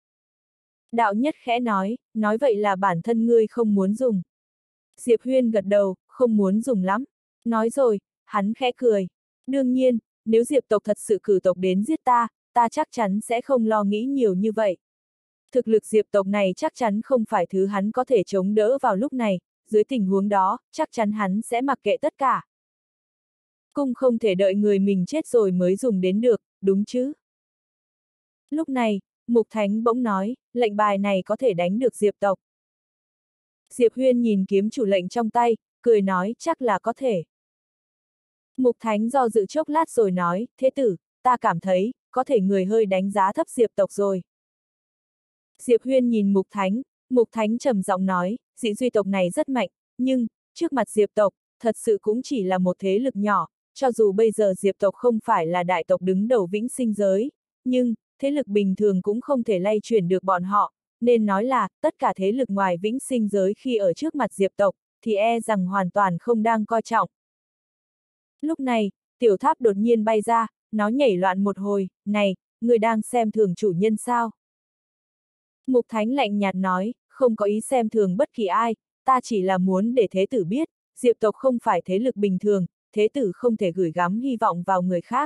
Đạo Nhất khẽ nói vậy là bản thân ngươi không muốn dùng. Diệp Huyên gật đầu, không muốn dùng lắm. Nói rồi, hắn khẽ cười. Đương nhiên, nếu Diệp tộc thật sự cử tộc đến giết ta, ta chắc chắn sẽ không lo nghĩ nhiều như vậy. Thực lực Diệp tộc này chắc chắn không phải thứ hắn có thể chống đỡ vào lúc này, dưới tình huống đó, chắc chắn hắn sẽ mặc kệ tất cả. Cung không thể đợi người mình chết rồi mới dùng đến được, đúng chứ? Lúc này, Mục Thánh bỗng nói, lệnh bài này có thể đánh được Diệp tộc. Diệp Huyên nhìn kiếm chủ lệnh trong tay, cười nói, chắc là có thể. Mục Thánh do dự chốc lát rồi nói, thế tử, ta cảm thấy, có thể người hơi đánh giá thấp Diệp tộc rồi. Diệp Huyên nhìn Mục Thánh trầm giọng nói, Dị Duy tộc này rất mạnh, nhưng, trước mặt Diệp tộc, thật sự cũng chỉ là một thế lực nhỏ, cho dù bây giờ Diệp tộc không phải là đại tộc đứng đầu vĩnh sinh giới, nhưng, thế lực bình thường cũng không thể lay chuyển được bọn họ, nên nói là, tất cả thế lực ngoài vĩnh sinh giới khi ở trước mặt Diệp tộc, thì e rằng hoàn toàn không đang coi trọng. Lúc này, Tiểu Tháp đột nhiên bay ra, nó nhảy loạn một hồi, này, người đang xem thường chủ nhân sao? Mục Thánh lạnh nhạt nói, không có ý xem thường bất kỳ ai, ta chỉ là muốn để thế tử biết, Diệp tộc không phải thế lực bình thường, thế tử không thể gửi gắm hy vọng vào người khác.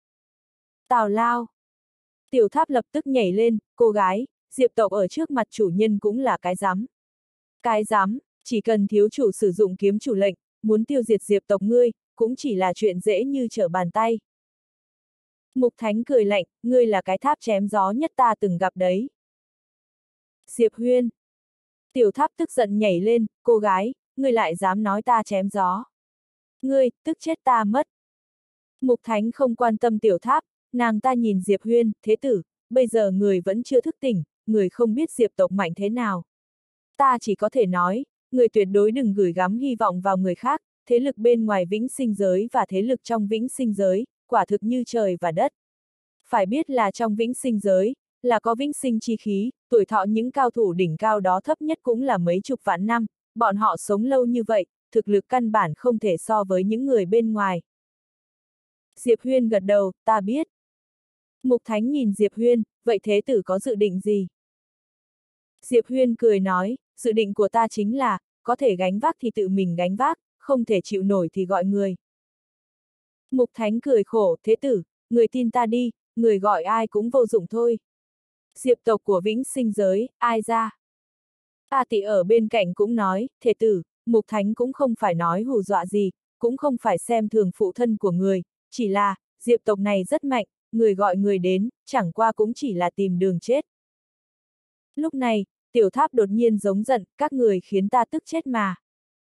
Tào lao. Tiểu Tháp lập tức nhảy lên, cô gái, Diệp tộc ở trước mặt chủ nhân cũng là cái rắm. Cái rắm, chỉ cần thiếu chủ sử dụng kiếm chủ lệnh, muốn tiêu diệt Diệp tộc ngươi, cũng chỉ là chuyện dễ như trở bàn tay. Mục Thánh cười lạnh, ngươi là cái tháp chém gió nhất ta từng gặp đấy. Diệp Huyên. Tiểu Tháp tức giận nhảy lên, cô gái, ngươi lại dám nói ta chém gió. Ngươi, tức chết ta mất. Mục Thánh không quan tâm Tiểu Tháp, nàng ta nhìn Diệp Huyên, thế tử, bây giờ người vẫn chưa thức tỉnh, người không biết Diệp tộc mạnh thế nào. Ta chỉ có thể nói, người tuyệt đối đừng gửi gắm hy vọng vào người khác, thế lực bên ngoài vĩnh sinh giới và thế lực trong vĩnh sinh giới, quả thực như trời và đất. Phải biết là trong vĩnh sinh giới, là có vĩnh sinh chi khí, tuổi thọ những cao thủ đỉnh cao đó thấp nhất cũng là mấy chục vạn năm, bọn họ sống lâu như vậy, thực lực căn bản không thể so với những người bên ngoài. Diệp Huyên gật đầu, ta biết. Mục Thánh nhìn Diệp Huyên, vậy thế tử có dự định gì? Diệp Huyên cười nói, dự định của ta chính là, có thể gánh vác thì tự mình gánh vác, không thể chịu nổi thì gọi người. Mục Thánh cười khổ, thế tử, người tin ta đi, người gọi ai cũng vô dụng thôi. Diệp tộc của Vĩnh Sinh giới, ai ra? A Tị ở bên cạnh cũng nói, thể tử, Mục Thánh cũng không phải nói hù dọa gì, cũng không phải xem thường phụ thân của người, chỉ là, Diệp tộc này rất mạnh, người gọi người đến, chẳng qua cũng chỉ là tìm đường chết. Lúc này, Tiểu Tháp đột nhiên giống giận, các người khiến ta tức chết mà.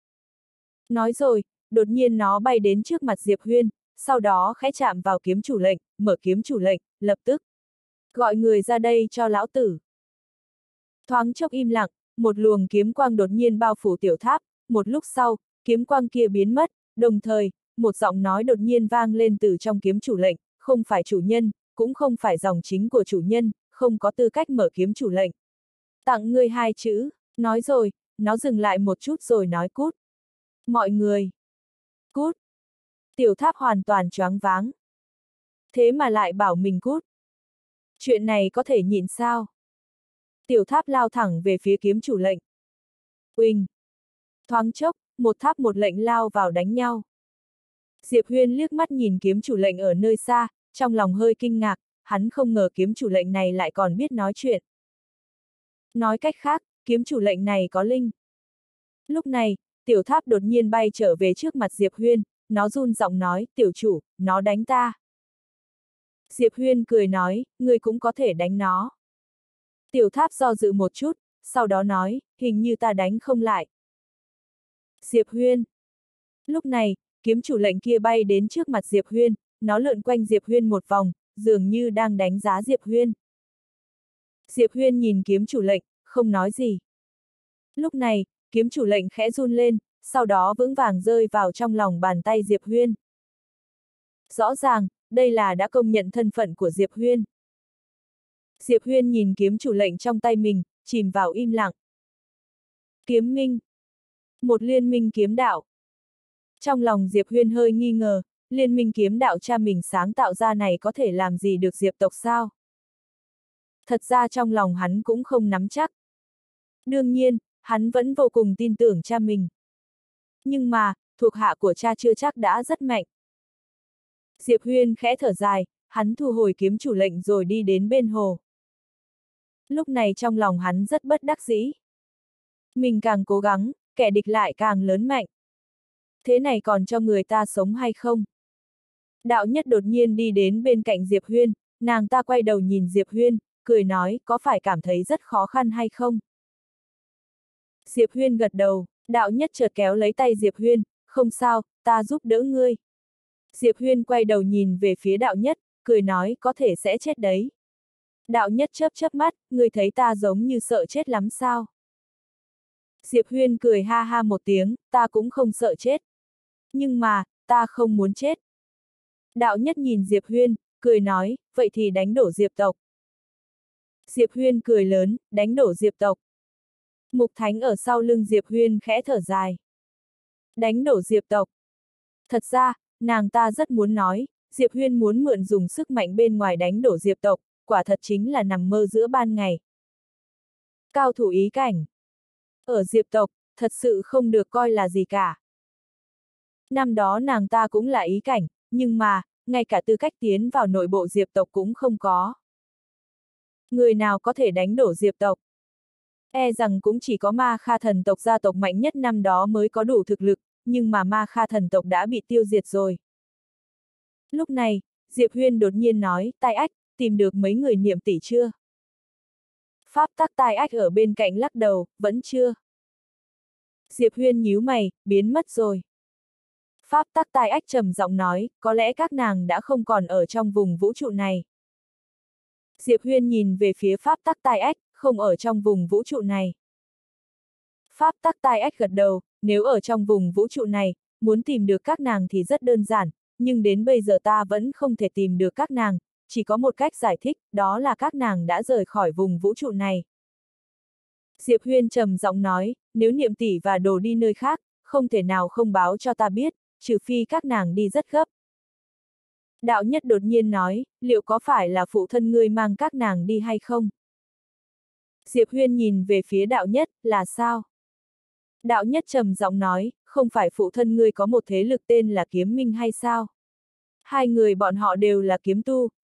Nói rồi, đột nhiên nó bay đến trước mặt Diệp Huyên, sau đó khẽ chạm vào kiếm chủ lệnh, mở kiếm chủ lệnh, lập tức. Gọi người ra đây cho lão tử. Thoáng chốc im lặng, một luồng kiếm quang đột nhiên bao phủ Tiểu Tháp, một lúc sau, kiếm quang kia biến mất, đồng thời, một giọng nói đột nhiên vang lên từ trong kiếm chủ lệnh, không phải chủ nhân, cũng không phải dòng chính của chủ nhân, không có tư cách mở kiếm chủ lệnh. Tặng ngươi 2 chữ, nói rồi, nó dừng lại một chút rồi nói cút. Mọi người. Cút. Tiểu Tháp hoàn toàn choáng váng. Thế mà lại bảo mình cút. Chuyện này có thể nhịn sao? Tiểu Tháp lao thẳng về phía kiếm chủ lệnh. Uỳnh. Thoáng chốc, một tháp một lệnh lao vào đánh nhau. Diệp Huyên liếc mắt nhìn kiếm chủ lệnh ở nơi xa, trong lòng hơi kinh ngạc, hắn không ngờ kiếm chủ lệnh này lại còn biết nói chuyện. Nói cách khác, kiếm chủ lệnh này có linh. Lúc này, Tiểu Tháp đột nhiên bay trở về trước mặt Diệp Huyên, nó run giọng nói, tiểu chủ, nó đánh ta. Diệp Huyên cười nói, ngươi cũng có thể đánh nó. Tiểu Tháp do dự một chút, sau đó nói, hình như ta đánh không lại. Diệp Huyên. Lúc này, kiếm chủ lệnh kia bay đến trước mặt Diệp Huyên, nó lượn quanh Diệp Huyên một vòng, dường như đang đánh giá Diệp Huyên. Diệp Huyên nhìn kiếm chủ lệnh, không nói gì. Lúc này, kiếm chủ lệnh khẽ run lên, sau đó vững vàng rơi vào trong lòng bàn tay Diệp Huyên. Rõ ràng, đây là đã công nhận thân phận của Diệp Huyên. Diệp Huyên nhìn kiếm chủ lệnh trong tay mình, chìm vào im lặng. Kiếm minh. Một liên minh kiếm đạo. Trong lòng Diệp Huyên hơi nghi ngờ, liên minh kiếm đạo cha mình sáng tạo ra này có thể làm gì được Diệp tộc sao? Thật ra trong lòng hắn cũng không nắm chắc. Đương nhiên, hắn vẫn vô cùng tin tưởng cha mình. Nhưng mà, thuộc hạ của cha chưa chắc đã rất mạnh. Diệp Huyên khẽ thở dài, hắn thu hồi kiếm chủ lệnh rồi đi đến bên hồ. Lúc này trong lòng hắn rất bất đắc dĩ. Mình càng cố gắng, kẻ địch lại càng lớn mạnh. Thế này còn cho người ta sống hay không? Đạo Nhất đột nhiên đi đến bên cạnh Diệp Huyên, nàng ta quay đầu nhìn Diệp Huyên, cười nói, có phải cảm thấy rất khó khăn hay không? Diệp Huyên gật đầu, Đạo Nhất chợt kéo lấy tay Diệp Huyên, không sao, ta giúp đỡ ngươi. Diệp Huyên quay đầu nhìn về phía Đạo Nhất, cười nói, có thể sẽ chết đấy. Đạo Nhất chớp chớp mắt, ngươi thấy ta giống như sợ chết lắm sao? Diệp Huyên cười ha ha một tiếng, ta cũng không sợ chết. Nhưng mà, ta không muốn chết. Đạo Nhất nhìn Diệp Huyên, cười nói, vậy thì đánh đổ Diệp tộc. Diệp Huyên cười lớn, đánh đổ Diệp tộc. Mục Thánh ở sau lưng Diệp Huyên khẽ thở dài. Đánh đổ Diệp tộc. Thật ra, nàng ta rất muốn nói, Diệp Huyên muốn mượn dùng sức mạnh bên ngoài đánh đổ Diệp tộc, quả thật chính là nằm mơ giữa ban ngày. Cao thủ ý cảnh. Ở Diệp tộc, thật sự không được coi là gì cả. Năm đó nàng ta cũng là ý cảnh, nhưng mà, ngay cả tư cách tiến vào nội bộ Diệp tộc cũng không có. Người nào có thể đánh đổ Diệp tộc? E rằng cũng chỉ có Ma Kha thần tộc gia tộc mạnh nhất năm đó mới có đủ thực lực, nhưng mà Ma Kha thần tộc đã bị tiêu diệt rồi. Lúc này, Diệp Huyên đột nhiên nói, Tai Ách, tìm được mấy người niệm tỷ chưa? Pháp tắc Tai Ách ở bên cạnh lắc đầu, vẫn chưa. Diệp Huyên nhíu mày, biến mất rồi. Pháp tắc Tai Ách trầm giọng nói, có lẽ các nàng đã không còn ở trong vùng vũ trụ này. Diệp Huyên nhìn về phía Pháp tắc Tai Ách, không ở trong vùng vũ trụ này. Pháp tắc Tai Ách gật đầu, nếu ở trong vùng vũ trụ này, muốn tìm được các nàng thì rất đơn giản, nhưng đến bây giờ ta vẫn không thể tìm được các nàng, chỉ có một cách giải thích, đó là các nàng đã rời khỏi vùng vũ trụ này. Diệp Huyên trầm giọng nói, nếu niệm tỷ và đồ đi nơi khác, không thể nào không báo cho ta biết, trừ phi các nàng đi rất gấp. Đạo Nhất đột nhiên nói, liệu có phải là phụ thân ngươi mang các nàng đi hay không? Diệp Huyên nhìn về phía Đạo Nhất, là sao? Đạo Nhất trầm giọng nói, không phải phụ thân ngươi có một thế lực tên là Kiếm Minh hay sao? Hai người bọn họ đều là kiếm tu,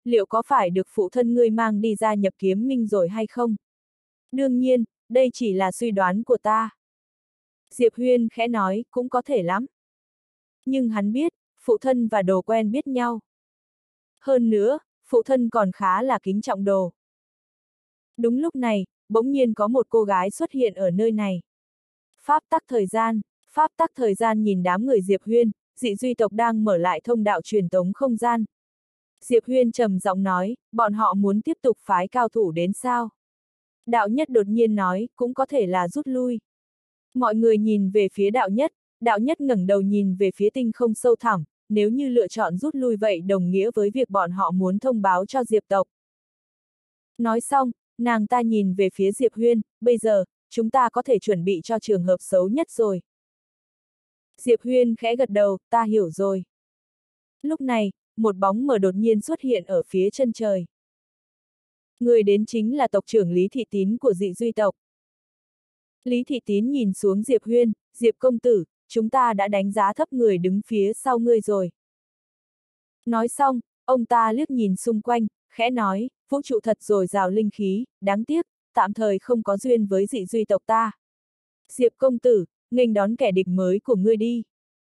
liệu có phải được phụ thân ngươi mang đi gia nhập kiếm minh rồi hay không? Đương nhiên, đây chỉ là suy đoán của ta. Diệp Huyên khẽ nói, cũng có thể lắm. Nhưng hắn biết, phụ thân và Đồ quen biết nhau. Hơn nữa, phụ thân còn khá là kính trọng Đồ. Đúng lúc này, bỗng nhiên có một cô gái xuất hiện ở nơi này. Pháp tắc thời gian nhìn đám người Diệp Huyên, dị duy tộc đang mở lại thông đạo truyền tống không gian. Diệp Huyên trầm giọng nói, bọn họ muốn tiếp tục phái cao thủ đến sao? Đạo nhất đột nhiên nói, cũng có thể là rút lui. Mọi người nhìn về phía đạo nhất ngẩng đầu nhìn về phía tinh không sâu thẳm, nếu như lựa chọn rút lui vậy đồng nghĩa với việc bọn họ muốn thông báo cho Diệp tộc. Nói xong, nàng ta nhìn về phía Diệp Huyên, bây giờ, chúng ta có thể chuẩn bị cho trường hợp xấu nhất rồi. Diệp Huyên khẽ gật đầu, ta hiểu rồi. Lúc này, một bóng mờ đột nhiên xuất hiện ở phía chân trời. Người đến chính là tộc trưởng Lý Thị Tín của dị duy tộc. Lý Thị Tín nhìn xuống Diệp Huyên, Diệp công tử, chúng ta đã đánh giá thấp người đứng phía sau ngươi rồi. Nói xong, ông ta liếc nhìn xung quanh, khẽ nói, vũ trụ thật dồi dào linh khí, đáng tiếc, tạm thời không có duyên với dị duy tộc ta. Diệp công tử, nghênh đón kẻ địch mới của ngươi đi.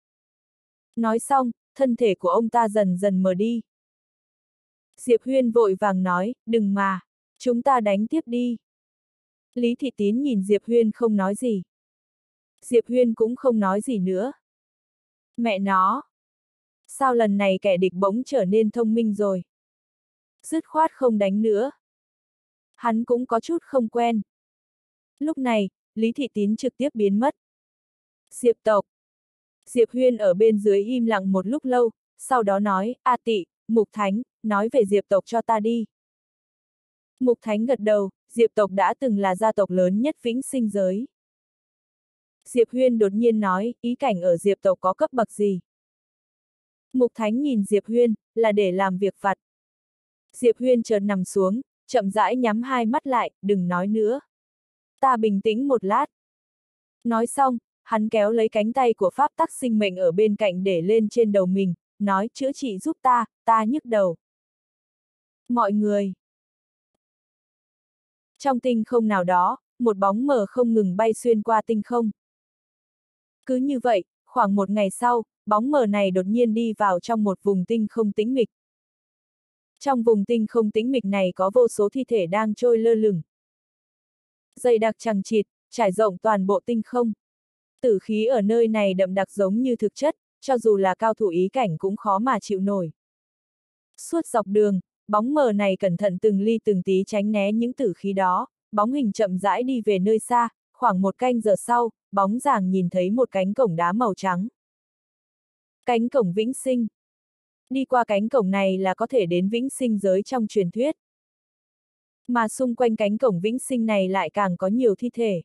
Nói xong, thân thể của ông ta dần dần mờ đi. Diệp Huyên vội vàng nói, đừng mà, chúng ta đánh tiếp đi. Lý Thị Tín nhìn Diệp Huyên không nói gì. Diệp Huyên cũng không nói gì nữa. Mẹ nó! Sao lần này kẻ địch bỗng trở nên thông minh rồi? Dứt khoát không đánh nữa. Hắn cũng có chút không quen. Lúc này, Lý Thị Tín trực tiếp biến mất. Diệp tộc. Diệp Huyên ở bên dưới im lặng một lúc lâu, sau đó nói, A Tị, Mục Thánh, nói về Diệp tộc cho ta đi. Mục Thánh gật đầu, Diệp tộc đã từng là gia tộc lớn nhất Vĩnh Sinh giới. Diệp Huyên đột nhiên nói, ý cảnh ở Diệp tộc có cấp bậc gì? Mục Thánh nhìn Diệp Huyên, là để làm việc vặt. Diệp Huyên chợt nằm xuống, chậm rãi nhắm hai mắt lại, đừng nói nữa. Ta bình tĩnh một lát. Nói xong, hắn kéo lấy cánh tay của pháp tắc sinh mệnh ở bên cạnh để lên trên đầu mình, nói chữa trị giúp ta, ta nhức đầu. Mọi người. Trong tinh không nào đó, một bóng mờ không ngừng bay xuyên qua tinh không. Cứ như vậy, khoảng một ngày sau, bóng mờ này đột nhiên đi vào trong một vùng tinh không tĩnh mịch. Trong vùng tinh không tĩnh mịch này có vô số thi thể đang trôi lơ lửng. Dày đặc chằng chịt, trải rộng toàn bộ tinh không. Tử khí ở nơi này đậm đặc giống như thực chất, cho dù là cao thủ ý cảnh cũng khó mà chịu nổi. Suốt dọc đường, bóng mờ này cẩn thận từng ly từng tí tránh né những tử khí đó, bóng hình chậm rãi đi về nơi xa, khoảng một canh giờ sau, bóng ràng nhìn thấy một cánh cổng đá màu trắng. Cánh cổng Vĩnh Sinh. Đi qua cánh cổng này là có thể đến Vĩnh Sinh giới trong truyền thuyết. Mà xung quanh cánh cổng Vĩnh Sinh này lại càng có nhiều thi thể.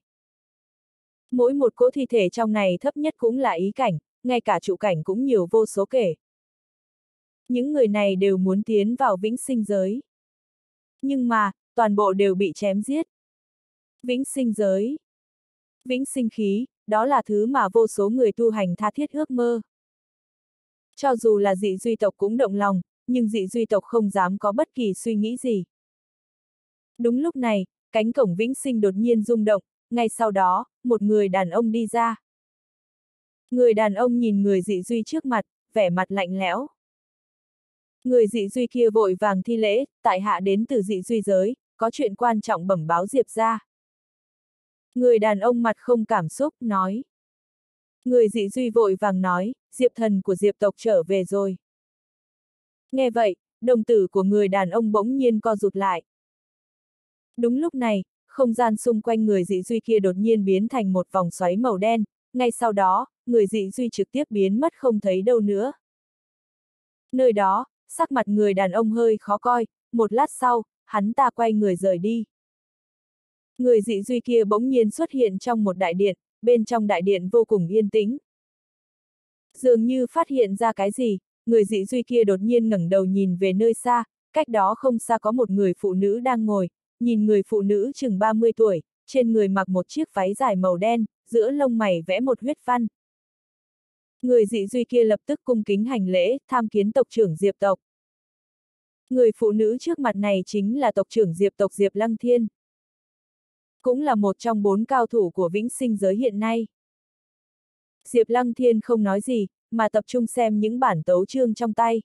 Mỗi một cỗ thi thể trong này thấp nhất cũng là ý cảnh, ngay cả trụ cảnh cũng nhiều vô số kể. Những người này đều muốn tiến vào Vĩnh Sinh giới. Nhưng mà, toàn bộ đều bị chém giết. Vĩnh Sinh giới. Vĩnh Sinh khí, đó là thứ mà vô số người tu hành tha thiết ước mơ. Cho dù là dị duy tộc cũng động lòng, nhưng dị duy tộc không dám có bất kỳ suy nghĩ gì. Đúng lúc này, cánh cổng Vĩnh Sinh đột nhiên rung động, ngay sau đó, một người đàn ông đi ra. Người đàn ông nhìn người dị duy trước mặt, vẻ mặt lạnh lẽo. Người dị duy kia vội vàng thi lễ, tại hạ đến từ dị duy giới, có chuyện quan trọng bẩm báo Diệp ra. Người đàn ông mặt không cảm xúc, nói. Người dị duy vội vàng nói, Diệp thần của Diệp tộc trở về rồi. Nghe vậy, đồng tử của người đàn ông bỗng nhiên co rụt lại. Đúng lúc này, không gian xung quanh người dị duy kia đột nhiên biến thành một vòng xoáy màu đen, ngay sau đó, người dị duy trực tiếp biến mất không thấy đâu nữa. Nơi đó, sắc mặt người đàn ông hơi khó coi, một lát sau, hắn ta quay người rời đi. Người dị duy kia bỗng nhiên xuất hiện trong một đại điện, bên trong đại điện vô cùng yên tĩnh. Dường như phát hiện ra cái gì, người dị duy kia đột nhiên ngẩng đầu nhìn về nơi xa, cách đó không xa có một người phụ nữ đang ngồi, nhìn người phụ nữ chừng 30 tuổi, trên người mặc một chiếc váy dài màu đen, giữa lông mày vẽ một huyết văn. Người dị duy kia lập tức cung kính hành lễ, tham kiến tộc trưởng Diệp tộc. Người phụ nữ trước mặt này chính là tộc trưởng Diệp tộc Diệp Lăng Thiên. Cũng là một trong 4 cao thủ của vĩnh sinh giới hiện nay. Diệp Lăng Thiên không nói gì, mà tập trung xem những bản tấu chương trong tay.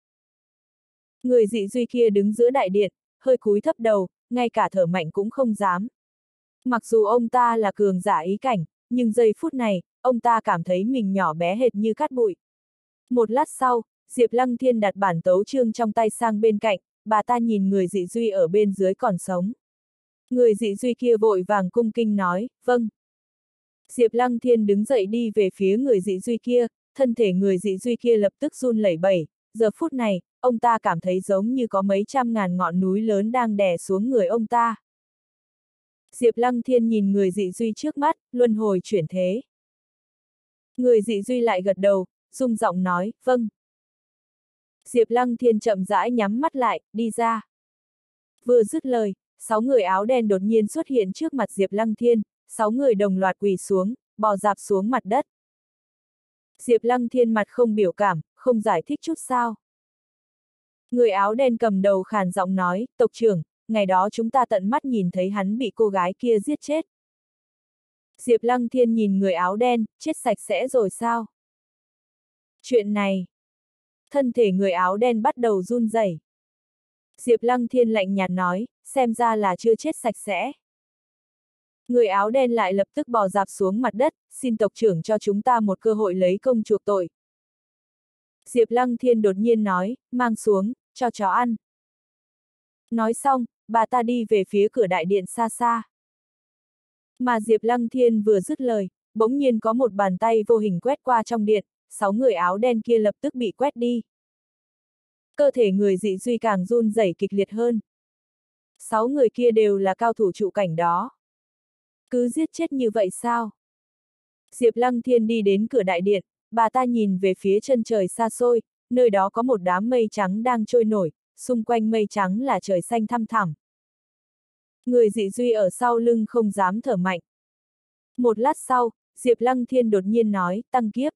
Người dị duy kia đứng giữa đại điện, hơi cúi thấp đầu, ngay cả thở mạnh cũng không dám. Mặc dù ông ta là cường giả ý cảnh, nhưng giây phút này, ông ta cảm thấy mình nhỏ bé hệt như cát bụi. Một lát sau, Diệp Lăng Thiên đặt bản tấu chương trong tay sang bên cạnh, bà ta nhìn người dị duy ở bên dưới còn sống. Người dị duy kia vội vàng cung kinh nói, vâng. Diệp Lăng Thiên đứng dậy đi về phía người dị duy kia, thân thể người dị duy kia lập tức run lẩy bẩy, giờ phút này, ông ta cảm thấy giống như có mấy trăm ngàn ngọn núi lớn đang đè xuống người ông ta. Diệp Lăng Thiên nhìn người dị duy trước mắt, luân hồi chuyển thế. Người dị duy lại gật đầu, rung giọng nói, vâng. Diệp Lăng Thiên chậm rãi nhắm mắt lại, đi ra. Vừa dứt lời, 6 người áo đen đột nhiên xuất hiện trước mặt Diệp Lăng Thiên, 6 người đồng loạt quỳ xuống, bò rạp xuống mặt đất. Diệp Lăng Thiên mặt không biểu cảm, không giải thích chút sao. Người áo đen cầm đầu khàn giọng nói, tộc trưởng, ngày đó chúng ta tận mắt nhìn thấy hắn bị cô gái kia giết chết. Diệp Lăng Thiên nhìn người áo đen, chết sạch sẽ rồi sao? Chuyện này. Thân thể người áo đen bắt đầu run rẩy. Diệp Lăng Thiên lạnh nhạt nói, xem ra là chưa chết sạch sẽ. Người áo đen lại lập tức bò rạp xuống mặt đất, xin tộc trưởng cho chúng ta một cơ hội lấy công chuộc tội. Diệp Lăng Thiên đột nhiên nói, mang xuống, cho chó ăn. Nói xong, bà ta đi về phía cửa đại điện xa xa. Mà Diệp Lăng Thiên vừa dứt lời, bỗng nhiên có một bàn tay vô hình quét qua trong điện, 6 người áo đen kia lập tức bị quét đi. Cơ thể người dị duy càng run rẩy kịch liệt hơn. 6 người kia đều là cao thủ trụ cảnh đó. Cứ giết chết như vậy sao? Diệp Lăng Thiên đi đến cửa đại điện, bà ta nhìn về phía chân trời xa xôi, nơi đó có một đám mây trắng đang trôi nổi, xung quanh mây trắng là trời xanh thăm thẳm. Người dị duy ở sau lưng không dám thở mạnh. Một lát sau, Diệp Lăng Thiên đột nhiên nói, tăng kiếp.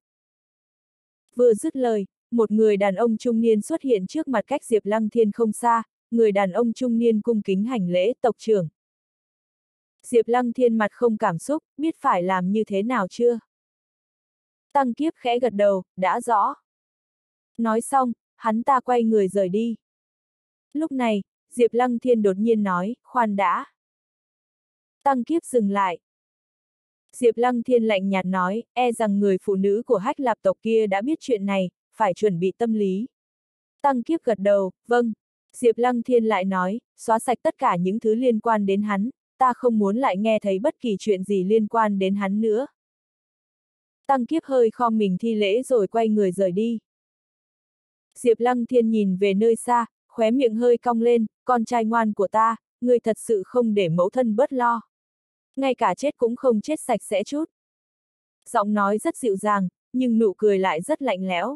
Vừa dứt lời, một người đàn ông trung niên xuất hiện trước mặt cách Diệp Lăng Thiên không xa, người đàn ông trung niên cung kính hành lễ, tộc trưởng. Diệp Lăng Thiên mặt không cảm xúc, biết phải làm như thế nào chưa? Tăng kiếp khẽ gật đầu, đã rõ. Nói xong, hắn ta quay người rời đi. Lúc này, Diệp Lăng Thiên đột nhiên nói, khoan đã. Tăng kiếp dừng lại. Diệp Lăng Thiên lạnh nhạt nói, e rằng người phụ nữ của Hách Lạp tộc kia đã biết chuyện này, phải chuẩn bị tâm lý. Tăng kiếp gật đầu, vâng. Diệp Lăng Thiên lại nói, xóa sạch tất cả những thứ liên quan đến hắn, ta không muốn lại nghe thấy bất kỳ chuyện gì liên quan đến hắn nữa. Tăng kiếp hơi khom mình thi lễ rồi quay người rời đi. Diệp Lăng Thiên nhìn về nơi xa, khóe miệng hơi cong lên, con trai ngoan của ta, ngươi thật sự không để mẫu thân bớt lo. Ngay cả chết cũng không chết sạch sẽ chút. Giọng nói rất dịu dàng, nhưng nụ cười lại rất lạnh lẽo.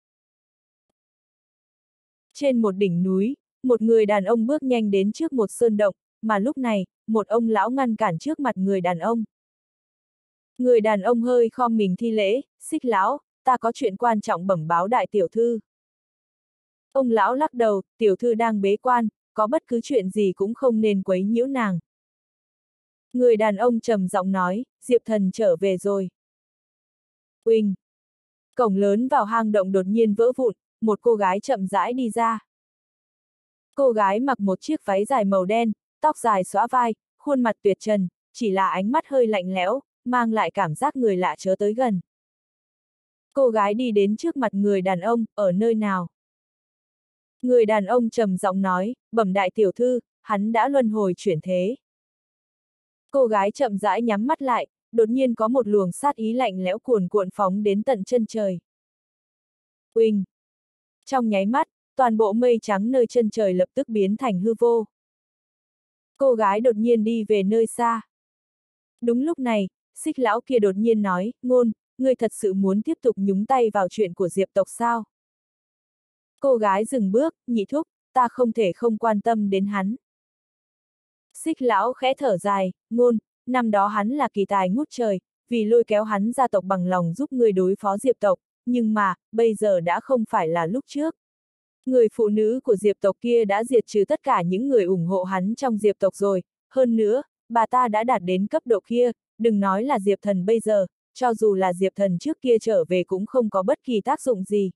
Trên một đỉnh núi, một người đàn ông bước nhanh đến trước một sơn động, mà lúc này, một ông lão ngăn cản trước mặt người đàn ông. Người đàn ông hơi khom mình thi lễ, Xích lão, ta có chuyện quan trọng bẩm báo đại tiểu thư. Ông lão lắc đầu, tiểu thư đang bế quan, có bất cứ chuyện gì cũng không nên quấy nhiễu nàng. Người đàn ông trầm giọng nói, Diệp thần trở về rồi. Uỳnh! Cổng lớn vào hang động đột nhiên vỡ vụn, một cô gái chậm rãi đi ra. Cô gái mặc một chiếc váy dài màu đen, tóc dài xõa vai, khuôn mặt tuyệt trần, chỉ là ánh mắt hơi lạnh lẽo, mang lại cảm giác người lạ chớ tới gần. Cô gái đi đến trước mặt người đàn ông, ở nơi nào? Người đàn ông trầm giọng nói, bẩm đại tiểu thư, hắn đã luân hồi chuyển thế. Cô gái chậm rãi nhắm mắt lại, đột nhiên có một luồng sát ý lạnh lẽo cuồn cuộn phóng đến tận chân trời. Uỳnh! Trong nháy mắt, toàn bộ mây trắng nơi chân trời lập tức biến thành hư vô. Cô gái đột nhiên đi về nơi xa. Đúng lúc này, Xích lão kia đột nhiên nói, Ngôn, ngươi thật sự muốn tiếp tục nhúng tay vào chuyện của Diệp tộc sao? Cô gái dừng bước, nhị thúc, ta không thể không quan tâm đến hắn. Xích lão khẽ thở dài, Ngôn, năm đó hắn là kỳ tài ngút trời, vì lôi kéo hắn gia tộc bằng lòng giúp ngươi đối phó Diệp tộc, nhưng mà, bây giờ đã không phải là lúc trước. Người phụ nữ của Diệp tộc kia đã diệt trừ tất cả những người ủng hộ hắn trong Diệp tộc rồi, hơn nữa, bà ta đã đạt đến cấp độ kia, đừng nói là Diệp Thần bây giờ, cho dù là Diệp Thần trước kia trở về cũng không có bất kỳ tác dụng gì.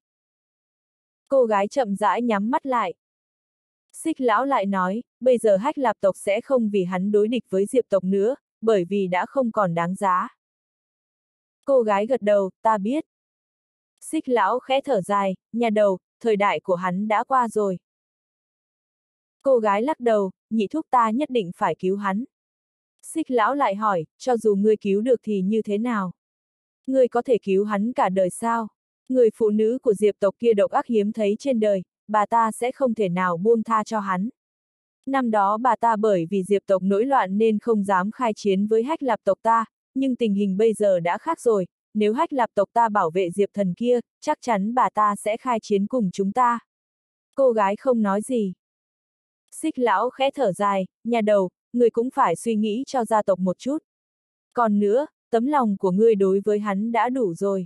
Cô gái chậm rãi nhắm mắt lại. Xích lão lại nói, bây giờ Hách Lạp tộc sẽ không vì hắn đối địch với Diệp tộc nữa, bởi vì đã không còn đáng giá. Cô gái gật đầu, ta biết. Xích lão khẽ thở dài, nhà đầu, thời đại của hắn đã qua rồi. Cô gái lắc đầu, nhị thúc ta nhất định phải cứu hắn. Xích lão lại hỏi, cho dù ngươi cứu được thì như thế nào? Ngươi có thể cứu hắn cả đời sao? Người phụ nữ của Diệp tộc kia độc ác hiếm thấy trên đời, bà ta sẽ không thể nào buông tha cho hắn. Năm đó bà ta bởi vì Diệp tộc nổi loạn nên không dám khai chiến với Hách Lạp tộc ta, nhưng tình hình bây giờ đã khác rồi, nếu Hách Lạp tộc ta bảo vệ Diệp Thần kia, chắc chắn bà ta sẽ khai chiến cùng chúng ta. Cô gái không nói gì. Xích lão khẽ thở dài, nhà đầu, người cũng phải suy nghĩ cho gia tộc một chút. Còn nữa, tấm lòng của ngươi đối với hắn đã đủ rồi.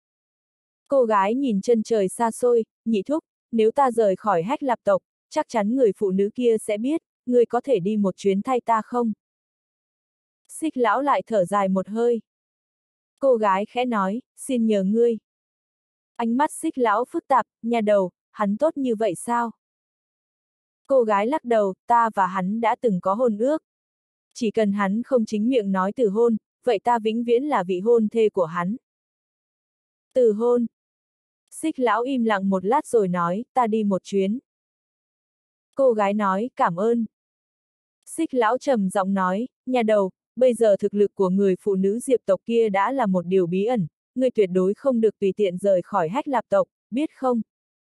Cô gái nhìn chân trời xa xôi, nhị thúc, nếu ta rời khỏi Hách Lạp tộc, chắc chắn người phụ nữ kia sẽ biết, ngươi có thể đi một chuyến thay ta không? Xích lão lại thở dài một hơi. Cô gái khẽ nói, xin nhờ ngươi. Ánh mắt xích lão phức tạp, nhà đầu, hắn tốt như vậy sao? Cô gái lắc đầu, ta và hắn đã từng có hôn ước. Chỉ cần hắn không chính miệng nói từ hôn, vậy ta vĩnh viễn là vị hôn thê của hắn. Từ hôn. Xích lão im lặng một lát rồi nói, ta đi một chuyến. Cô gái nói, cảm ơn. Xích lão trầm giọng nói, nhà đầu, bây giờ thực lực của người phụ nữ Diệp tộc kia đã là một điều bí ẩn, ngươi tuyệt đối không được tùy tiện rời khỏi Hách Lạp tộc, biết không?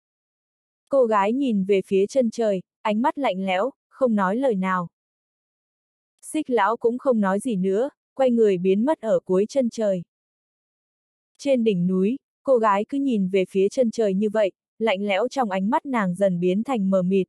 Cô gái nhìn về phía chân trời, ánh mắt lạnh lẽo, không nói lời nào. Xích lão cũng không nói gì nữa, quay người biến mất ở cuối chân trời. Trên đỉnh núi, cô gái cứ nhìn về phía chân trời như vậy, lạnh lẽo trong ánh mắt nàng dần biến thành mờ mịt.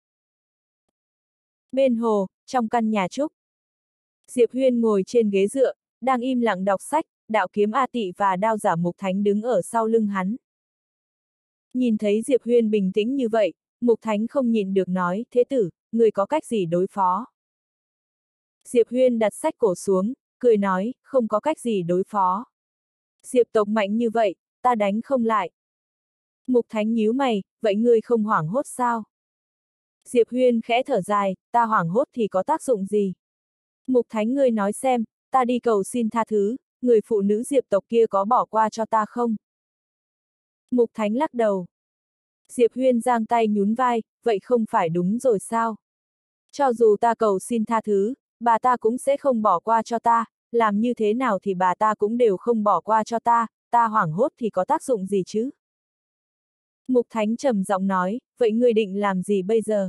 Bên hồ, trong căn nhà trúc, Diệp Huyên ngồi trên ghế dựa, đang im lặng đọc sách, đạo kiếm A Tị và đao giả Mục Thánh đứng ở sau lưng hắn. Nhìn thấy Diệp Huyên bình tĩnh như vậy, Mục Thánh không nhịn được nói, thế tử, người có cách gì đối phó? Diệp Huyên đặt sách cổ xuống, cười nói, không có cách gì đối phó. Diệp tộc mạnh như vậy, ta đánh không lại. Mục Thánh nhíu mày, vậy ngươi không hoảng hốt sao? Diệp Huyên khẽ thở dài, ta hoảng hốt thì có tác dụng gì? Mục Thánh ngươi nói xem, ta đi cầu xin tha thứ, người phụ nữ Diệp tộc kia có bỏ qua cho ta không? Mục Thánh lắc đầu. Diệp Huyên giang tay nhún vai, vậy không phải đúng rồi sao? Cho dù ta cầu xin tha thứ, bà ta cũng sẽ không bỏ qua cho ta, làm như thế nào thì bà ta cũng đều không bỏ qua cho ta hoảng hốt thì có tác dụng gì chứ? Mục Thánh trầm giọng nói, vậy ngươi định làm gì bây giờ?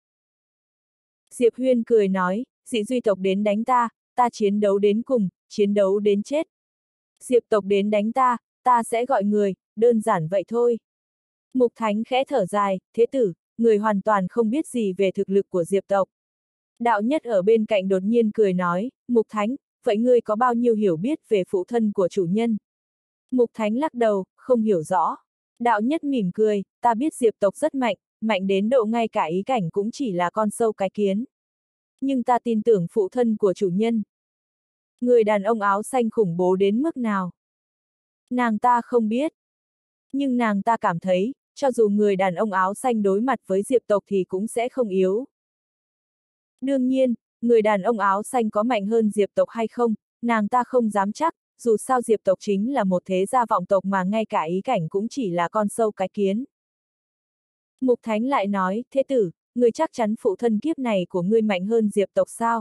Diệp Huyên cười nói, dị duy tộc đến đánh ta chiến đấu đến cùng, chiến đấu đến chết. Diệp tộc đến đánh ta sẽ gọi người, đơn giản vậy thôi. Mục Thánh khẽ thở dài, thế tử, người hoàn toàn không biết gì về thực lực của Diệp tộc. Đạo Nhất ở bên cạnh đột nhiên cười nói, Mục Thánh, vậy ngươi có bao nhiêu hiểu biết về phụ thân của chủ nhân? Mục Thánh lắc đầu, không hiểu rõ. Đạo Nhất mỉm cười, ta biết Diệp tộc rất mạnh, mạnh đến độ ngay cả ý cảnh cũng chỉ là con sâu cái kiến. Nhưng ta tin tưởng phụ thân của chủ nhân. Người đàn ông áo xanh khủng bố đến mức nào? Nàng ta không biết. Nhưng nàng ta cảm thấy, cho dù người đàn ông áo xanh đối mặt với Diệp tộc thì cũng sẽ không yếu. Đương nhiên, người đàn ông áo xanh có mạnh hơn Diệp tộc hay không, nàng ta không dám chắc, dù sao Diệp tộc chính là một thế gia vọng tộc mà ngay cả ý cảnh cũng chỉ là con sâu cái kiến. Mục Thánh lại nói, thế tử, người chắc chắn phụ thân kiếp này của ngươi mạnh hơn Diệp tộc sao?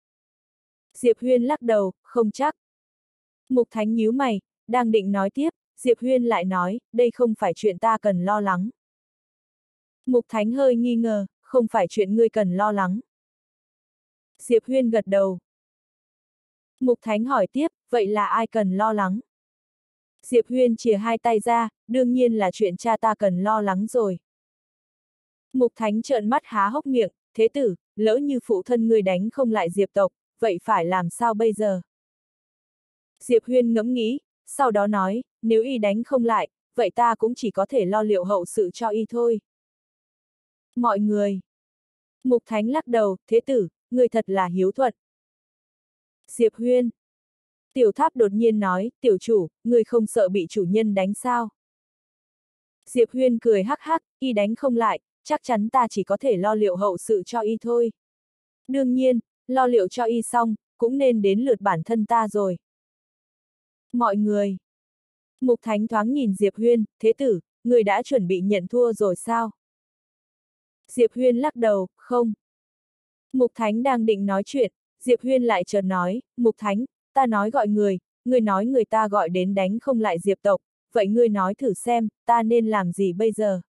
Diệp Huyên lắc đầu, không chắc. Mục Thánh nhíu mày, đang định nói tiếp, Diệp Huyên lại nói, đây không phải chuyện ta cần lo lắng. Mục Thánh hơi nghi ngờ, không phải chuyện ngươi cần lo lắng. Diệp Huyên gật đầu. Mục Thánh hỏi tiếp, vậy là ai cần lo lắng? Diệp Huyên chìa hai tay ra, đương nhiên là chuyện cha ta cần lo lắng rồi. Mục Thánh trợn mắt há hốc miệng, thế tử, lỡ như phụ thân ngươi đánh không lại Diệp tộc, vậy phải làm sao bây giờ? Diệp Huyên ngẫm nghĩ, sau đó nói, nếu y đánh không lại, vậy ta cũng chỉ có thể lo liệu hậu sự cho y thôi. Mọi người. Mục Thánh lắc đầu, thế tử, người thật là hiếu thuận. Diệp Huyên. Tiểu Tháp đột nhiên nói, tiểu chủ, người không sợ bị chủ nhân đánh sao? Diệp Huyên cười hắc hắc, y đánh không lại, chắc chắn ta chỉ có thể lo liệu hậu sự cho y thôi. Đương nhiên, lo liệu cho y xong, cũng nên đến lượt bản thân ta rồi. Mọi người. Mục Thánh thoáng nhìn Diệp Huyên, thế tử, người đã chuẩn bị nhận thua rồi sao? Diệp Huyên lắc đầu, không. Mục Thánh đang định nói chuyện, Diệp Huyên lại chợt nói, Mục Thánh, ta nói gọi người nói người ta gọi đến đánh không lại Diệp tộc, vậy ngươi nói thử xem, ta nên làm gì bây giờ?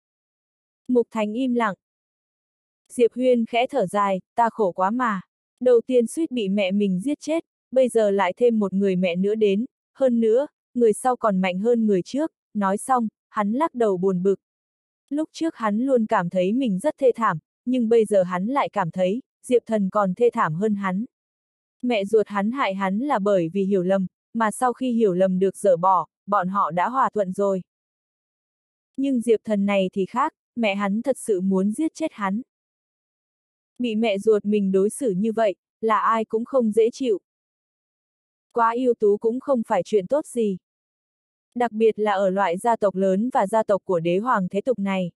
Mục Thánh im lặng. Diệp Huyên khẽ thở dài, ta khổ quá mà. Đầu tiên suýt bị mẹ mình giết chết, bây giờ lại thêm một người mẹ nữa đến, hơn nữa, người sau còn mạnh hơn người trước, nói xong, hắn lắc đầu buồn bực. Lúc trước hắn luôn cảm thấy mình rất thê thảm, nhưng bây giờ hắn lại cảm thấy, Diệp Thần còn thê thảm hơn hắn. Mẹ ruột hắn hại hắn là bởi vì hiểu lầm, mà sau khi hiểu lầm được dỡ bỏ, bọn họ đã hòa thuận rồi. Nhưng Diệp Thần này thì khác, mẹ hắn thật sự muốn giết chết hắn. Bị mẹ ruột mình đối xử như vậy, là ai cũng không dễ chịu. Quá ưu tú cũng không phải chuyện tốt gì. Đặc biệt là ở loại gia tộc lớn và gia tộc của đế hoàng thế tục này.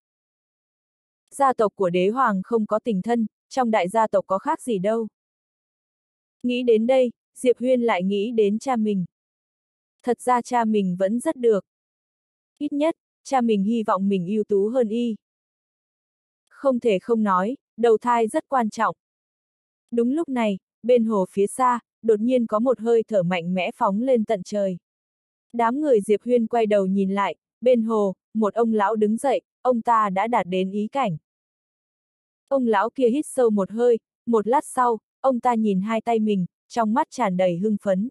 Gia tộc của đế hoàng không có tình thân, trong đại gia tộc có khác gì đâu. Nghĩ đến đây, Diệp Huyên lại nghĩ đến cha mình. Thật ra cha mình vẫn rất được. Ít nhất, cha mình hy vọng mình ưu tú hơn y. Không thể không nói, đầu thai rất quan trọng. Đúng lúc này, bên hồ phía xa, đột nhiên có một hơi thở mạnh mẽ phóng lên tận trời. Đám người Diệp Huyên quay đầu nhìn lại, bên hồ, một ông lão đứng dậy, ông ta đã đạt đến ý cảnh. Ông lão kia hít sâu một hơi, một lát sau, ông ta nhìn hai tay mình, trong mắt tràn đầy hưng phấn.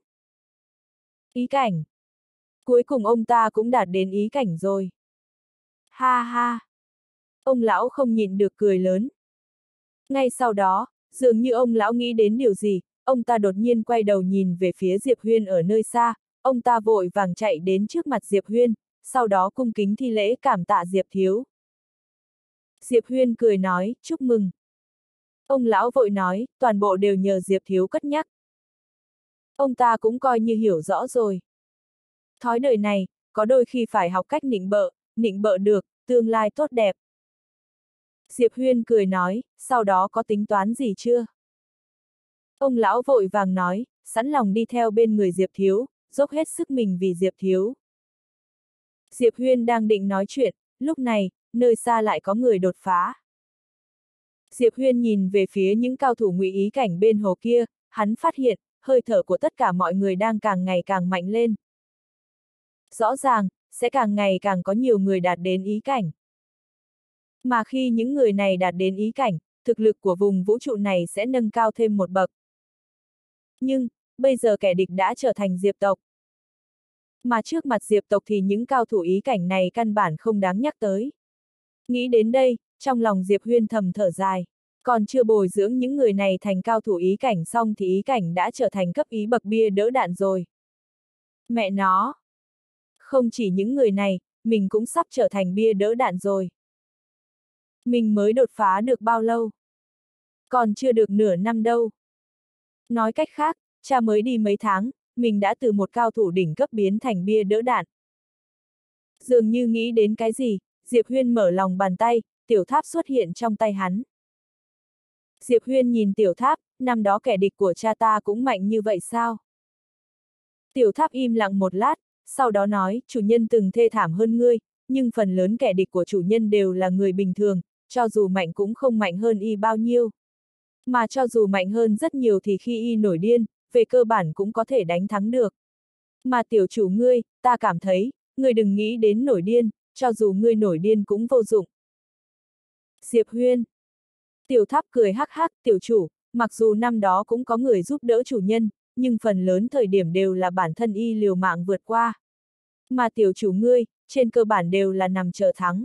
Ý cảnh. Cuối cùng ông ta cũng đạt đến ý cảnh rồi. Ha ha. Ông lão không nhịn được cười lớn. Ngay sau đó, dường như ông lão nghĩ đến điều gì, ông ta đột nhiên quay đầu nhìn về phía Diệp Huyên ở nơi xa, ông ta vội vàng chạy đến trước mặt Diệp Huyên, sau đó cung kính thi lễ cảm tạ Diệp thiếu. Diệp Huyên cười nói, chúc mừng. Ông lão vội nói, toàn bộ đều nhờ Diệp thiếu cất nhắc. Ông ta cũng coi như hiểu rõ rồi. Thói đời này, có đôi khi phải học cách nịnh bợ được, tương lai tốt đẹp. Diệp Huyên cười nói, sau đó có tính toán gì chưa? Ông lão vội vàng nói, sẵn lòng đi theo bên người Diệp thiếu, dốc hết sức mình vì Diệp thiếu. Diệp Huyên đang định nói chuyện, lúc này, nơi xa lại có người đột phá. Diệp Huyên nhìn về phía những cao thủ ngụy ý cảnh bên hồ kia, hắn phát hiện, hơi thở của tất cả mọi người đang càng ngày càng mạnh lên. Rõ ràng, sẽ càng ngày càng có nhiều người đạt đến ý cảnh. Mà khi những người này đạt đến ý cảnh, thực lực của vùng vũ trụ này sẽ nâng cao thêm một bậc. Nhưng, bây giờ kẻ địch đã trở thành Diệp tộc. Mà trước mặt Diệp tộc thì những cao thủ ý cảnh này căn bản không đáng nhắc tới. Nghĩ đến đây, trong lòng Diệp Huyên thầm thở dài. Còn chưa bồi dưỡng những người này thành cao thủ ý cảnh xong thì ý cảnh đã trở thành cấp ý bậc bia đỡ đạn rồi. Mẹ nó! Không chỉ những người này, mình cũng sắp trở thành bia đỡ đạn rồi. Mình mới đột phá được bao lâu? Còn chưa được nửa năm đâu. Nói cách khác, cha mới đi mấy tháng, mình đã từ một cao thủ đỉnh cấp biến thành bia đỡ đạn. Dường như nghĩ đến cái gì, Diệp Huyên mở lòng bàn tay, tiểu tháp xuất hiện trong tay hắn. Diệp Huyên nhìn tiểu tháp, năm đó kẻ địch của cha ta cũng mạnh như vậy sao? Tiểu tháp im lặng một lát, sau đó nói, chủ nhân từng thê thảm hơn ngươi, nhưng phần lớn kẻ địch của chủ nhân đều là người bình thường, cho dù mạnh cũng không mạnh hơn y bao nhiêu. Mà cho dù mạnh hơn rất nhiều thì khi y nổi điên, về cơ bản cũng có thể đánh thắng được. Mà tiểu chủ ngươi, ta cảm thấy, ngươi đừng nghĩ đến nổi điên, cho dù ngươi nổi điên cũng vô dụng. Diệp Huyên. Tiểu tháp cười hắc hắc, tiểu chủ, mặc dù năm đó cũng có người giúp đỡ chủ nhân, nhưng phần lớn thời điểm đều là bản thân y liều mạng vượt qua. Mà tiểu chủ ngươi, trên cơ bản đều là nằm chờ thắng.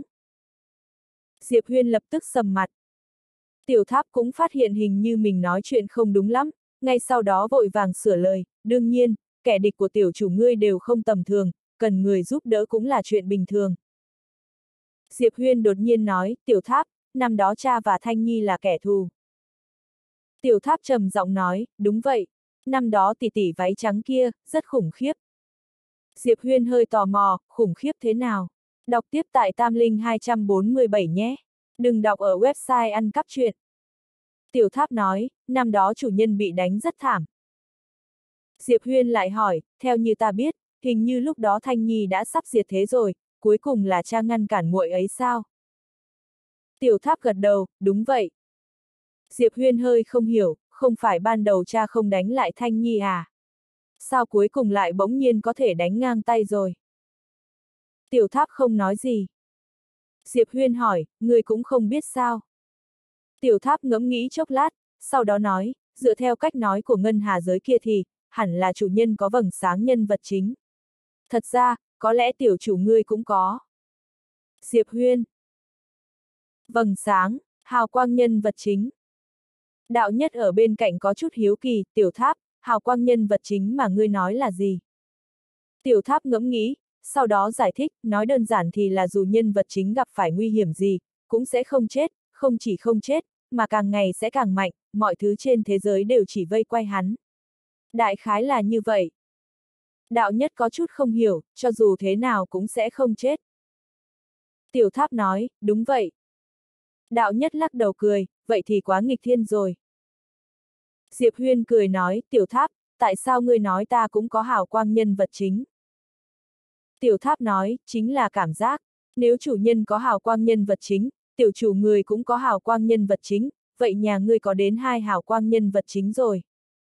Diệp Huyên lập tức sầm mặt. Tiểu tháp cũng phát hiện hình như mình nói chuyện không đúng lắm, ngay sau đó vội vàng sửa lời, đương nhiên, kẻ địch của tiểu chủ ngươi đều không tầm thường, cần người giúp đỡ cũng là chuyện bình thường. Diệp Huyên đột nhiên nói, tiểu tháp, năm đó cha và Thanh Nhi là kẻ thù. Tiểu Tháp trầm giọng nói, đúng vậy, năm đó tỷ tỷ váy trắng kia, rất khủng khiếp. Diệp Huyên hơi tò mò, khủng khiếp thế nào? Đọc tiếp tại Tam Linh 247 nhé. Đừng đọc ở website ăn cắp truyện. Tiểu Tháp nói, năm đó chủ nhân bị đánh rất thảm. Diệp Huyên lại hỏi, theo như ta biết, hình như lúc đó Thanh Nhi đã sắp diệt thế rồi, cuối cùng là cha ngăn cản muội ấy sao? Tiểu Tháp gật đầu, đúng vậy. Diệp Huyên hơi không hiểu, không phải ban đầu cha không đánh lại Thanh Nhi à? Sao cuối cùng lại bỗng nhiên có thể đánh ngang tay rồi? Tiểu Tháp không nói gì. Diệp Huyên hỏi, người cũng không biết sao? Tiểu Tháp ngẫm nghĩ chốc lát, sau đó nói, dựa theo cách nói của Ngân Hà giới kia thì, hẳn là chủ nhân có vầng sáng nhân vật chính. Thật ra, có lẽ tiểu chủ ngươi cũng có. Diệp Huyên. Vầng sáng, hào quang nhân vật chính. Đạo Nhất ở bên cạnh có chút hiếu kỳ, Tiểu Tháp, hào quang nhân vật chính mà ngươi nói là gì? Tiểu Tháp ngẫm nghĩ, sau đó giải thích, nói đơn giản thì là dù nhân vật chính gặp phải nguy hiểm gì, cũng sẽ không chết, không chỉ không chết, mà càng ngày sẽ càng mạnh, mọi thứ trên thế giới đều chỉ vây quay hắn. Đại khái là như vậy. Đạo Nhất có chút không hiểu, cho dù thế nào cũng sẽ không chết. Tiểu Tháp nói, đúng vậy. Đạo Nhất lắc đầu cười, vậy thì quá nghịch thiên rồi. Diệp Huyên cười nói, Tiểu Tháp, tại sao ngươi nói ta cũng có hào quang nhân vật chính? Tiểu Tháp nói, chính là cảm giác, nếu chủ nhân có hào quang nhân vật chính, tiểu chủ người cũng có hào quang nhân vật chính, vậy nhà ngươi có đến 2 hào quang nhân vật chính rồi.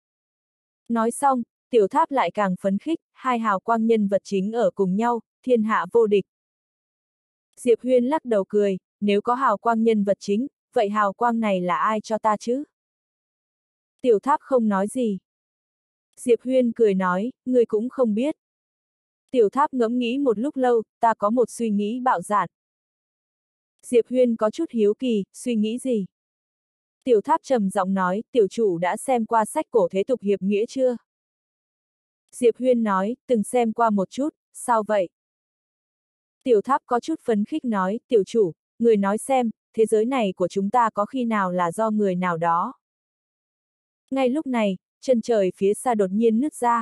Nói xong, Tiểu Tháp lại càng phấn khích, 2 hào quang nhân vật chính ở cùng nhau, thiên hạ vô địch. Diệp Huyên lắc đầu cười, nếu có hào quang nhân vật chính, vậy hào quang này là ai cho ta chứ? Tiểu Tháp không nói gì. Diệp Huyên cười nói, ngươi cũng không biết. Tiểu Tháp ngẫm nghĩ một lúc lâu, ta có một suy nghĩ bạo dạn. Diệp Huyên có chút hiếu kỳ, suy nghĩ gì? Tiểu Tháp trầm giọng nói, tiểu chủ đã xem qua sách cổ thế tục hiệp nghĩa chưa? Diệp Huyên nói, từng xem qua một chút, sao vậy? Tiểu Tháp có chút phấn khích nói, tiểu chủ, người nói xem, thế giới này của chúng ta có khi nào là do người nào đó? Ngay lúc này, chân trời phía xa đột nhiên nứt ra.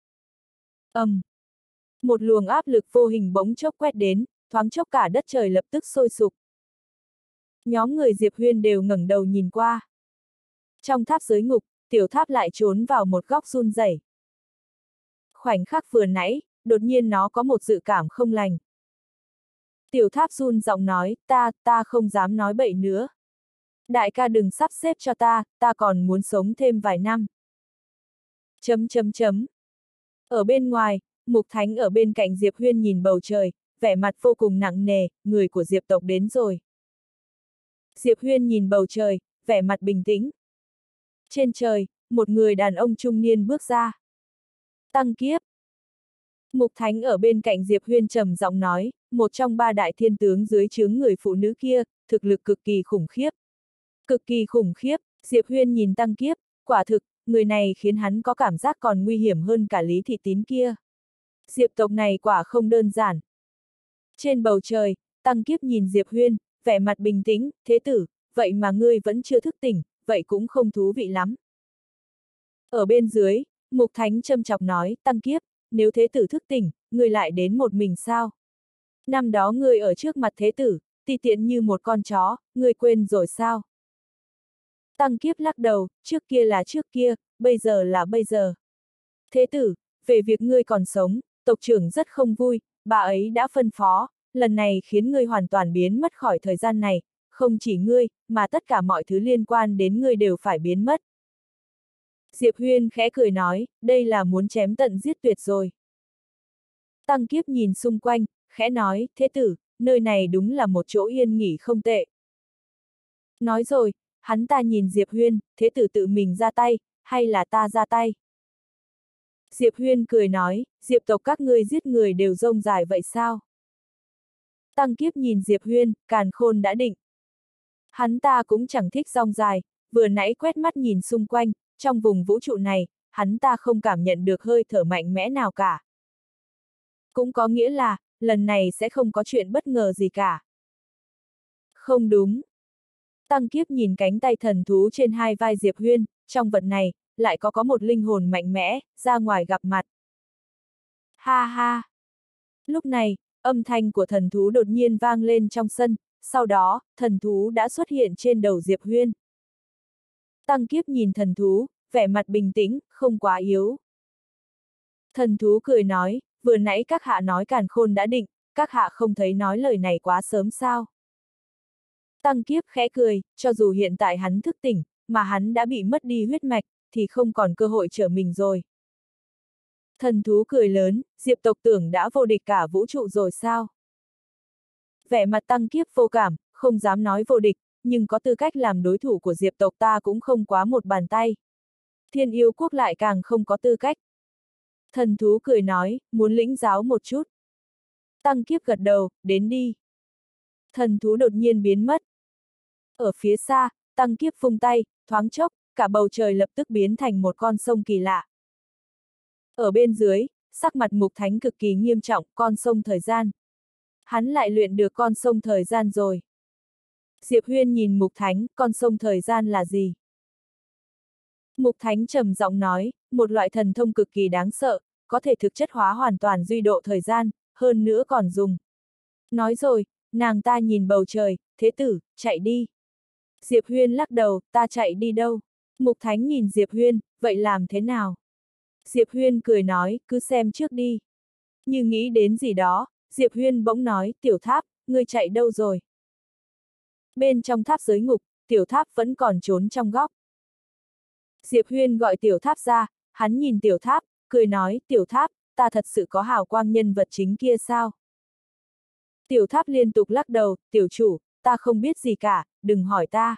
Một luồng áp lực vô hình bỗng chốc quét đến, thoáng chốc cả đất trời lập tức sôi sục. Nhóm người Diệp Huyên đều ngẩng đầu nhìn qua. Trong tháp giới ngục, Tiểu Tháp lại trốn vào một góc run rẩy. Khoảnh khắc vừa nãy, đột nhiên nó có một dự cảm không lành. Tiểu Tháp run giọng nói, ta không dám nói bậy nữa. Đại ca đừng sắp xếp cho ta còn muốn sống thêm vài năm. Ở bên ngoài, Mục Thánh ở bên cạnh Diệp Huyên nhìn bầu trời, vẻ mặt vô cùng nặng nề, người của Diệp tộc đến rồi. Diệp Huyên nhìn bầu trời, vẻ mặt bình tĩnh. Trên trời, một người đàn ông trung niên bước ra. Tăng Kiếp. Mục Thánh ở bên cạnh Diệp Huyên trầm giọng nói, một trong 3 đại thiên tướng dưới trướng người phụ nữ kia, thực lực cực kỳ khủng khiếp. Cực kỳ khủng khiếp, Diệp Huyên nhìn Tăng Kiếp, quả thực, người này khiến hắn có cảm giác còn nguy hiểm hơn cả Lý Thị Tín kia. Diệp tộc này quả không đơn giản. Trên bầu trời, Tăng Kiếp nhìn Diệp Huyên, vẻ mặt bình tĩnh, thế tử, vậy mà ngươi vẫn chưa thức tỉnh, vậy cũng không thú vị lắm. Ở bên dưới, Mục Thánh châm chọc nói, Tăng Kiếp, nếu thế tử thức tỉnh, ngươi lại đến một mình sao? Năm đó ngươi ở trước mặt thế tử, ti tiện như một con chó, ngươi quên rồi sao? Tăng Kiếp lắc đầu, trước kia là trước kia, bây giờ là bây giờ. Thế tử, về việc ngươi còn sống, tộc trưởng rất không vui, bà ấy đã phân phó, lần này khiến ngươi hoàn toàn biến mất khỏi thời gian này, không chỉ ngươi, mà tất cả mọi thứ liên quan đến ngươi đều phải biến mất. Diệp Huyên khẽ cười nói, đây là muốn chém tận giết tuyệt rồi. Tăng Kiếp nhìn xung quanh, khẽ nói, thế tử, nơi này đúng là một chỗ yên nghỉ không tệ. Nói rồi, hắn ta nhìn Diệp Huyên, thế tử tự mình ra tay, hay là ta ra tay? Diệp Huyên cười nói, Diệp tộc các ngươi giết người đều rông dài vậy sao? Tăng Kiếp nhìn Diệp Huyên, càn khôn đã định. Hắn ta cũng chẳng thích rong dài, vừa nãy quét mắt nhìn xung quanh, trong vùng vũ trụ này, hắn ta không cảm nhận được hơi thở mạnh mẽ nào cả. Cũng có nghĩa là, lần này sẽ không có chuyện bất ngờ gì cả. Không đúng. Tăng Kiếp nhìn cánh tay thần thú trên hai vai Diệp Huyên, trong vật này, lại có một linh hồn mạnh mẽ, ra ngoài gặp mặt. Ha ha! Lúc này, âm thanh của thần thú đột nhiên vang lên trong sân, sau đó, thần thú đã xuất hiện trên đầu Diệp Huyên. Tăng Kiếp nhìn thần thú, vẻ mặt bình tĩnh, không quá yếu. Thần thú cười nói, vừa nãy các hạ nói càn khôn đã định, các hạ không thấy nói lời này quá sớm sao? Tăng Kiếp khẽ cười, cho dù hiện tại hắn thức tỉnh, mà hắn đã bị mất đi huyết mạch, thì không còn cơ hội trở mình rồi. Thần thú cười lớn, Diệp tộc tưởng đã vô địch cả vũ trụ rồi sao? Vẻ mặt Tăng Kiếp vô cảm, không dám nói vô địch, nhưng có tư cách làm đối thủ của Diệp tộc ta cũng không quá một bàn tay. Thiên yêu quốc lại càng không có tư cách. Thần thú cười nói, muốn lĩnh giáo một chút. Tăng Kiếp gật đầu, đến đi. Thần thú đột nhiên biến mất. Ở phía xa, Tăng Kiếp vung tay, thoáng chốc, cả bầu trời lập tức biến thành một con sông kỳ lạ. Ở bên dưới, sắc mặt Mục Thánh cực kỳ nghiêm trọng, con sông thời gian. Hắn lại luyện được con sông thời gian rồi. Diệp Huyên nhìn Mục Thánh, con sông thời gian là gì? Mục Thánh trầm giọng nói, một loại thần thông cực kỳ đáng sợ, có thể thực chất hóa hoàn toàn duy độ thời gian, hơn nữa còn dùng. Nói rồi, nàng ta nhìn bầu trời, thế tử, chạy đi. Diệp Huyên lắc đầu, ta chạy đi đâu? Mục Thánh nhìn Diệp Huyên, vậy làm thế nào? Diệp Huyên cười nói, cứ xem trước đi. Như nghĩ đến gì đó, Diệp Huyên bỗng nói, tiểu tháp, ngươi chạy đâu rồi? Bên trong tháp giới ngục, tiểu tháp vẫn còn trốn trong góc. Diệp Huyên gọi tiểu tháp ra, hắn nhìn tiểu tháp, cười nói, tiểu tháp, ta thật sự có hào quang nhân vật chính kia sao? Tiểu tháp liên tục lắc đầu, tiểu chủ, ta không biết gì cả, đừng hỏi ta.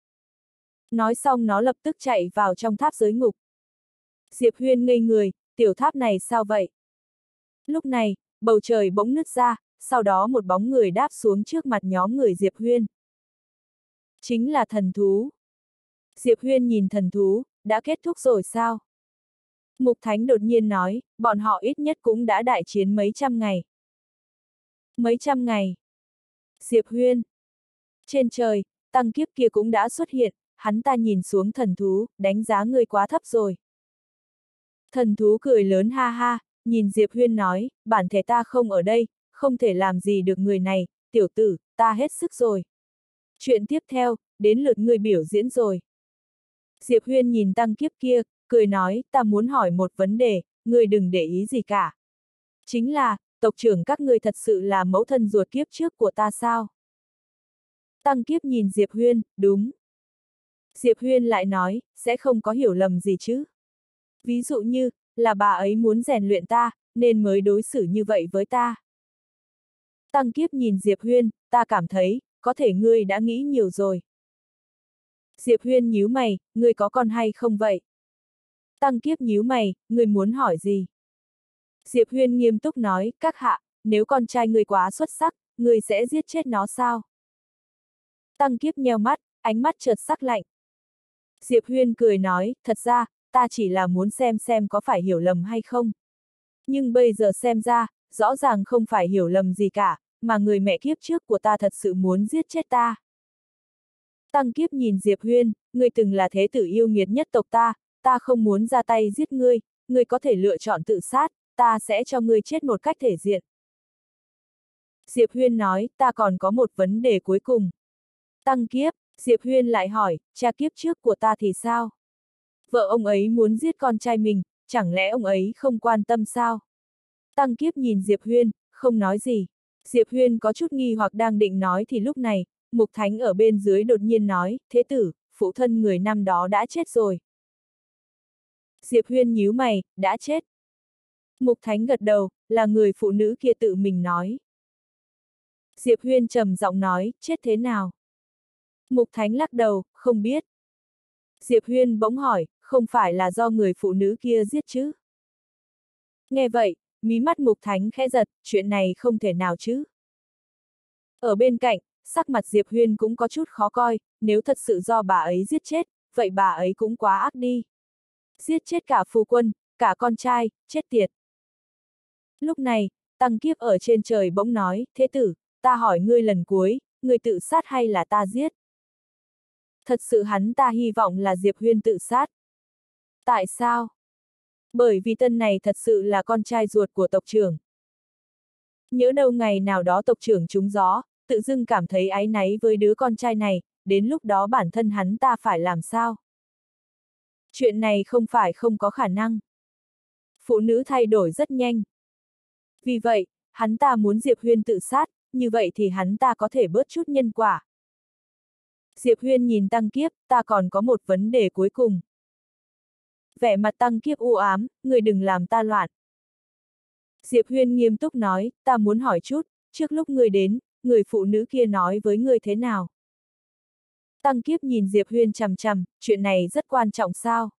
Nói xong nó lập tức chạy vào trong tháp giới ngục. Diệp Huyên ngây người, tiểu tháp này sao vậy? Lúc này, bầu trời bỗng nứt ra, sau đó một bóng người đáp xuống trước mặt nhóm người Diệp Huyên. Chính là thần thú. Diệp Huyên nhìn thần thú, đã kết thúc rồi sao? Mục Thánh đột nhiên nói, bọn họ ít nhất cũng đã đại chiến mấy trăm ngày. Mấy trăm ngày. Diệp Huyên. Trên trời, Tăng Kiếp kia cũng đã xuất hiện, hắn ta nhìn xuống thần thú, đánh giá ngươi quá thấp rồi. Thần thú cười lớn ha ha, nhìn Diệp Huyên nói, bản thể ta không ở đây, không thể làm gì được người này, tiểu tử, ta hết sức rồi. Chuyện tiếp theo, đến lượt ngươi biểu diễn rồi. Diệp Huyên nhìn Tăng Kiếp kia, cười nói, ta muốn hỏi một vấn đề, ngươi đừng để ý gì cả. Chính là, tộc trưởng các ngươi thật sự là mẫu thân ruột kiếp trước của ta sao? Tăng Kiếp nhìn Diệp Huyên, đúng. Diệp Huyên lại nói, sẽ không có hiểu lầm gì chứ. Ví dụ như, là bà ấy muốn rèn luyện ta, nên mới đối xử như vậy với ta. Tăng Kiếp nhìn Diệp Huyên, ta cảm thấy, có thể ngươi đã nghĩ nhiều rồi. Diệp Huyên nhíu mày, ngươi có con hay không vậy? Tăng Kiếp nhíu mày, ngươi muốn hỏi gì? Diệp Huyên nghiêm túc nói, các hạ, nếu con trai ngươi quá xuất sắc, ngươi sẽ giết chết nó sao? Tăng Kiếp nheo mắt, ánh mắt chợt sắc lạnh. Diệp Huyên cười nói, thật ra, ta chỉ là muốn xem có phải hiểu lầm hay không. Nhưng bây giờ xem ra, rõ ràng không phải hiểu lầm gì cả, mà người mẹ kiếp trước của ta thật sự muốn giết chết ta. Tăng Kiếp nhìn Diệp Huyên, ngươi từng là thế tử yêu nghiệt nhất tộc ta không muốn ra tay giết ngươi, ngươi có thể lựa chọn tự sát, ta sẽ cho ngươi chết một cách thể diện. Diệp Huyên nói, ta còn có một vấn đề cuối cùng. Tăng Kiếp, Diệp Huyên lại hỏi, cha kiếp trước của ta thì sao? Vợ ông ấy muốn giết con trai mình, chẳng lẽ ông ấy không quan tâm sao? Tăng Kiếp nhìn Diệp Huyên, không nói gì. Diệp Huyên có chút nghi hoặc đang định nói thì lúc này, Mục Thánh ở bên dưới đột nhiên nói, thế tử, phụ thân người năm đó đã chết rồi. Diệp Huyên nhíu mày, đã chết. Mục Thánh gật đầu, là người phụ nữ kia tự mình nói. Diệp Huyên trầm giọng nói, chết thế nào? Mục Thánh lắc đầu, không biết. Diệp Huyên bỗng hỏi, không phải là do người phụ nữ kia giết chứ? Nghe vậy, mí mắt Mục Thánh khẽ giật, chuyện này không thể nào chứ. Ở bên cạnh, sắc mặt Diệp Huyên cũng có chút khó coi, nếu thật sự do bà ấy giết chết, vậy bà ấy cũng quá ác đi. Giết chết cả phu quân, cả con trai, chết tiệt. Lúc này, Tăng Kiếp ở trên trời bỗng nói, thế tử, ta hỏi ngươi lần cuối, ngươi tự sát hay là ta giết? Thật sự hắn ta hy vọng là Diệp Huyên tự sát. Tại sao? Bởi vì tên này thật sự là con trai ruột của tộc trưởng. Nhỡ đâu ngày nào đó tộc trưởng trúng gió, tự dưng cảm thấy áy náy với đứa con trai này, đến lúc đó bản thân hắn ta phải làm sao? Chuyện này không phải không có khả năng. Phụ nữ thay đổi rất nhanh. Vì vậy, hắn ta muốn Diệp Huyên tự sát, như vậy thì hắn ta có thể bớt chút nhân quả. Diệp Huyên nhìn Tăng Kiếp, ta còn có một vấn đề cuối cùng. Vẻ mặt Tăng Kiếp u ám, người đừng làm ta loạn. Diệp Huyên nghiêm túc nói, ta muốn hỏi chút, trước lúc ngươi đến, người phụ nữ kia nói với ngươi thế nào? Tăng Kiếp nhìn Diệp Huyên chằm chằm, chuyện này rất quan trọng sao?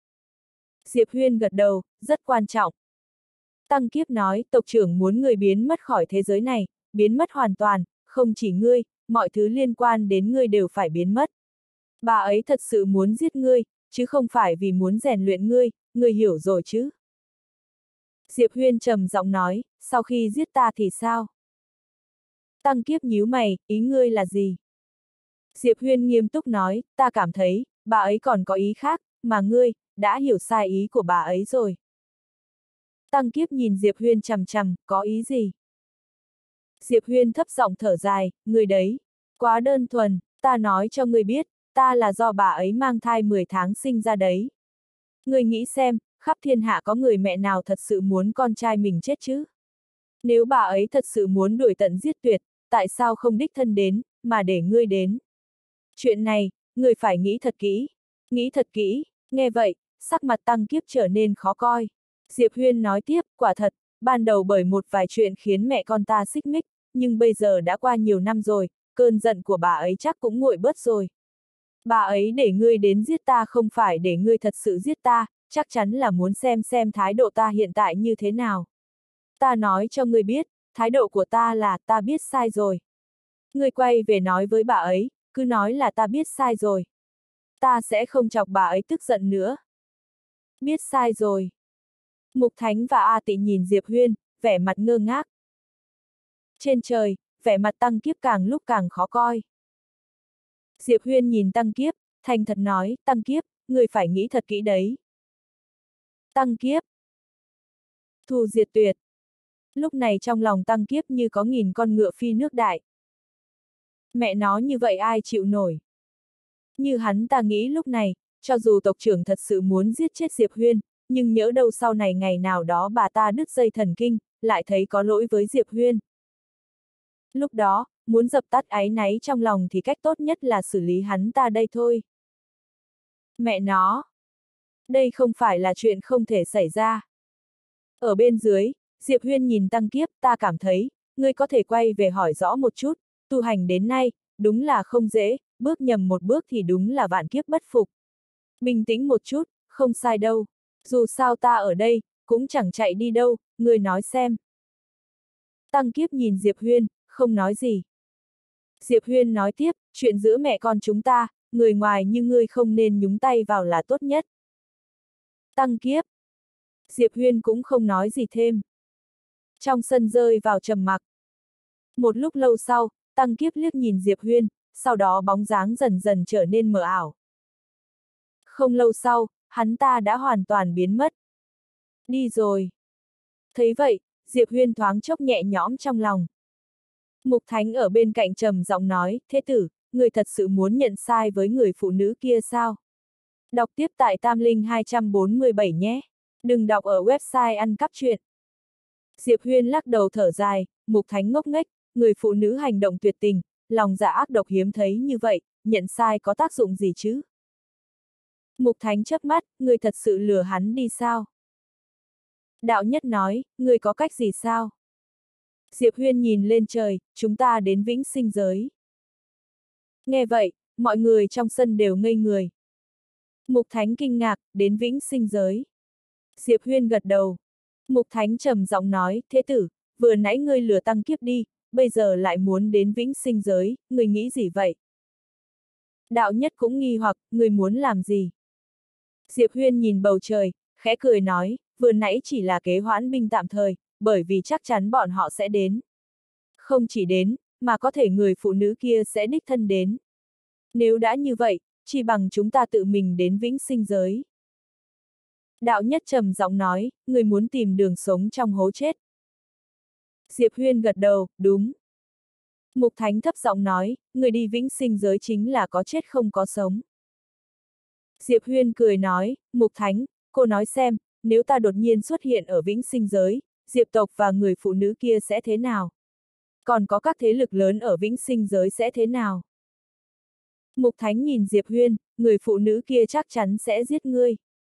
Diệp Huyên gật đầu, rất quan trọng. Tăng Kiếp nói, tộc trưởng muốn ngươi biến mất khỏi thế giới này, biến mất hoàn toàn, không chỉ ngươi, mọi thứ liên quan đến ngươi đều phải biến mất. Bà ấy thật sự muốn giết ngươi, chứ không phải vì muốn rèn luyện ngươi hiểu rồi chứ? Diệp Huyên trầm giọng nói, sau khi giết ta thì sao? Tăng Kiếp nhíu mày, ý ngươi là gì? Diệp Huyên nghiêm túc nói, ta cảm thấy, bà ấy còn có ý khác, mà ngươi, đã hiểu sai ý của bà ấy rồi. Tăng Kiếp nhìn Diệp Huyên chằm chằm, có ý gì? Diệp Huyên thấp giọng thở dài, ngươi đấy, quá đơn thuần, ta nói cho ngươi biết, ta là do bà ấy mang thai 10 tháng sinh ra đấy. Ngươi nghĩ xem, khắp thiên hạ có người mẹ nào thật sự muốn con trai mình chết chứ? Nếu bà ấy thật sự muốn đuổi tận giết tuyệt, tại sao không đích thân đến, mà để ngươi đến? Chuyện này, ngươi phải nghĩ thật kỹ. Nghĩ thật kỹ, nghe vậy, sắc mặt Tăng Kiếp trở nên khó coi. Diệp Huyên nói tiếp, quả thật, ban đầu bởi một vài chuyện khiến mẹ con ta xích mích, nhưng bây giờ đã qua nhiều năm rồi, cơn giận của bà ấy chắc cũng nguội bớt rồi. Bà ấy để ngươi đến giết ta không phải để ngươi thật sự giết ta, chắc chắn là muốn xem thái độ ta hiện tại như thế nào. Ta nói cho ngươi biết, thái độ của ta là ta biết sai rồi. Ngươi quay về nói với bà ấy, cứ nói là ta biết sai rồi. Ta sẽ không chọc bà ấy tức giận nữa. Biết sai rồi. Mục Thánh và A Tị nhìn Diệp Huyên, vẻ mặt ngơ ngác. Trên trời, vẻ mặt Tăng Kiếp càng lúc càng khó coi. Diệp Huyên nhìn Tăng Kiếp, thành thật nói, Tăng Kiếp, ngươi phải nghĩ thật kỹ đấy. Tăng Kiếp. Thù diệt tuyệt. Lúc này trong lòng Tăng Kiếp như có nghìn con ngựa phi nước đại. Mẹ nó như vậy ai chịu nổi. Như hắn ta nghĩ lúc này, cho dù tộc trưởng thật sự muốn giết chết Diệp Huyên, nhưng nhỡ đâu sau này ngày nào đó bà ta đứt dây thần kinh, lại thấy có lỗi với Diệp Huyên. Lúc đó, muốn dập tắt áy náy trong lòng thì cách tốt nhất là xử lý hắn ta đây thôi. Mẹ nó! Đây không phải là chuyện không thể xảy ra. Ở bên dưới, Diệp Huyên nhìn Tăng Kiếp, ta cảm thấy, ngươi có thể quay về hỏi rõ một chút, tu hành đến nay, đúng là không dễ, bước nhầm một bước thì đúng là vạn kiếp bất phục. Bình tĩnh một chút, không sai đâu. Dù sao ta ở đây, cũng chẳng chạy đi đâu, ngươi nói xem. Tăng Kiếp nhìn Diệp Huyên, không nói gì. Diệp Huyên nói tiếp, chuyện giữa mẹ con chúng ta, người ngoài như ngươi không nên nhúng tay vào là tốt nhất. Tăng Kiếp. Diệp Huyên cũng không nói gì thêm. Trong sân rơi vào trầm mặc. Một lúc lâu sau, Tăng Kiếp liếc nhìn Diệp Huyên, sau đó bóng dáng dần dần trở nên mờ ảo. Không lâu sau, hắn ta đã hoàn toàn biến mất. Đi rồi. Thấy vậy, Diệp Huyên thoáng chốc nhẹ nhõm trong lòng. Mục Thánh ở bên cạnh trầm giọng nói, thế tử, người thật sự muốn nhận sai với người phụ nữ kia sao? Đọc tiếp tại Tam Linh 247 nhé. Đừng đọc ở website ăn cắp truyện. Diệp Huyên lắc đầu thở dài, Mục Thánh ngốc nghếch, người phụ nữ hành động tuyệt tình, lòng dạ ác độc hiếm thấy như vậy, nhận sai có tác dụng gì chứ? Mục Thánh chớp mắt, người thật sự lừa hắn đi sao? Đạo Nhất nói, người có cách gì sao? Diệp Huyên nhìn lên trời, chúng ta đến vĩnh sinh giới. Nghe vậy, mọi người trong sân đều ngây người. Mục Thánh kinh ngạc, đến vĩnh sinh giới. Diệp Huyên gật đầu. Mục Thánh trầm giọng nói, thế tử, vừa nãy ngươi lừa Tăng Kiếp đi, bây giờ lại muốn đến vĩnh sinh giới, ngươi nghĩ gì vậy? Đạo Nhất cũng nghi hoặc, ngươi muốn làm gì? Diệp Huyên nhìn bầu trời, khẽ cười nói, vừa nãy chỉ là kế hoãn binh tạm thời, bởi vì chắc chắn bọn họ sẽ đến. Không chỉ đến, mà có thể người phụ nữ kia sẽ đích thân đến. Nếu đã như vậy, chi bằng chúng ta tự mình đến vĩnh sinh giới. Đạo Nhất trầm giọng nói, người muốn tìm đường sống trong hố chết. Diệp Huyên gật đầu, đúng. Mục Thánh thấp giọng nói, người đi vĩnh sinh giới chính là có chết không có sống. Diệp Huyên cười nói, Mục Thánh, cô nói xem, nếu ta đột nhiên xuất hiện ở vĩnh sinh giới, Diệp tộc và người phụ nữ kia sẽ thế nào? Còn có các thế lực lớn ở vĩnh sinh giới sẽ thế nào? Mục Thánh nhìn Diệp Huyên, người phụ nữ kia chắc chắn sẽ giết ngươi.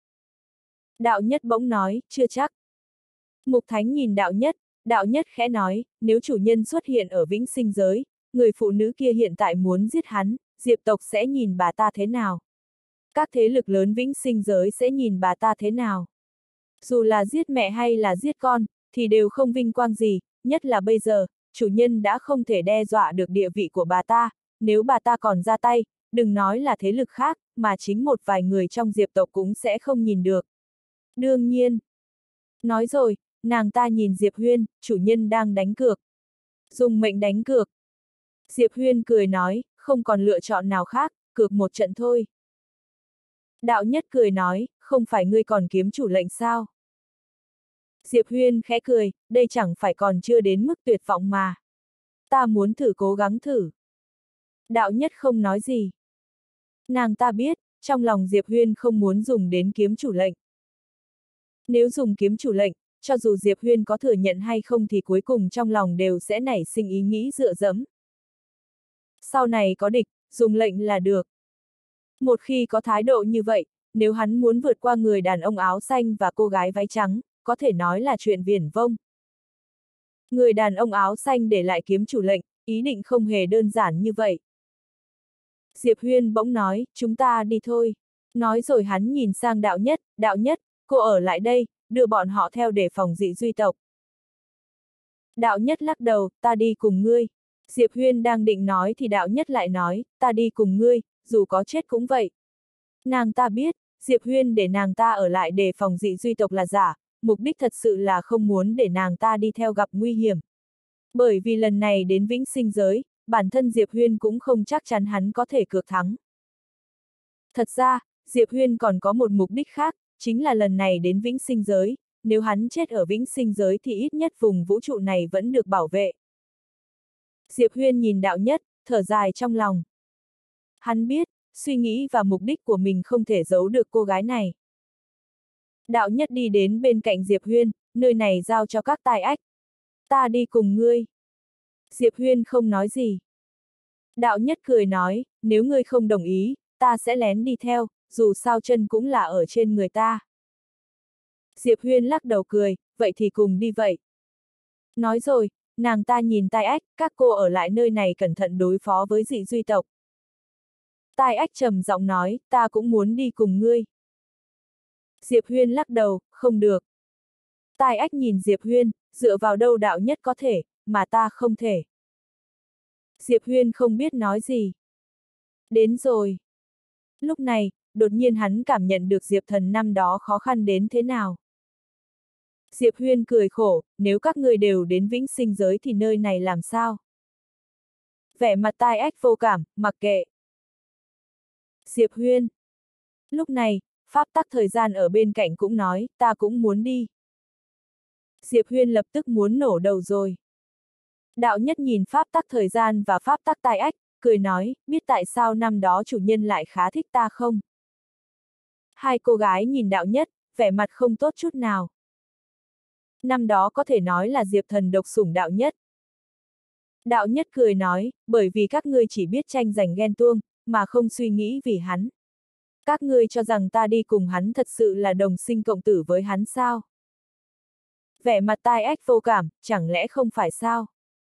Đạo Nhất bỗng nói, chưa chắc. Mục Thánh nhìn Đạo Nhất khẽ nói, nếu chủ nhân xuất hiện ở vĩnh sinh giới, người phụ nữ kia hiện tại muốn giết hắn, Diệp tộc sẽ nhìn bà ta thế nào? Các thế lực lớn vĩnh sinh giới sẽ nhìn bà ta thế nào? Dù là giết mẹ hay là giết con, thì đều không vinh quang gì, nhất là bây giờ, chủ nhân đã không thể đe dọa được địa vị của bà ta, nếu bà ta còn ra tay, đừng nói là thế lực khác, mà chính một vài người trong Diệp tộc cũng sẽ không nhìn được. Đương nhiên. Nói rồi, nàng ta nhìn Diệp Huyên, chủ nhân đang đánh cược. Dùng mệnh đánh cược. Diệp Huyên cười nói, không còn lựa chọn nào khác, cược một trận thôi. Đạo Nhất cười nói, không phải ngươi còn kiếm chủ lệnh sao? Diệp Huyên khẽ cười, đây chẳng phải còn chưa đến mức tuyệt vọng mà. Ta muốn thử cố gắng thử. Đạo Nhất không nói gì. Nàng ta biết, trong lòng Diệp Huyên không muốn dùng đến kiếm chủ lệnh. Nếu dùng kiếm chủ lệnh, cho dù Diệp Huyên có thừa nhận hay không thì cuối cùng trong lòng đều sẽ nảy sinh ý nghĩ dựa dẫm. Sau này có địch, dùng lệnh là được. Một khi có thái độ như vậy, nếu hắn muốn vượt qua người đàn ông áo xanh và cô gái váy trắng, có thể nói là chuyện viển vông. Người đàn ông áo xanh để lại kiếm chủ lệnh, ý định không hề đơn giản như vậy. Diệp Huyên bỗng nói, chúng ta đi thôi. Nói rồi hắn nhìn sang Đạo Nhất, cô ở lại đây, đưa bọn họ theo để phòng dị duy tộc. Đạo Nhất lắc đầu, ta đi cùng ngươi. Diệp Huyên đang định nói thì Đạo Nhất lại nói, ta đi cùng ngươi, dù có chết cũng vậy. Nàng ta biết, Diệp Huyên để nàng ta ở lại để phòng dị duy tộc là giả, mục đích thật sự là không muốn để nàng ta đi theo gặp nguy hiểm. Bởi vì lần này đến vĩnh sinh giới, bản thân Diệp Huyên cũng không chắc chắn hắn có thể cược thắng. Thật ra, Diệp Huyên còn có một mục đích khác, chính là lần này đến vĩnh sinh giới, nếu hắn chết ở vĩnh sinh giới thì ít nhất vùng vũ trụ này vẫn được bảo vệ. Diệp Huyên nhìn Đạo Nhất, thở dài trong lòng. Hắn biết, suy nghĩ và mục đích của mình không thể giấu được cô gái này. Đạo Nhất đi đến bên cạnh Diệp Huyên, nơi này giao cho các tài ách. Ta đi cùng ngươi. Diệp Huyên không nói gì. Đạo Nhất cười nói, nếu ngươi không đồng ý, ta sẽ lén đi theo, dù sao chân cũng là ở trên người ta. Diệp Huyên lắc đầu cười, vậy thì cùng đi vậy. Nói rồi, nàng ta nhìn Tai Ách, các cô ở lại nơi này cẩn thận đối phó với dị duy tộc. Tai Ách trầm giọng nói, ta cũng muốn đi cùng ngươi. Diệp Huyên lắc đầu, không được. Tai Ách nhìn Diệp Huyên, dựa vào đâu Đạo Nhất có thể, mà ta không thể. Diệp Huyên không biết nói gì. Đến rồi. Lúc này, đột nhiên hắn cảm nhận được Diệp Thần năm đó khó khăn đến thế nào. Diệp Huyên cười khổ, nếu các người đều đến vĩnh sinh giới thì nơi này làm sao? Vẻ mặt Tai Ách vô cảm, mặc kệ. Diệp Huyên. Lúc này, pháp tắc thời gian ở bên cạnh cũng nói, ta cũng muốn đi. Diệp Huyên lập tức muốn nổ đầu rồi. Đạo Nhất nhìn pháp tắc thời gian và pháp tắc Tai Ách, cười nói, biết tại sao năm đó chủ nhân lại khá thích ta không? Hai cô gái nhìn Đạo Nhất, vẻ mặt không tốt chút nào. Năm đó có thể nói là Diệp Thần độc sủng Đạo Nhất. Đạo Nhất cười nói, bởi vì các ngươi chỉ biết tranh giành ghen tuông, mà không suy nghĩ vì hắn. Các ngươi cho rằng ta đi cùng hắn thật sự là đồng sinh cộng tử với hắn sao? Vẻ mặt Tai Ách vô cảm, chẳng lẽ không phải sao?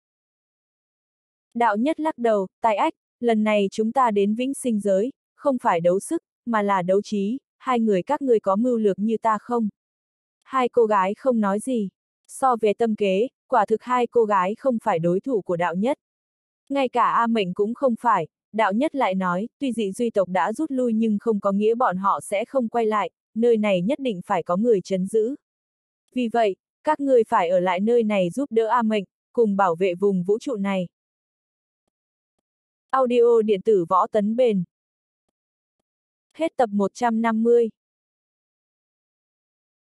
Đạo Nhất lắc đầu, Tai Ách, lần này chúng ta đến vĩnh sinh giới, không phải đấu sức, mà là đấu trí, hai người các ngươi có mưu lược như ta không? Hai cô gái không nói gì. So về tâm kế, quả thực hai cô gái không phải đối thủ của Đạo Nhất. Ngay cả A Mệnh cũng không phải, Đạo Nhất lại nói, tuy dị duy tộc đã rút lui nhưng không có nghĩa bọn họ sẽ không quay lại, nơi này nhất định phải có người trấn giữ. Vì vậy, các ngươi phải ở lại nơi này giúp đỡ A Mệnh, cùng bảo vệ vùng vũ trụ này. Audio điện tử Võ Tấn Bền Hết tập 150.